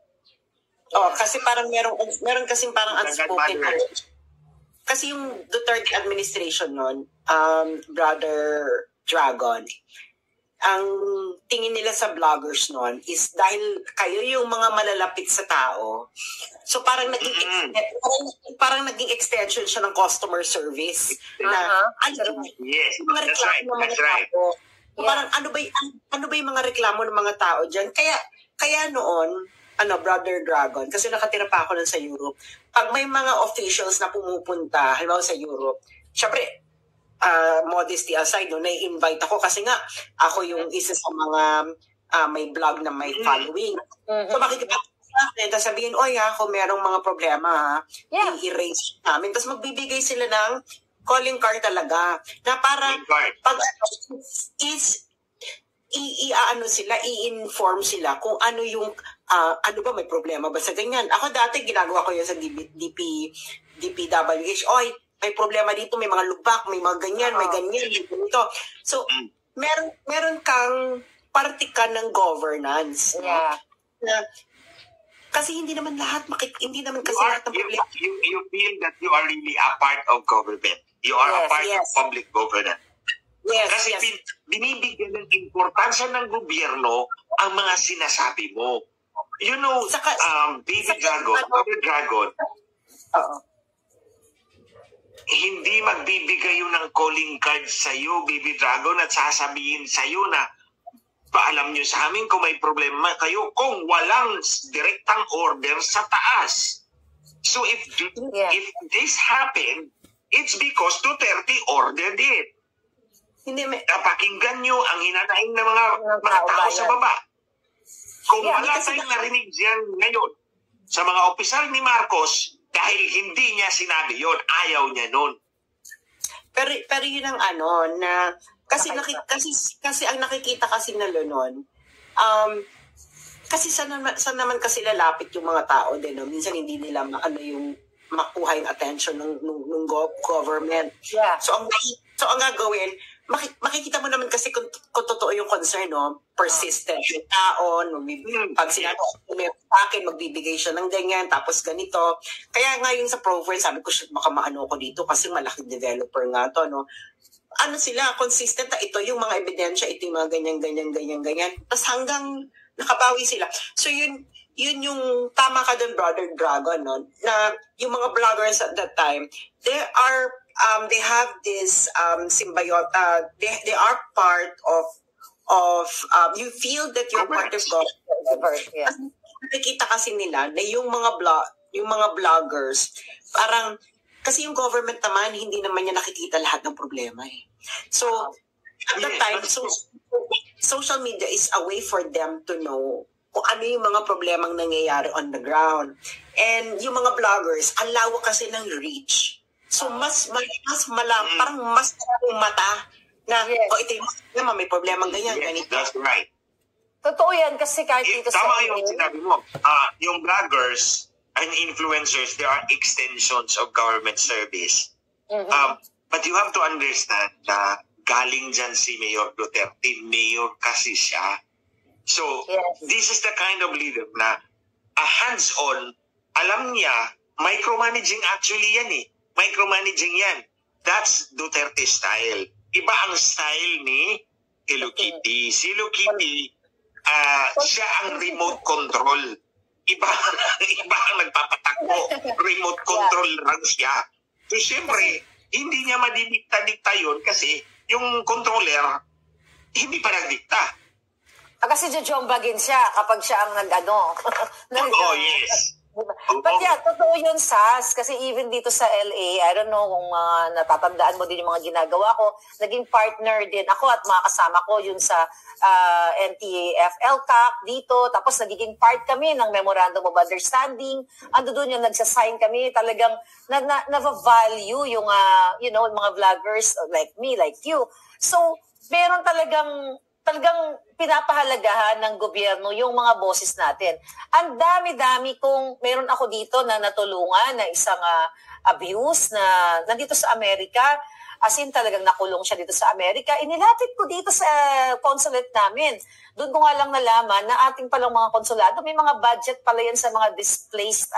Oh, kasi parang meron kasing parang The unspoken. godmother. Kasi yung Duterte administration nun, Brother Dragon, ang tingin nila sa vloggers nun is dahil kayo yung mga malalapit sa tao, so parang naging parang naging extension siya ng customer service na Yes, yung mga that's reklamo right, ng mga that's right. tao. So, parang ano ba yung mga reklamo ng mga tao diyan? Kaya noon, Brother Dragon, kasi nakatira pa ako nun sa Europe, pag may mga officials na pumupunta, halimbawa sa Europe, syempre, modesty aside, no, nai-invite ako kasi nga, ako yung isa sa mga may blog na may following. So, makikipag tapos sabihin, kung merong mga problema, i-erase namin. Tapos magbibigay sila ng calling card talaga, na parang, pag i-inform sila kung ano yung ano ba, may problema ba sa ganyan. Ako dati ginagawa ko yun sa DPWH. May problema dito, may mga lubak, may mga ganyan, may ganyan, dito. So, meron kang parte ka ng governance. Yeah. Kasi hindi naman lahat lahat ng problema. You feel that you are really a part of government. You are a part of public governance. Yes, Kasi binibigyan ng importansya ng gobyerno ang mga sinasabi mo. You know, Baby Dragon, Mother Dragon, hindi magbibigay yun ng calling card sa'yo, Baby Dragon, at sasabihin sa'yo na paalam nyo sa amin kung may problema kayo kung walang direktang order sa taas. So if this happened, it's because Duterte ordered it. Pakinggan nyo ang hinanaing ng mga tao sa baba. Kung wala tayong narinig diyan ngayon sa mga opisyal ni Marcos, dahil hindi niya sinabi yon, ayaw niya nun. Pero yun ang na kasi ang nakikita kasi nila noon, kasi saan naman kasi lalapit yung mga tao din, no? Minsan hindi nila yung makuha yung attention ng government. Yeah. So ang gagawin, makikita mo naman kasi kung totoo yung concern, no? Persistent yung tao, no? Pag sinabi may sa akin, magbibigay siya ng ganyan, tapos ganito. Kaya nga yung sa profile, sabi ko, baka maano ko dito kasi malaking developer nga to, no? Sila, consistent na ito yung mga ebidensya, ito yung mga ganyan. Tapos hanggang nakabawi sila. So yun yung tama ka dun, Brother Dragon, no? Na yung mga vloggers at that time, they have this symbiota, they are part of, you feel that you're part of government. Yeah. Nakikita kasi nila na yung mga vloggers, parang, kasi yung government naman, hindi naman niya nakikita lahat ng problema eh. So, at that time, social media is a way for them to know kung ano yung mga problemang nangyayari on the ground. And yung mga vloggers, ang lawak kasi ng reach. So, parang mas maraming mata na, ito yung may problemang ganyan. Yes, that's right. Totoo yan kasi kahit dito sa... Tama yung sinabi mo. Yung vloggers and influencers, they are extensions of government service. But you have to understand na galing dyan si Mayor Duterte, mayor kasi siya. So, this is the kind of leader na hands-on, alam niya, micromanaging actually yan eh. Micromanaging yan. That's Duterte style. Iba ang style ni Hello Kitty. Si Hello Kitty, siya ang remote control. Iba ang nagpapatakbo. Remote control lang siya. So, siyempre, hindi niya madidikta-dikta yun kasi yung controller, hindi pa nagdikta. Kasi jojombagin siya kapag siya ang Oh, yes. But yeah, totoo yun, Sas. Kasi even dito sa LA, I don't know kung natatandaan mo din yung mga ginagawa ko. Naging partner din ako at mga kasama ko yun sa NTAF-LCAC dito. Tapos nagiging part kami ng Memorandum of Understanding. Ando doon yung nagsasign kami. Talagang na-value yung mga vloggers like me, like you. So, meron talagang pinapahalagahan ng gobyerno yung mga boses natin. Ang dami-dami kung meron ako dito na natulungan na isang abuse na nandito sa Amerika, as in talagang nakulong siya dito sa Amerika, inilapit ko dito sa consulate namin. Doon ko nga lang nalaman na ating palang mga konsulado, may mga budget pala yan sa mga displaced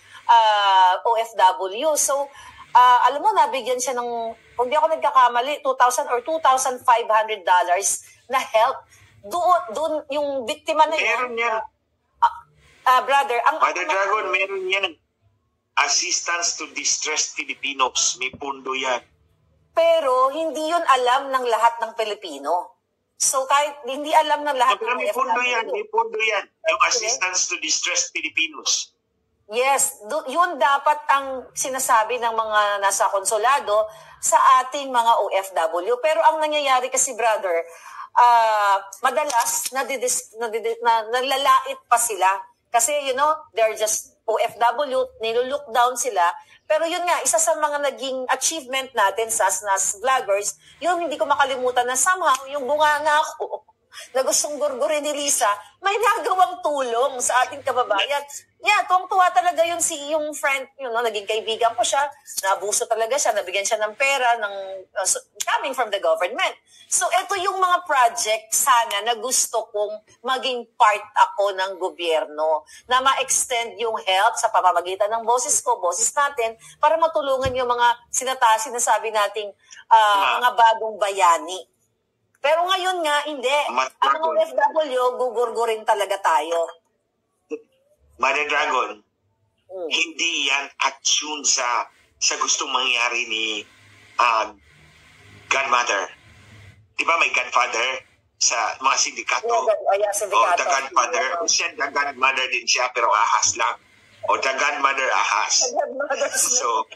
OFW. So, alam mo, nabigyan siya ng, kung di ako nagkakamali, $2,000 or $2,500 na help. Doon yung biktima na yun. Meron yan. Brother, Mother Dragon, meron yan. Assistance to distressed Filipinos. May pundo yan. Pero hindi yun alam ng lahat ng Pilipino. So kahit hindi alam ng lahat pero may pundo yan. May pundo yan. Yung assistance to distressed Filipinos. Yes, yun dapat ang sinasabi ng mga nasa konsulado sa ating mga OFW. Pero ang nangyayari kasi, brother, madalas nalalait pa sila. Kasi, they're just OFW, nilulook down sila. Pero yun nga, isa sa mga naging achievement natin sa vloggers, yung hindi ko makalimutan na somehow, yung bunganga ko, na gustong gurgurin ni Lisa, may nagawang tulong sa ating kababayan. Yeah, tuwang-tuwa talaga yung friend, naging kaibigan ko siya, naabuso talaga siya, nabigyan siya ng pera coming from the government. So, ito yung mga project sana na gusto kong maging part ako ng gobyerno, na ma-extend yung help sa pamamagitan ng boses ko, boses natin, para matulungan yung mga sinasabi nating mga bagong bayani. Pero ngayon nga, hindi. Ang mga OFW, gugurgurin talaga tayo. Mother Dragon, hindi yan attune sa gustong mangyari ni Godmother. Di ba may Godfather sa mga sindikato? Sindikato. The Godfather. Siya, the Godmother din siya, pero ahas lang. O the Godmother ahas. So,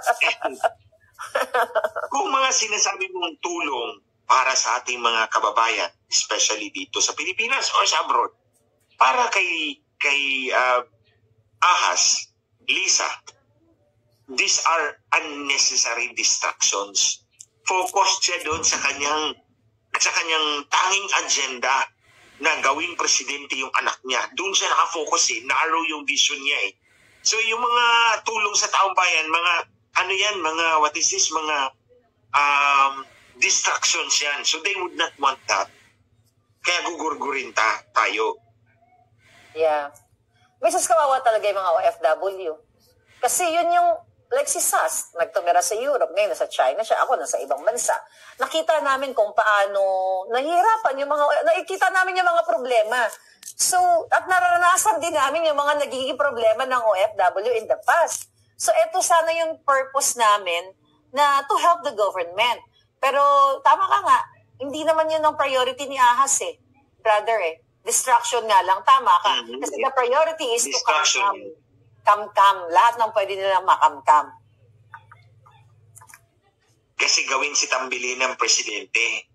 kung mga sinasabi mong tulong para sa ating mga kababayan, especially dito sa Pilipinas or sa abroad, para kay ahas, Lisa, these are unnecessary distractions. Focus siya doon sa kanyang tanging agenda na gawing presidente yung anak niya. Doon siya nakafocus narrow yung vision niya So yung mga tulong sa taong bayan, mga distractions yan. So they would not want that. Kaya gugurgurin tayo. Yeah. Misis kawawa talaga yung mga OFW. Kasi yun yung, like si Sas, nagtumira sa Europe, ngayon nasa China siya, ako nasa ibang bansa. Nakita namin kung paano nahihirapan yung nakikita namin yung mga problema. So, at naranasan din namin yung mga nagiging problema ng OFW in the past. So, eto sana yung purpose namin na to help the government. Pero, tama ka nga, Hindi naman yun ang priority ni Ahas eh, brother eh. Distraction nga lang, tama ka. Kasi the priority is to Distraction. kam-kam. Lahat ng pwede nilang makam-kam. Kasi gawin si Tambili ng presidente.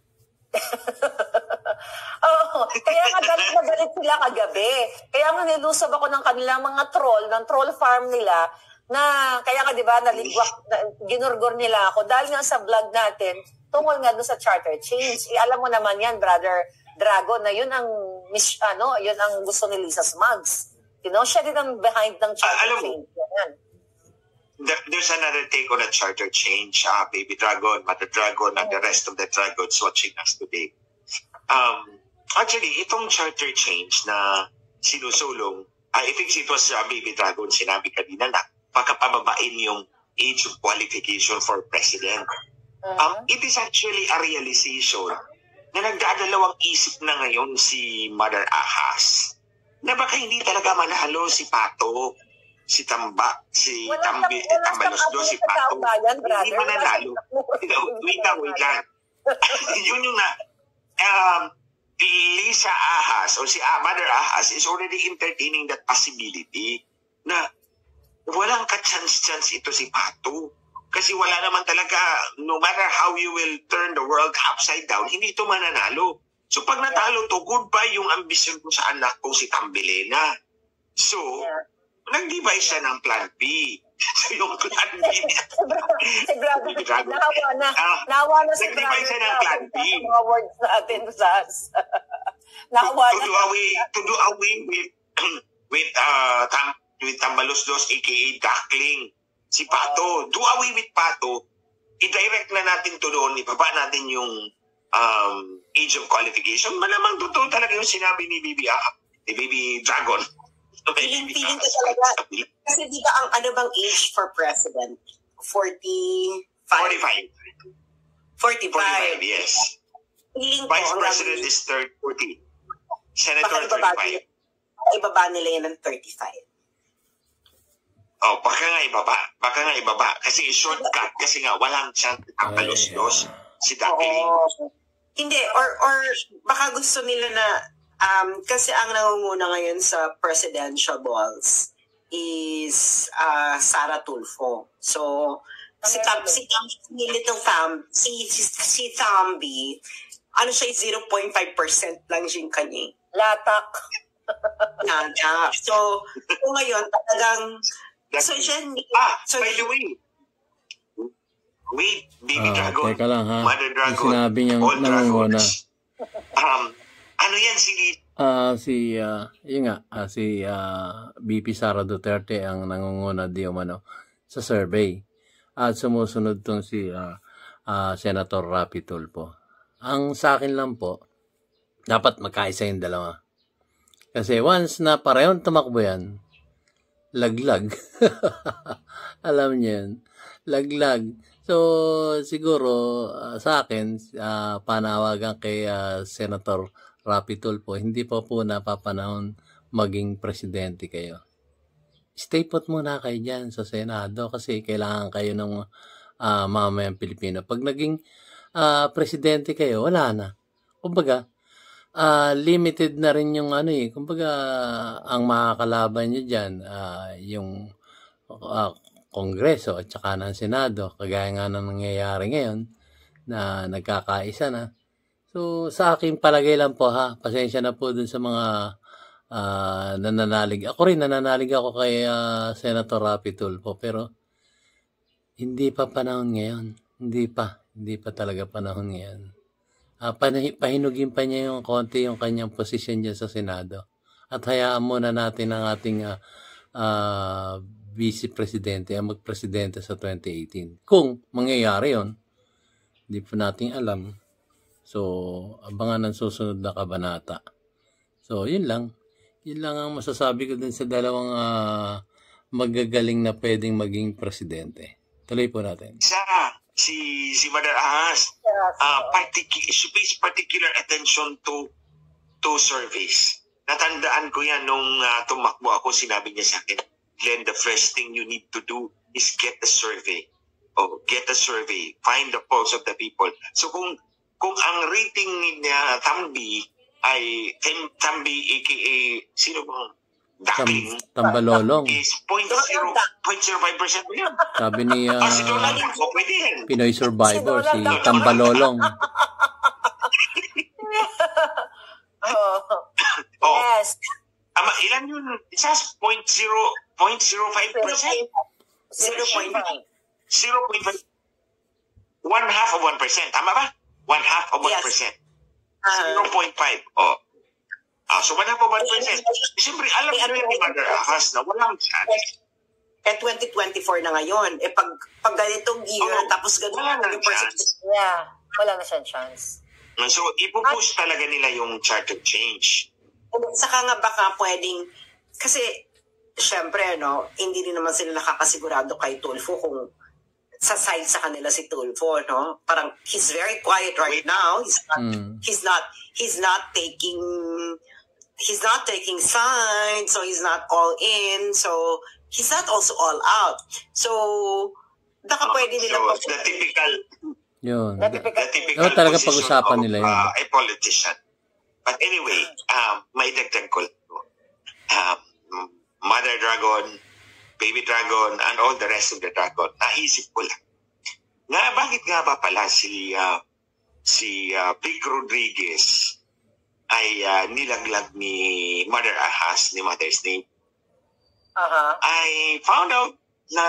Oo, kaya nga galit na galit sila kagabi. Kaya nga nilusob ako ng kanilang mga troll, ng troll farm nila, na kaya nga di ba naligwak, ginurgor nila ako dahil nga sa vlog natin, tungkol nga doon sa charter change. Alam mo naman yan, brother Drago, na yun ang yun ang gusto ni Lisa Smugs. You know, siya din ang behind ng charter change. Yan. There's another take on a charter change, Baby Dragon, Mother Dragon, and the rest of the dragons watching us today. Actually, itong charter change na sinusulong, I think it was Baby Dragon, sinabi kanina na pagkapababain yung age of qualification for president. It is actually a realization na nagdadalawang isip na ngayon si Mother Ahas na baka hindi talaga manalo si Pato, si Tambalos do, si Pato. Hindi mananalo. Wait lang. Yun yung Lisa Ahas or si Mother Ahas is already entertaining that possibility na walang ka-chance ito si Pato. Kasi wala naman talaga, no matter how you will turn the world upside down, hindi ito mananalo. So pag natalo to, goodbye yung ambisyon ko sa anak kong si Tambelena. So, nag-devise siya ng plan B. So yung plan B niya. Si Brother, nawa na si Brother. Nag-devise siya ng plan B. Sa mga words natin, Sas. Nawa na. To do away with Tambalos Dos, aka Duckling. Si Pato. Do away with Pato. I-direct na natin to doon. Ibaba natin yung age of qualification. Malamang totoo talaga yung sinabi ni Baby Dragon. Feeling ko talaga. Kasi di ba ang ano bang age for president? 45? 45. 45, yes. Feeling ko, Vice President is 40. Senator 35. Ibaba nila yan ng 35. Oh, baka nga ibaba. Kasi shortcut. Kasi nga, walang chance ang palos-dos. Si Duckling. Hindi, or baka gusto nila na, kasi ang nangunguna ngayon sa presidential balls is Sara Tulfo. So, si Thambi, ano siya, 0.5% lang siya yung kanya. Latak. So, ngayon, talagang, so, hindi. By the way, wait, Baby Dragon, teka lang ha. Mother Dragon, yung sinabi niyang all nangunguna. dragons. Ano yan, si BP Sara Duterte ang nangunguna di umano sa survey. At sumusunod tong si Senator Rapi Tulfo. Ang sa akin lang po, dapat magkaisa yung dalawa. Kasi once na parehong tumakbo yan, laglag. Alam niyo yan. Laglag. So, siguro, sa akin, panawagan kay Senator Rapi Tulfo, hindi pa po napapanahon maging presidente kayo. Stay put muna kayo dyan sa Senado kasi kailangan kayo ng mamamayang Pilipino. Pag naging presidente kayo, wala na. Kumbaga, limited na rin yung kumbaga, ang makakalaban nyo dyan, yung Kongreso at saka ng Senado, kagaya nga ng nangyayari ngayon, na nagkakaisa na. So, sa aking palagay lang po pasensya na po dun sa mga nananalig. Ako rin, nananalig ako kay Senator Rapi Tulfo, pero hindi pa panahon ngayon. Hindi pa talaga panahon ngayon. Pahinugin pa niya yung konti yung kanyang posisyon dyan sa Senado. At hayaan muna natin ang ating vice-presidente ang magpresidente sa 2018. Kung mangyayari yon, hindi po natin alam. So, abangan ang susunod na kabanata. So, yun lang. Yun lang ang masasabi ko dun sa dalawang magagaling na pwedeng maging presidente. Tuloy po natin. Si Mother Ahas, she pays particular attention to surveys. Natandaan ko yan nung tumakbo ako, sinabi niya sa akin, Glenn, the first thing you need to do is get a survey. Get a survey. Find the pulse of the people. So kung kung ang rating niya Tambi ay Tambi aka sino bang Duckling Tambalolong. is 0.05% yun. Sabi ni Si Donald Duck, pwede yan. Pinoy Survivor, si Si Donald Duck. Tambalolong. Oh. Oh, Yes. ilan yun? It says 0.05%. 0.5. 0.5. 1/2 of 1%. Tama ba? 1/2 of 1%. 0.5. Oh. So 1/2 of 1%. Siyempre, alam nyo yan ni Mother Ahas na walang chance. 2024 na ngayon. Pag ganitong year, tapos wala ganun nang chance. Yeah. Wala na siyang chance. So, ipupush talaga nila yung charter change. Saka nga baka pwedeng, kasi syempre, hindi din naman sila nakakasigurado kay Tulfo kung sa side sa kanila si Tulfo, Parang he's very quiet right now. He's not taking sides, so he's not all in, so he's not also all out. So, baka pwede nila the typical Yun. the typical Talaga position pag-usapan of nila yun. a politician. But anyway, may dagdag ko lang. Mother Dragon, Baby Dragon, and all the rest of the Dragon, naisip ko lang. Bakit nga ba pala si Vic Rodriguez ay nilaglag ni Mother Ahas, ni Mother's Name? I found out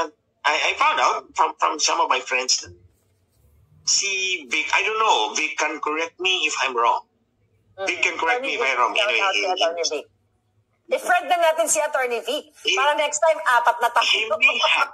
from some of my friends na si Vic, I don't know, Vic can correct me if I'm wrong. Vic can correct me if I'm wrong. Anyway, I-friend na natin si Attorney Vic. Para next time, 4 na he tayo.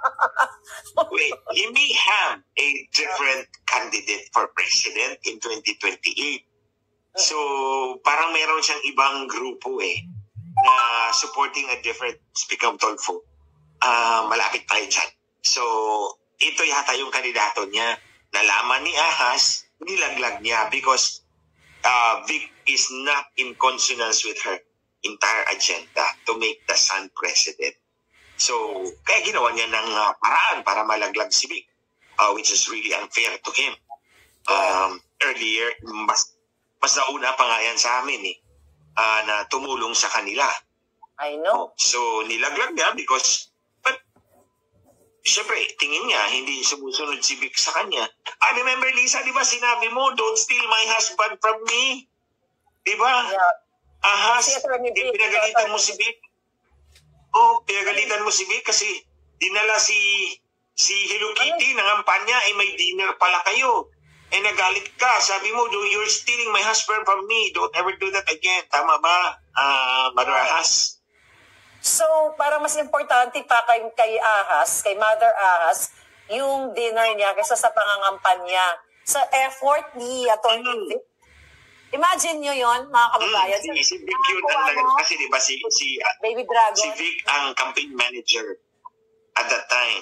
may have a different candidate for president in 2028. So, parang meron siyang ibang grupo na supporting a different, speak of Tulfo. Malapit tayo dyan. So, ito yata yung kandidato niya. Nalaman ni Ahas, nilaglag niya because Vic is not in consonance with her entire agenda to make the son president. So, kaya ginawa niya ng paraan para malaglag si Vic, which is really unfair to him. Earlier, mas nauna pa nga yan sa amin na tumulong sa kanila. I know. So, nilaglag niya because siyempre, tingin niya, hindi sumusunod si Vic sa kanya. Remember, Lisa, di ba sinabi mo, don't steal my husband from me? Di ba? Yeah. Ahas, Si Attorney Vic, pinagalitan mo si Vic. Pinagalitan mo si Vic kasi dinala si Hello Kitty ng kampanya, may dinner pala kayo. Nagalit ka. Sabi mo, you're stealing my husband from me. Don't ever do that again. Tama ba, Mother Ahas? So, para mas importante pa kay Ahas, kay Mother Ahas, yung dinner niya kaysa sa pangangampanya. Sa effort ni Attorney Vic. Imagine nyo yon mga kababayan. Si Vic yun ang talagang kasi diba si Baby Dragon. Si Vic ang campaign manager at that time.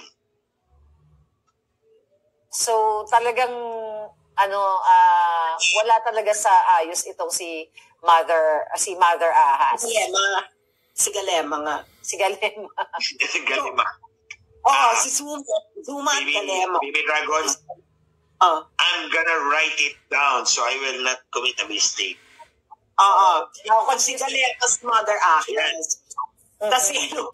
So, talagang wala talaga sa ayos itong si Mother Ahas. Yeah, si Galema nga. Si Galema. Si Galema. Si Zuma at Galema. Baby Dragon, I'm gonna write it down so I will not commit a mistake. Kung si Galema's Mother Ahas. Yes. Kasi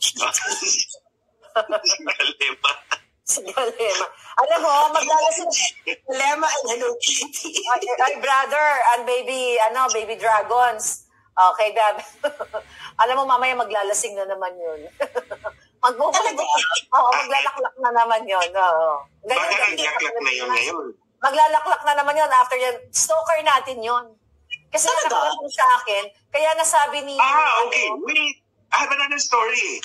Si Galema. Si Galema. Alam mo, maglalasing Galema and Hello Kitty. ay brother and baby dragons. Okay, Dad. Alam mo, mamaya maglalasing na naman yun. Maglalaklak na naman yun. Baka naglaklak na yun ngayon. Maglalaklak na naman yun after yan. Stalker natin yun. Kasi nakakalaking sa akin, kaya nasabi ni... Okay. Wait. I have another story.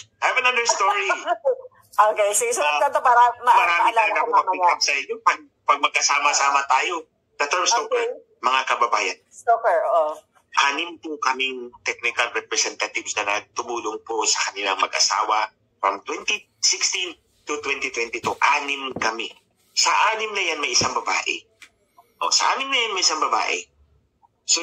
Okay, sige. So, ito para marami maalala talaga ko ako mag-pick mamaya. up sa inyo pag magkasama-sama tayo. The term stalker, mga kababayan. Stalker, oo. 6 po kaming technical representatives na tumulong po sa kanilang mag-asawa from 2016 to 2022. 6 kami. Sa 6 na yan may isang babae. So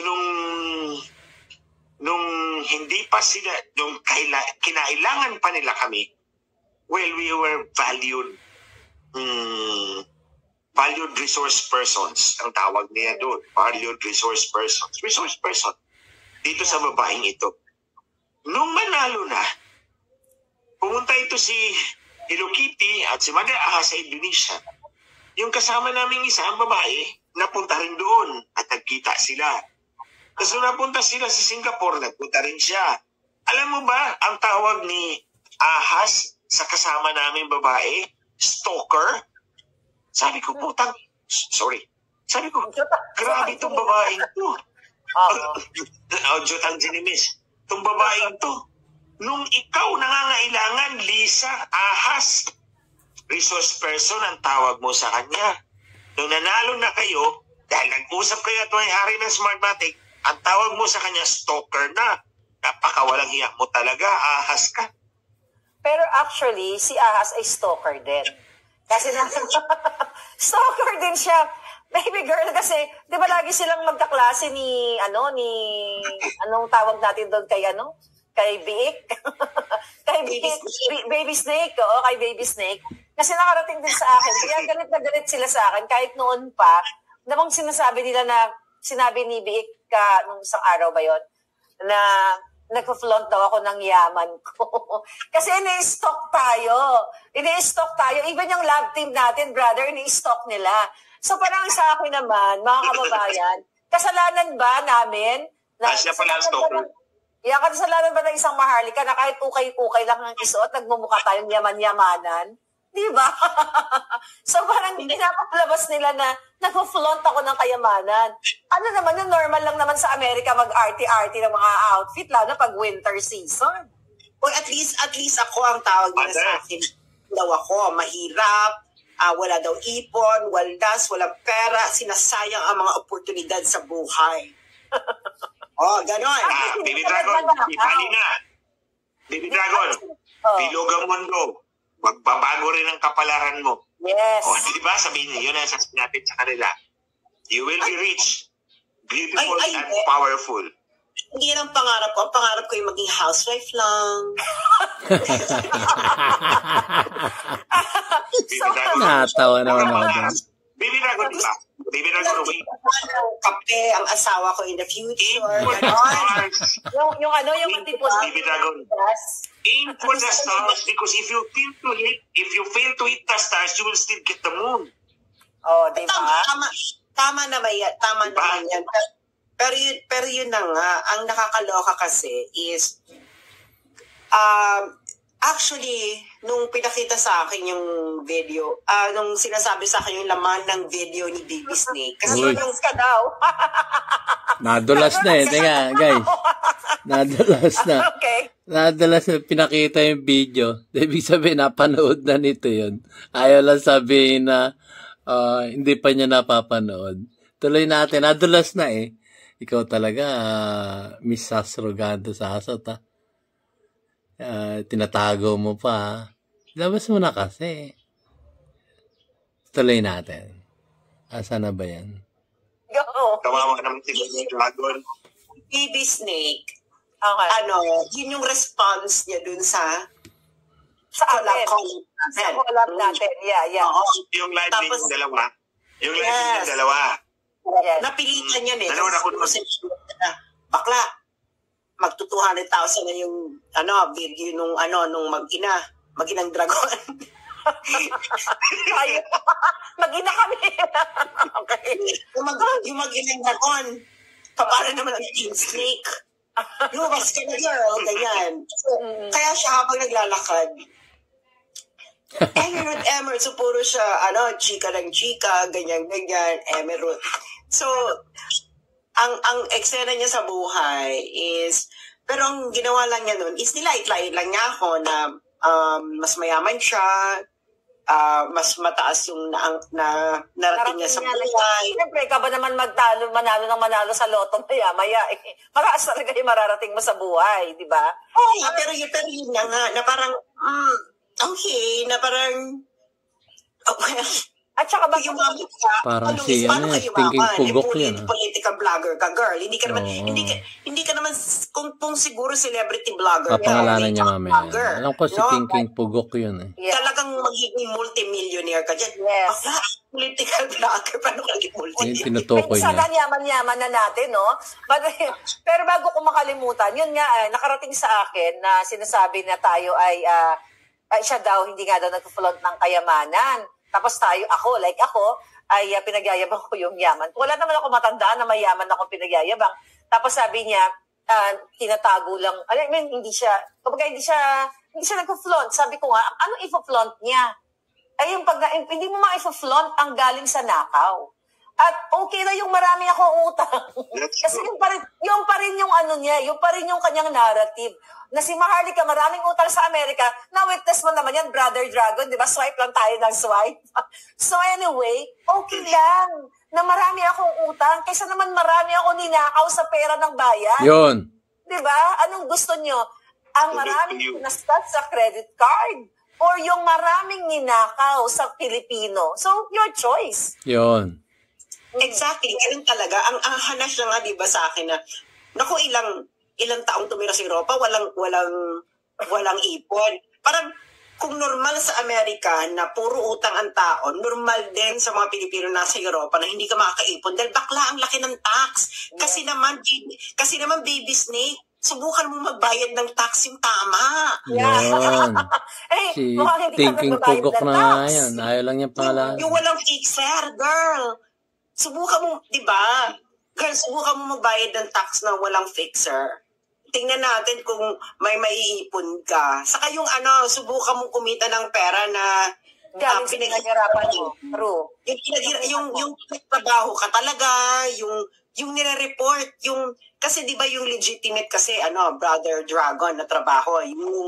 nung hindi pa sila, nung kinailangan pa nila kami, well, we were valued valued resource persons. Ang tawag niya doon, valued resource persons. Resource person. Dito sa babaeng ito. Nung manalo na, pumunta ito si Hello Kitty at si Mother Ahas sa Indonesia. Yung kasama naming isa, ang babae, napunta rin doon at nagkita sila. Kasi napunta sila sa Singapore, nagpunta rin siya. Alam mo ba, ang tawag ni Ahas sa kasama naming babae, stalker? Sabi ko, Sabi ko, grabe itong babaeng to. Jotang Jinimis. Itong babaeng to. Nung ikaw nangangailangan, Lisa, Ahas, resource person ang tawag mo sa kanya. Nung nanalo na kayo, dahil nag-usap kayo at may hari ng Smartmatic, ang tawag mo sa kanya, stalker na. Napakawalang hiyak mo talaga, Ahas ka. Pero actually, si Ahas ay stalker din. Kasi stalker din siya. Baby girl, kasi, di ba lagi silang magkaklase anong tawag natin doon kay Biik? Kay Baby Snake, oo, kay Baby Snake. Kasi nakarating din sa akin, kaya galit na galit sila sa akin, kahit noon pa, namang sinasabi nila na, sinabi ni Biik nung isang araw ba yon na nagpa-flaunt daw ako ng yaman ko. Kasi ini-stalk tayo. Even yung love team natin, brother, ini-stalk nila. So parang sa akin naman, mga kababayan, kasalanan ba namin? Siya pala ang stalker. Kasalanan ba ng isang maharlika na kahit ukay-ukay lang ang isuot, nagmumukha tayong yaman-yamanan? Di ba? So parang pinapalabas nila na nagpa-flaunt ako ng kayamanan. Ano naman, yung normal lang naman sa Amerika mag-arty-arty ng mga outfit, lalo pag winter season. Or at least ako ang tawag nila sa akin. Daw ako, mahirap, wala daw ipon, waldas, walang pera, sinasayang ang mga oportunidad sa buhay. Ganon. Baby Dragon, ipali na. Baby Dragon, bilog ang mundo. Magbabago rin ang kapalaran mo. Yes. Diba? Sabihin niyo, yun ang sasabihin natin sa kanila. You will be rich, beautiful, and powerful. Hindi yan ang pangarap ko. Ang pangarap ko yung maging housewife lang. Natawa naman ako doon. Baby Dragon, diba? Baby Dragon, kape ang asawa ko in the future. yung matipos. Baby Dragon. Aim for the stars because if you fail to hit the stars, you will still get the moon. Oh, di ba? Tama naman yan. Pero yun na nga, ang nakakaloka kasi is, actually, nung pinakita sa akin yung video, nung sinasabi sa akin yung laman ng video ni Baby Snake, kasi yung ka daw. Nadulas na Teka, guys. Nadulas na. Okay. Nadulas na pinakita yung video. Ibig sabihin, napanood na nito yun. Ayaw lang sabihin na hindi pa niya napapanood. Tuloy natin. Nadulas na Ikaw talaga, Miss Sasrogando sa asot, ha? Tinatago mo pa. Labas mo na kasi. Tuloy natin. Asa na ba yan? Go. Tawawa naman si Baby Dragon. Baby Snake, Okay. yun yung response niya dun sa atin. Sa collab natin. Yeah. Oo. Yung live din Tapos, yung dalawa. Yung live din yes. yung dalawa. Yes. Napilitan yan Nanood ako naman. Bakla, mag-200,000 na yung video nung mag-inang dragon. Mag-ina kami. Okay. yung mag-inang dragon, paano naman ang King Snake? Lumas ka na girl, ganyan. Kaya siya habang naglalakad, Emerald, so puro siya, chika ng chika, ganyan, Emerald. So, ang eksena niya sa buhay is, pero ang ginawa lang niya nun is nilait-lait lang niya ako na mas mayaman siya, mas mataas yung narating niya sa buhay. Siyempre, ka ba naman manalo sa loto maya. Mataas talaga yung mararating mo sa buhay, di ba? Oo, pero yun na nga, na parang, okay, na parang, well, At saka ba Yumaman ka, Parang ano, si, paano ano ka yan, thinking yumaman? pugok yan, ah. Political vlogger ka, girl. Hindi ka naman, Oo. hindi ka naman, kung siguro celebrity vlogger ka, Papangalanan niya TikTok mamaya. vlogger, Alam ko si no? thinking pugok yun eh. Yeah. Talagang magiging multimillionaire ka dyan. Yes. Bakla, political vlogger, paano ka naging Yung multimillionaire? tinutukoy Sana niya. yaman-yaman na natin, no? Pero bago ko makalimutan, yun nga, nakarating sa akin na sinasabi na tayo ay siya daw, hindi nga daw nag-flaunt ng kayamanan. Tapos ako, ay pinagyayabang ko yung yaman. Wala naman ako matandaan na may yaman akong pinagyayabang. Tapos sabi niya, tinatago lang. I mean, hindi siya nag-flaunt. Sabi ko nga, ano i-flaunt niya? Ay, hindi mo ma-flaunt ang galing sa nakaw. At okay na yung marami akong utang. Kasi yung pa rin yung ano niya, yung pa rin yung kanyang narrative. Na si Maharlika, maraming utang sa Amerika. Na-witness mo naman yan, Brother Dragon, di ba? Swipe lang tayo ng swipe. So anyway, okay lang na marami akong utang kaysa naman marami akong ninakaw sa pera ng bayan. Yun. Di ba? Anong gusto nyo? Ang maraming pinastat sa credit card or yung maraming ninakaw sa Pilipino? So, your choice. Yun. Exactly, ganun talaga. Ang hanas na nga, di ba, sa akin na, naku, ilang taong tumira sa Europa, walang ipon. Parang, kung normal sa Amerika na puro utang ang tao, normal din sa mga Pilipino nasa Europa na hindi ka makakaipon dahil bakla ang laki ng tax. Kasi naman, baby snake, subukan mo magbayad ng tax yung tama. Yun. Si mukhang hindi ka thinking nagbabayad pugok ng na nga tax. yan. Ayaw lang niya pangalan. Yung walang fixer, girl. Subukan mo, di ba? Girl, subukan mo magbayad ng tax na walang fixer. Tingnan natin kung may maiipon ka. Saka yung subukan mo kumita ng pera na Galing sa pinaghirapan mo. True. Yung trabaho ka talaga, yung nire-report, kasi di ba yung legitimate kasi, Brother Dragon na trabaho,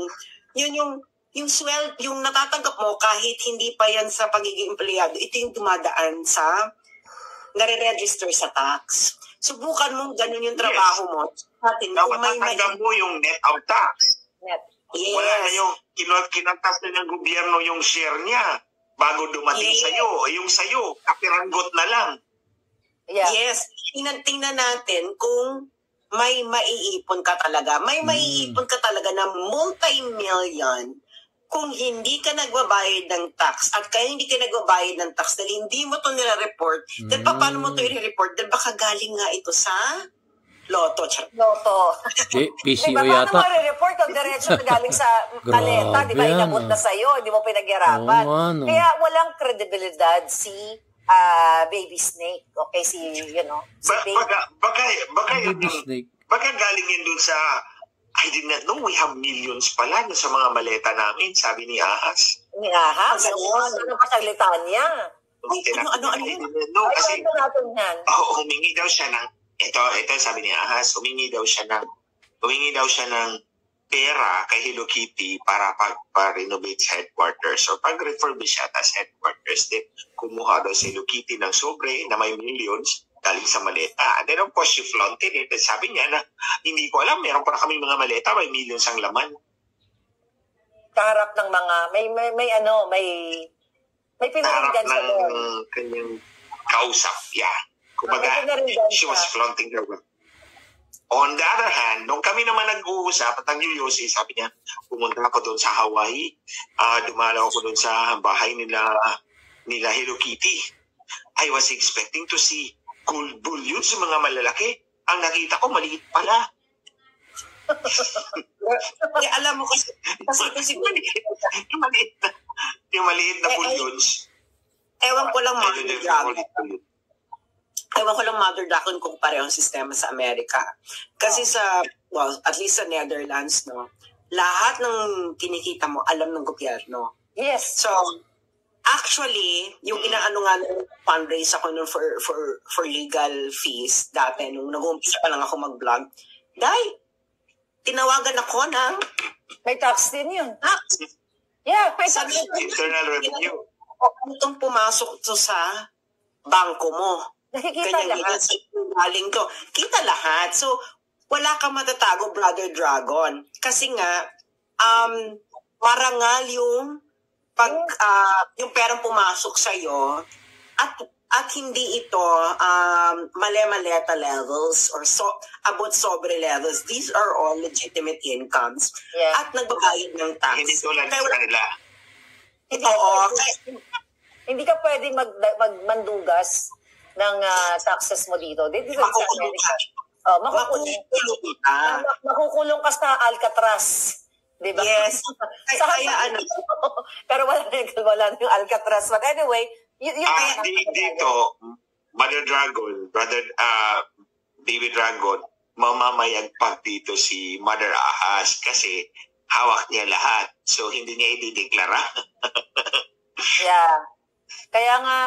yung swell, yung natatanggap mo kahit hindi pa yan sa pagiging empleyado, ito yung dumadaan sa nare-register sa tax. Subukan mong ganun yung trabaho mo. Dapat matanggap mo yung net of tax. Net. Yes. Wala na yung kinantas na ng gobyerno yung share niya bago dumating sa'yo. Yung sa'yo, kapiranggot na lang. Yeah. Yes. Tingnan natin kung may maiipon ka talaga. May maiipon ka talaga na multi-million kung hindi ka nagbabayad ng tax at kaya hindi ka nagbabayad ng tax dahil hindi mo ito nila-report, dahil paano mo ito i-report? Dahil baka galing nga ito sa Lotto. Lotto. PCO diba, yata. paano mo report kung diretso na galing sa kaleta? Di ba, Grabe yan, inabot na sa'yo, hindi mo pinaghirapan. Oo, ano. Kaya walang credibilidad si Baby Snake. Okay, si Baby. Baby snake. Baka galing yun dun sa, I did not know we have millions pala na sa mga maleta namin, sabi ni Ahas. Ahas? Ano pa salita niya? Ano? No, kasi, Ito natin yan. humingi daw siya ng, ito sabi ni Ahas, humingi daw siya ng pera kay Hello Kitty para pag-renovate sa headquarters or pag-refurbish siya as headquarters. Then, kumuha daw si Hello Kitty ng sobre na may millions galing sa maleta. And then, of course, she flaunted it. And sabi niya na, hindi ko alam, meron pa na kami mga maleta, may millions ang laman. Kaharap ng mga, may pinarinigan sa doon. Harap ng kanyang kausap, yeah. Kumbaga, she was flaunting her work. On the other hand, nung kami naman nag-uusap at ang Yoyosi, sabi niya, pumunta ako doon sa Hawaii, dumalaw ako doon sa bahay nila Hello Kitty. I was expecting to see gold bullion sa mga malalaki. Ang nakita ko, maliit pala. Alam mo kasi yung maliit na bullions. Ewan ko lang, Mother Dragon, kung parehong sistema sa Amerika. Kasi at least sa Netherlands, no, lahat ng kinikita mo, alam ng gobyerno. Yes. So, actually, yung inaano nga ng fundraise ako nun for legal fees dati, nung nag-uumpisa pa lang ako mag-vlog, dahil tinawagan ako ng may tax din yun. tax. Yeah, may tax. Internal revenue. Itong pumasok to sa bangko mo. Nakikita lahat. Galing ko. Kita lahat. So, wala kang matatago, Brother Dragon. Kasi nga, marangal yung Pag yung perang pumasok sa'yo, at hindi ito male-maleta levels or abot sobre levels, these are all legitimate incomes. Yeah. At nagbabayad ng tax. Hindi tulad sa kanila. Hindi ka pwedeng magmandugas ng taxes mo dito. Dito sa Amerika. Makukulong ka sa Alcatraz. Diba? Yes. Pero wala na yung Alcatraz. But anyway, dito, Mother Dragon, Baby Dragon, mamamayagpag dito si Mother Ahas kasi hawak niya lahat. So, hindi niya idideklara. Yeah. Kaya nga,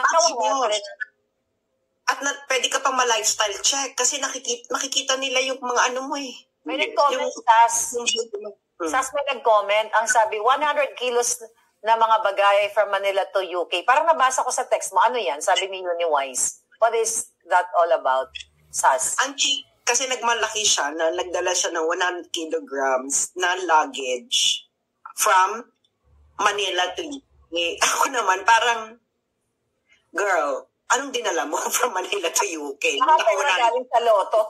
at pwede ka pang ma-lifestyle check kasi makikita nila yung mga ano mo eh. May nag-comment, Sas may nag-comment, ang sabi, 100 kilos na mga bagay from Manila to UK. Parang nabasa ko sa text mo, ano yan? Sabi ni Uniwise. What is that all about, Sas? Ang cheap, kasi nagmalaki siya, na nagdala siya ng 100 kilograms na luggage from Manila to UK. Ako naman, parang, girl, anong dinala mo from Manila to UK? Nakapera galing sa loto.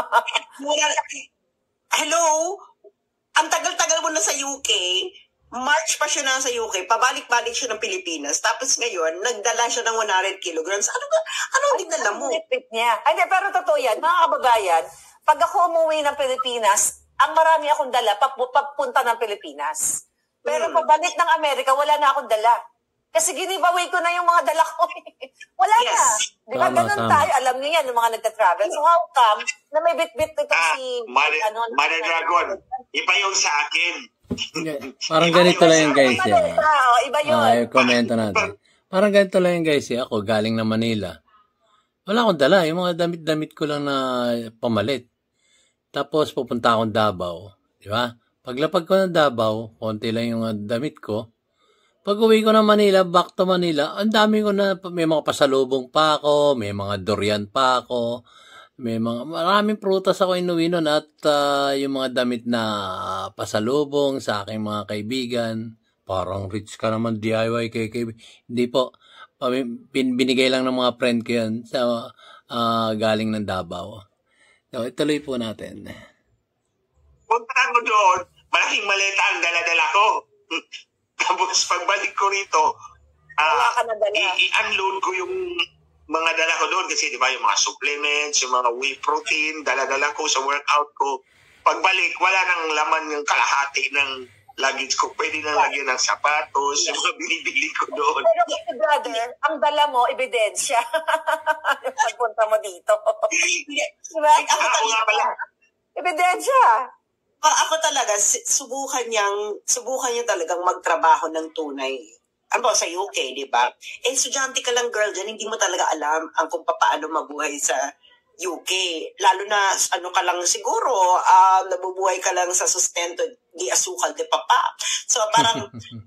Hello? Ang tagal-tagal mo na sa UK, March pa siya na sa UK, pabalik-balik siya ng Pilipinas. Tapos ngayon, nagdala siya ng 100 kilograms. Ano dinala mo? Niya. Ay, pero totoo yan, mga kababayan, pag ako umuwi ng Pilipinas, ang marami akong dala, papunta ng Pilipinas. Pero pabalik ng Amerika, wala na akong dala. Kasi giveaway ko na yung mga dala ko. Wala na. Di ba ganun tayo? Alam niyo yan, yung mga nagta-travel. So how come na may bit-bit ito si... Mother Dragon, iba yung sa akin. Parang ganito lang yung guys. Iba yun. Komento natin. Parang ganito lang yung guys. Ako galing na Manila. Wala akong dala. Yung mga damit-damit ko lang na pamalit. Tapos pupunta akong Davao. Di ba? Paglapag ko ng Davao, konti lang yung damit ko. Pag uwi ko ng Manila, back to Manila, ang dami ko na, may mga pasalubong pa ako, may mga durian pa ako, maraming prutas ako inuwi nun at yung mga damit na pasalubong sa aking mga kaibigan. Parang rich ka naman DIY kay kaibigan. Hindi po, binigay lang ng mga friend ko yan sa galing ng Davao. So, ituloy po natin. Punta ko doon, malaking maleta ang dala-dala ko. Tapos pagbalik ko rito, i-unload ko yung mga dala ko doon kasi di ba yung mga supplements, yung mga whey protein, dala-dala ko sa workout ko. Pagbalik, wala nang laman yung kalahati ng luggage ko. Pwede na lagyan ng sapatos, yung mga binibili ko doon. Pero brother, ang dala mo, ebidensya. Pagpunta mo dito. Diba? Ako nga pala. Ebidensya. Ako talaga, subukan niya talagang magtrabaho ng tunay. Ano ba, sa UK, di ba? Estudyante ka lang, girl, dyan, hindi mo talaga alam kung paano mabuhay sa UK. Lalo na, ka lang siguro, nabubuhay ka lang sa sustento, di asukal, di papa. So, parang,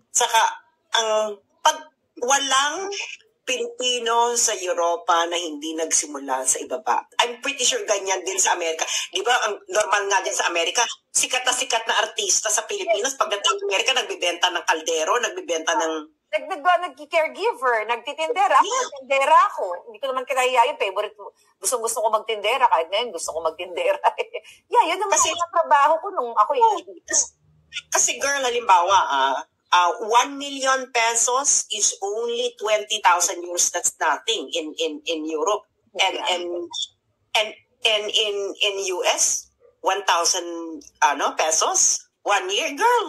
pag walang Pilipino sa Europa na hindi nagsimula sa ibaba. I'm pretty sure ganyan din sa Amerika. Di ba, ang normal nga din sa Amerika, sikat na artista sa Pilipinas, pagdating sa Amerika, nagbibenta ng kaldero, nagbibenta ng... Nag-caregiver, nagtitindera. Ako, nagtindera ako. Hindi ko naman kinahiya yung favorite. Gusto ko magtindera. Kahit ngayon, gusto ko magtindera. Yun ang mga trabaho ko nung ako yung dito. Kasi girl, halimbawa, 1 million pesos is only 20,000 euros. That's nothing in Europe. And in US, 1,000 pesos 1 year, girl.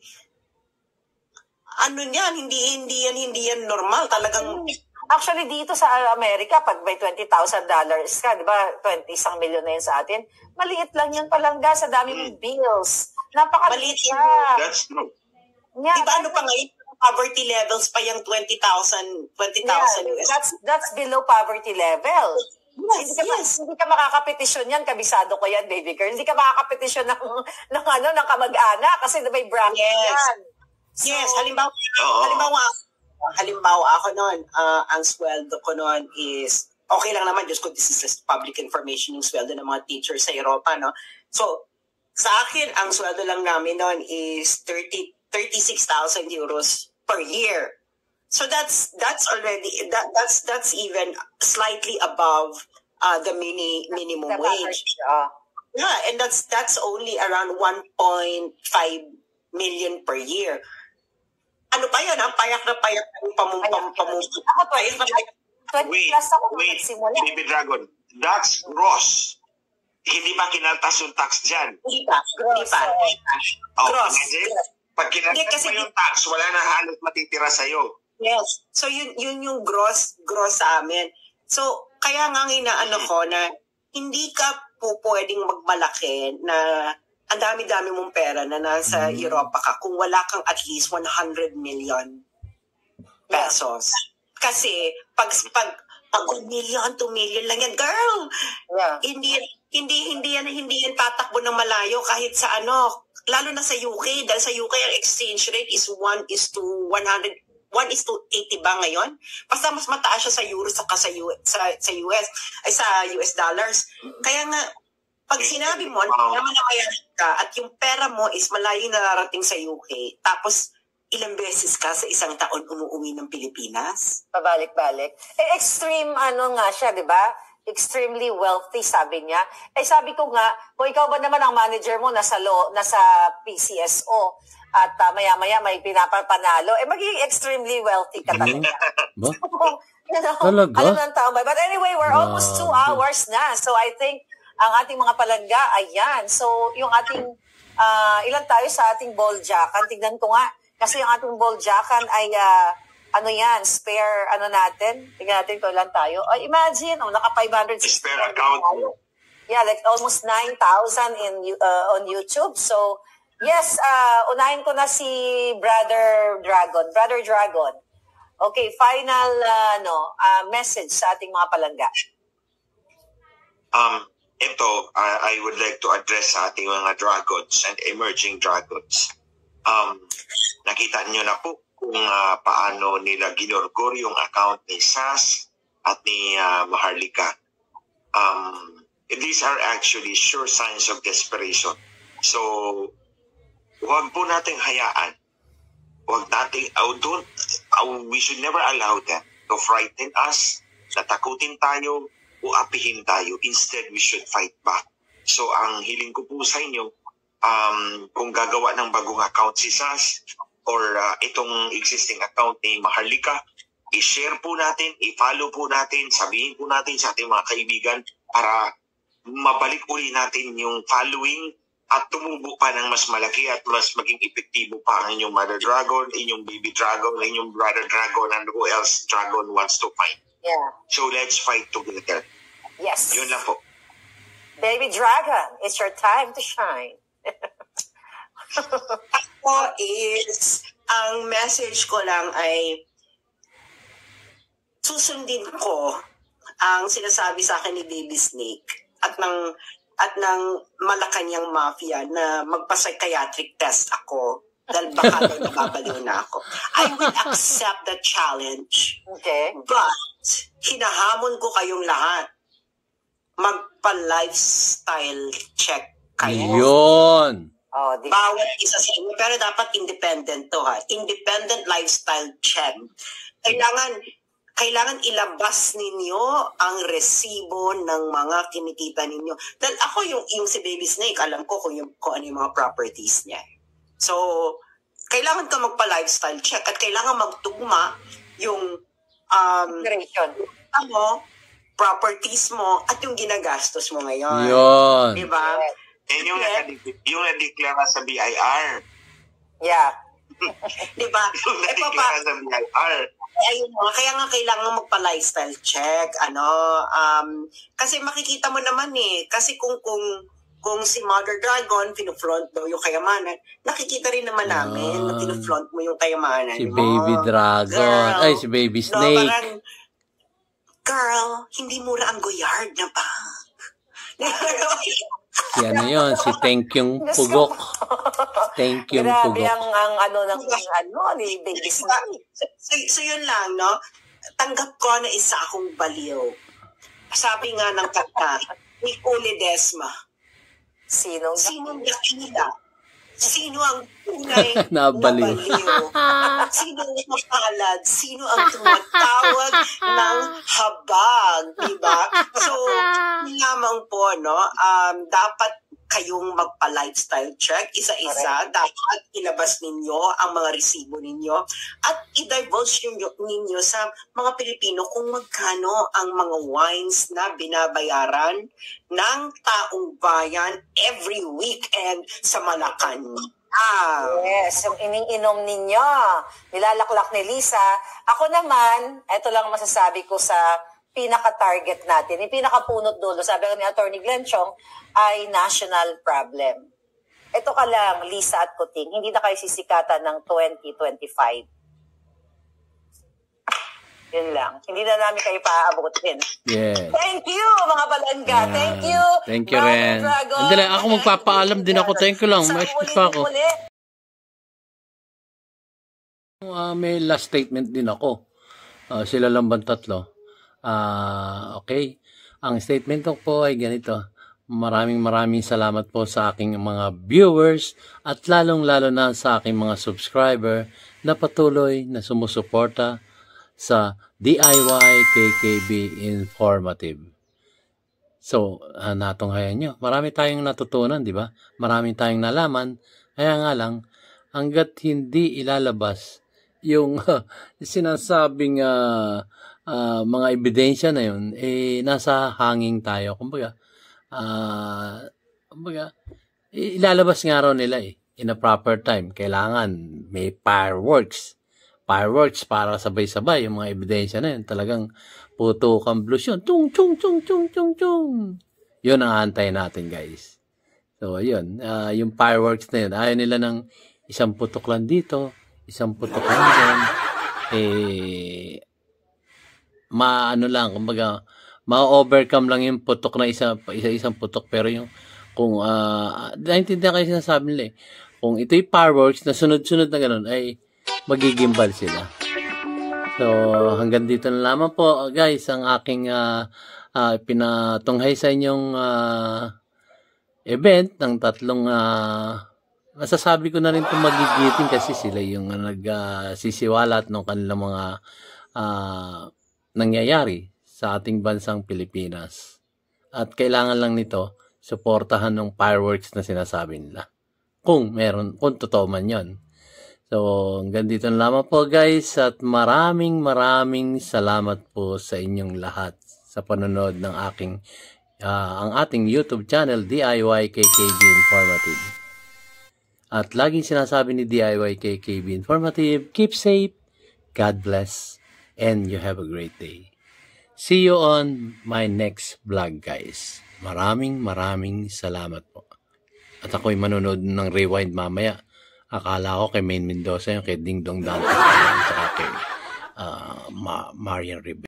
Ano yan? Hindi yan normal. Talagang... Actually, dito sa Amerika, pag may $20,000 ka, di ba, 1 milyon na yun sa atin, maliit lang yun palangga sa dami mong bills. Napakaliit siya. That's true. Yeah, di ba ano pa ngayon? Poverty levels pa yung 20,000 US. That's below poverty level. Yes. Hindi ka makakapetisyon yan, kabisado ko yan, baby girl. Hindi ka makakapetisyon ng kamag-anak kasi may bracket yan. So, yes, halimbawa ako noon, ang sweldo ko noon is, okay lang naman, Diyos ko, this is just public information yung sweldo ng mga teachers sa Europa, no? So, sa akin, ang sweldo lang namin noon is 36,000 euros per year. So that's already that's even slightly above the minimum That wage. average, Yeah, and that's only around 1.5 million per year. Ano pa yun, ha? Payak na yung pamumpam. Ako, 20 Wait, plus ako nung wait, nagsimula. Baby Dragon. That's gross. Hindi pa kinaltas yung tax dyan. Hindi pa. Oh, Gross. imagine, Yes. pag kinaltas Hindi, kasi- pa yung tax, wala na halos matitira sa'yo. Yes. So yun yung gross sa amin. So kaya nga ang inaano ko na hindi ka po pwedeng magmalaki na ang dami-dami mong pera na nasa Europa ka kung wala kang at least 100 million pesos. Kasi pag 1 million, 2 million lang yan, girl. Yeah. Hindi yan tatakbo ng malayo kahit sa lalo na sa UK, dahil sa UK ang exchange rate is 1:100, 1:80 ba ngayon? Basta mas mataas siya sa euro saka sa US, ay sa US dollars. Kaya nga, pag sinabi mo, naman na mayaman ka at yung pera mo is malayo nararating sa UK, tapos ilang beses ka sa isang taon umuwi ng Pilipinas? Pabalik-balik. Extreme nga siya, di ba? Extremely wealthy, sabi niya. Sabi ko nga, kung ikaw ba naman ang manager mo nasa PCSO at maya-maya may pinapapanalo, magiging extremely wealthy ka talaga. Ba? Talaga? Talaga? Alam ng tao ba? But anyway, we're almost 2 hours na. So I think ang ating mga palangga, ayan. So yung ating, ilan tayo sa ating ball jackan? Tignan ko nga. Kasi yung ating ball jackan ay, spare, natin. Tignan natin kung ilan tayo. Imagine, naka 500. Spare account. Yeah, like almost 9,000 on YouTube. So, yes, unahin ko na si Brother Dragon. Brother Dragon. Okay, final message sa ating mga palangga. Ito, I would like to address sa ating mga dragons and emerging dragons. Nakita niyo na po kung paano nila ginorgor yung account ni Sas at ni Maharlika. These are actually sure signs of desperation. So, huwag po nating hayaan. We should never allow them to frighten us, natakutin tayo, o apihin tayo. Instead, we should fight back. So, ang hiling ko po sa inyo, kung gagawa ng bagong account si Sas or itong existing account ni Maharlika, i-share po natin, i-follow po natin, sabihin po natin sa ating mga kaibigan para mabalik uli natin yung following at tumubo pa ng mas malaki at mas maging epektibo pa ang inyong Mother Dragon, inyong Baby Dragon, inyong Brother Dragon, and who else Dragon wants to fight. Yeah. So let's fight together. Yes. Yun lang po. Baby Dragon, it's your time to shine. Ako is, ang message ko lang ay susundin ko ang sinasabi sa akin ni Baby Snake at ng Malacanang Mafia na magpa-psychiatric test ako dahil baka daw nababaliw na ako. I will accept the challenge. Okay. But, hinahamon ko kayong lahat. Magpa-lifestyle check kayo. Yun! Oh, Bawat isa sa inyo. Pero dapat independent to, ha. Independent lifestyle check. Kailangan ilabas ninyo ang resibo ng mga kinikita ninyo. Dahil ako yung si Baby Snake, alam ko kung ano yung mga properties niya. So, kailangan ka magpa-lifestyle check at kailangan magtugma yung properties mo at yung ginagastos mo ngayon. Yun. Diba? And yung na-declare sa BIR. Yeah. Diba? Yung na-declare sa BIR. Ayun mo, kaya nga kailangan magpa-lifestyle check, kasi makikita mo naman kasi kung si Mother Dragon, pinufront daw yung kayamanan, nakikita rin naman namin na pinufront mo yung kayamanan Si mo. Baby Dragon. Girl. Si Baby Snake. No, parang, girl, hindi mura ang Goyard na ba? Si yun, si Thank Yung Pugok. Thank Yung Grabe Pugok. ni Baby Snake. So yun lang, no? Tanggap ko na isa akong baliw. Sabi nga ng kanta, ni Uli Desma, Sinong sinong dakila Sino ang tunay na Nabaliw. baliw? Sino ang mapalad? Sino ang tumatawag ng habag? Diba? So, lamang po, no? Dapat kayong magpa-lifestyle check, isa-isa. Dapat ilabas ninyo ang mga resibo ninyo at i-divulge ninyo sa mga Pilipino kung magkano ang mga wines na binabayaran ng taong bayan every weekend sa Malacanang. Yes, yung ining-inom ninyo, nilalaklak ni Lisa. Ako naman, eto lang masasabi ko sa pinaka-target natin, yung pinaka-punot dulo, sabi ko ni Attorney Glenn Chong, ay national problem. Ito ka lang, Lisa at Kuting, hindi na kayo sisikatan ng 2025. Yun lang. Hindi na namin kayo paaabutin. Yes. Thank you, mga balangga. Yan. Thank you. Thank you, Brother Ren. Dragon. Andali, ako magpapaalam din ako. Thank you lang. Sa May speech pa ako. muli. May last statement din ako. Sila lang bang tatlo? Okay. Ang statement ko po ay ganito. Maraming salamat po sa aking mga viewers at lalong-lalo na sa aking mga subscriber na patuloy na sumusuporta sa DIY KKB Informative. So, natunghayan nyo. Marami tayong natutunan, di ba? Marami tayong nalaman. Kaya nga lang, hanggat hindi ilalabas yung sinasabing mga ebidensya na yun, nasa hanging tayo. Kumbaga, ilalabas nga raw nila in a proper time. Kailangan may fireworks para sabay-sabay yung mga ebidensya na yun. Talagang putukang blues yun. Tung, chung, chung, chung, chung, chung. Yun ang antay natin, guys. So, yun. Yung fireworks na yun. Ayaw nila ng isang putok lang dito, isang putok lang dyan. Maano lang, kumbaga, ma-overcome lang yung putok na isang putok. Pero yung, kung, naintindihan kayo sinasabi nila kung ito'y fireworks na sunod-sunod na ganun, ay magigimbal sila. So, hanggang dito na lamang po, guys, ang aking pinatunghay sa inyong event ng tatlong masasabi ko na rin itong magigiting kasi sila yung nagsisiwalat ng kanilang mga nangyayari sa ating bansang Pilipinas. At kailangan lang nito suportahan ng fireworks na sinasabi nila. Kung totoo man yun. So, hanggang dito na lamang po, guys, at maraming salamat po sa inyong lahat sa panonood ng ang ating YouTube channel, DIY KKB Informative. At laging sinasabi ni DIY KKB Informative, keep safe, God bless, and you have a great day. See you on my next vlog, guys. Maraming salamat po. At ako'y manonood ng rewind mamaya. Akala ko kay Maine Mendoza yung kay Ding Dong Dante at kay Marian Rivera.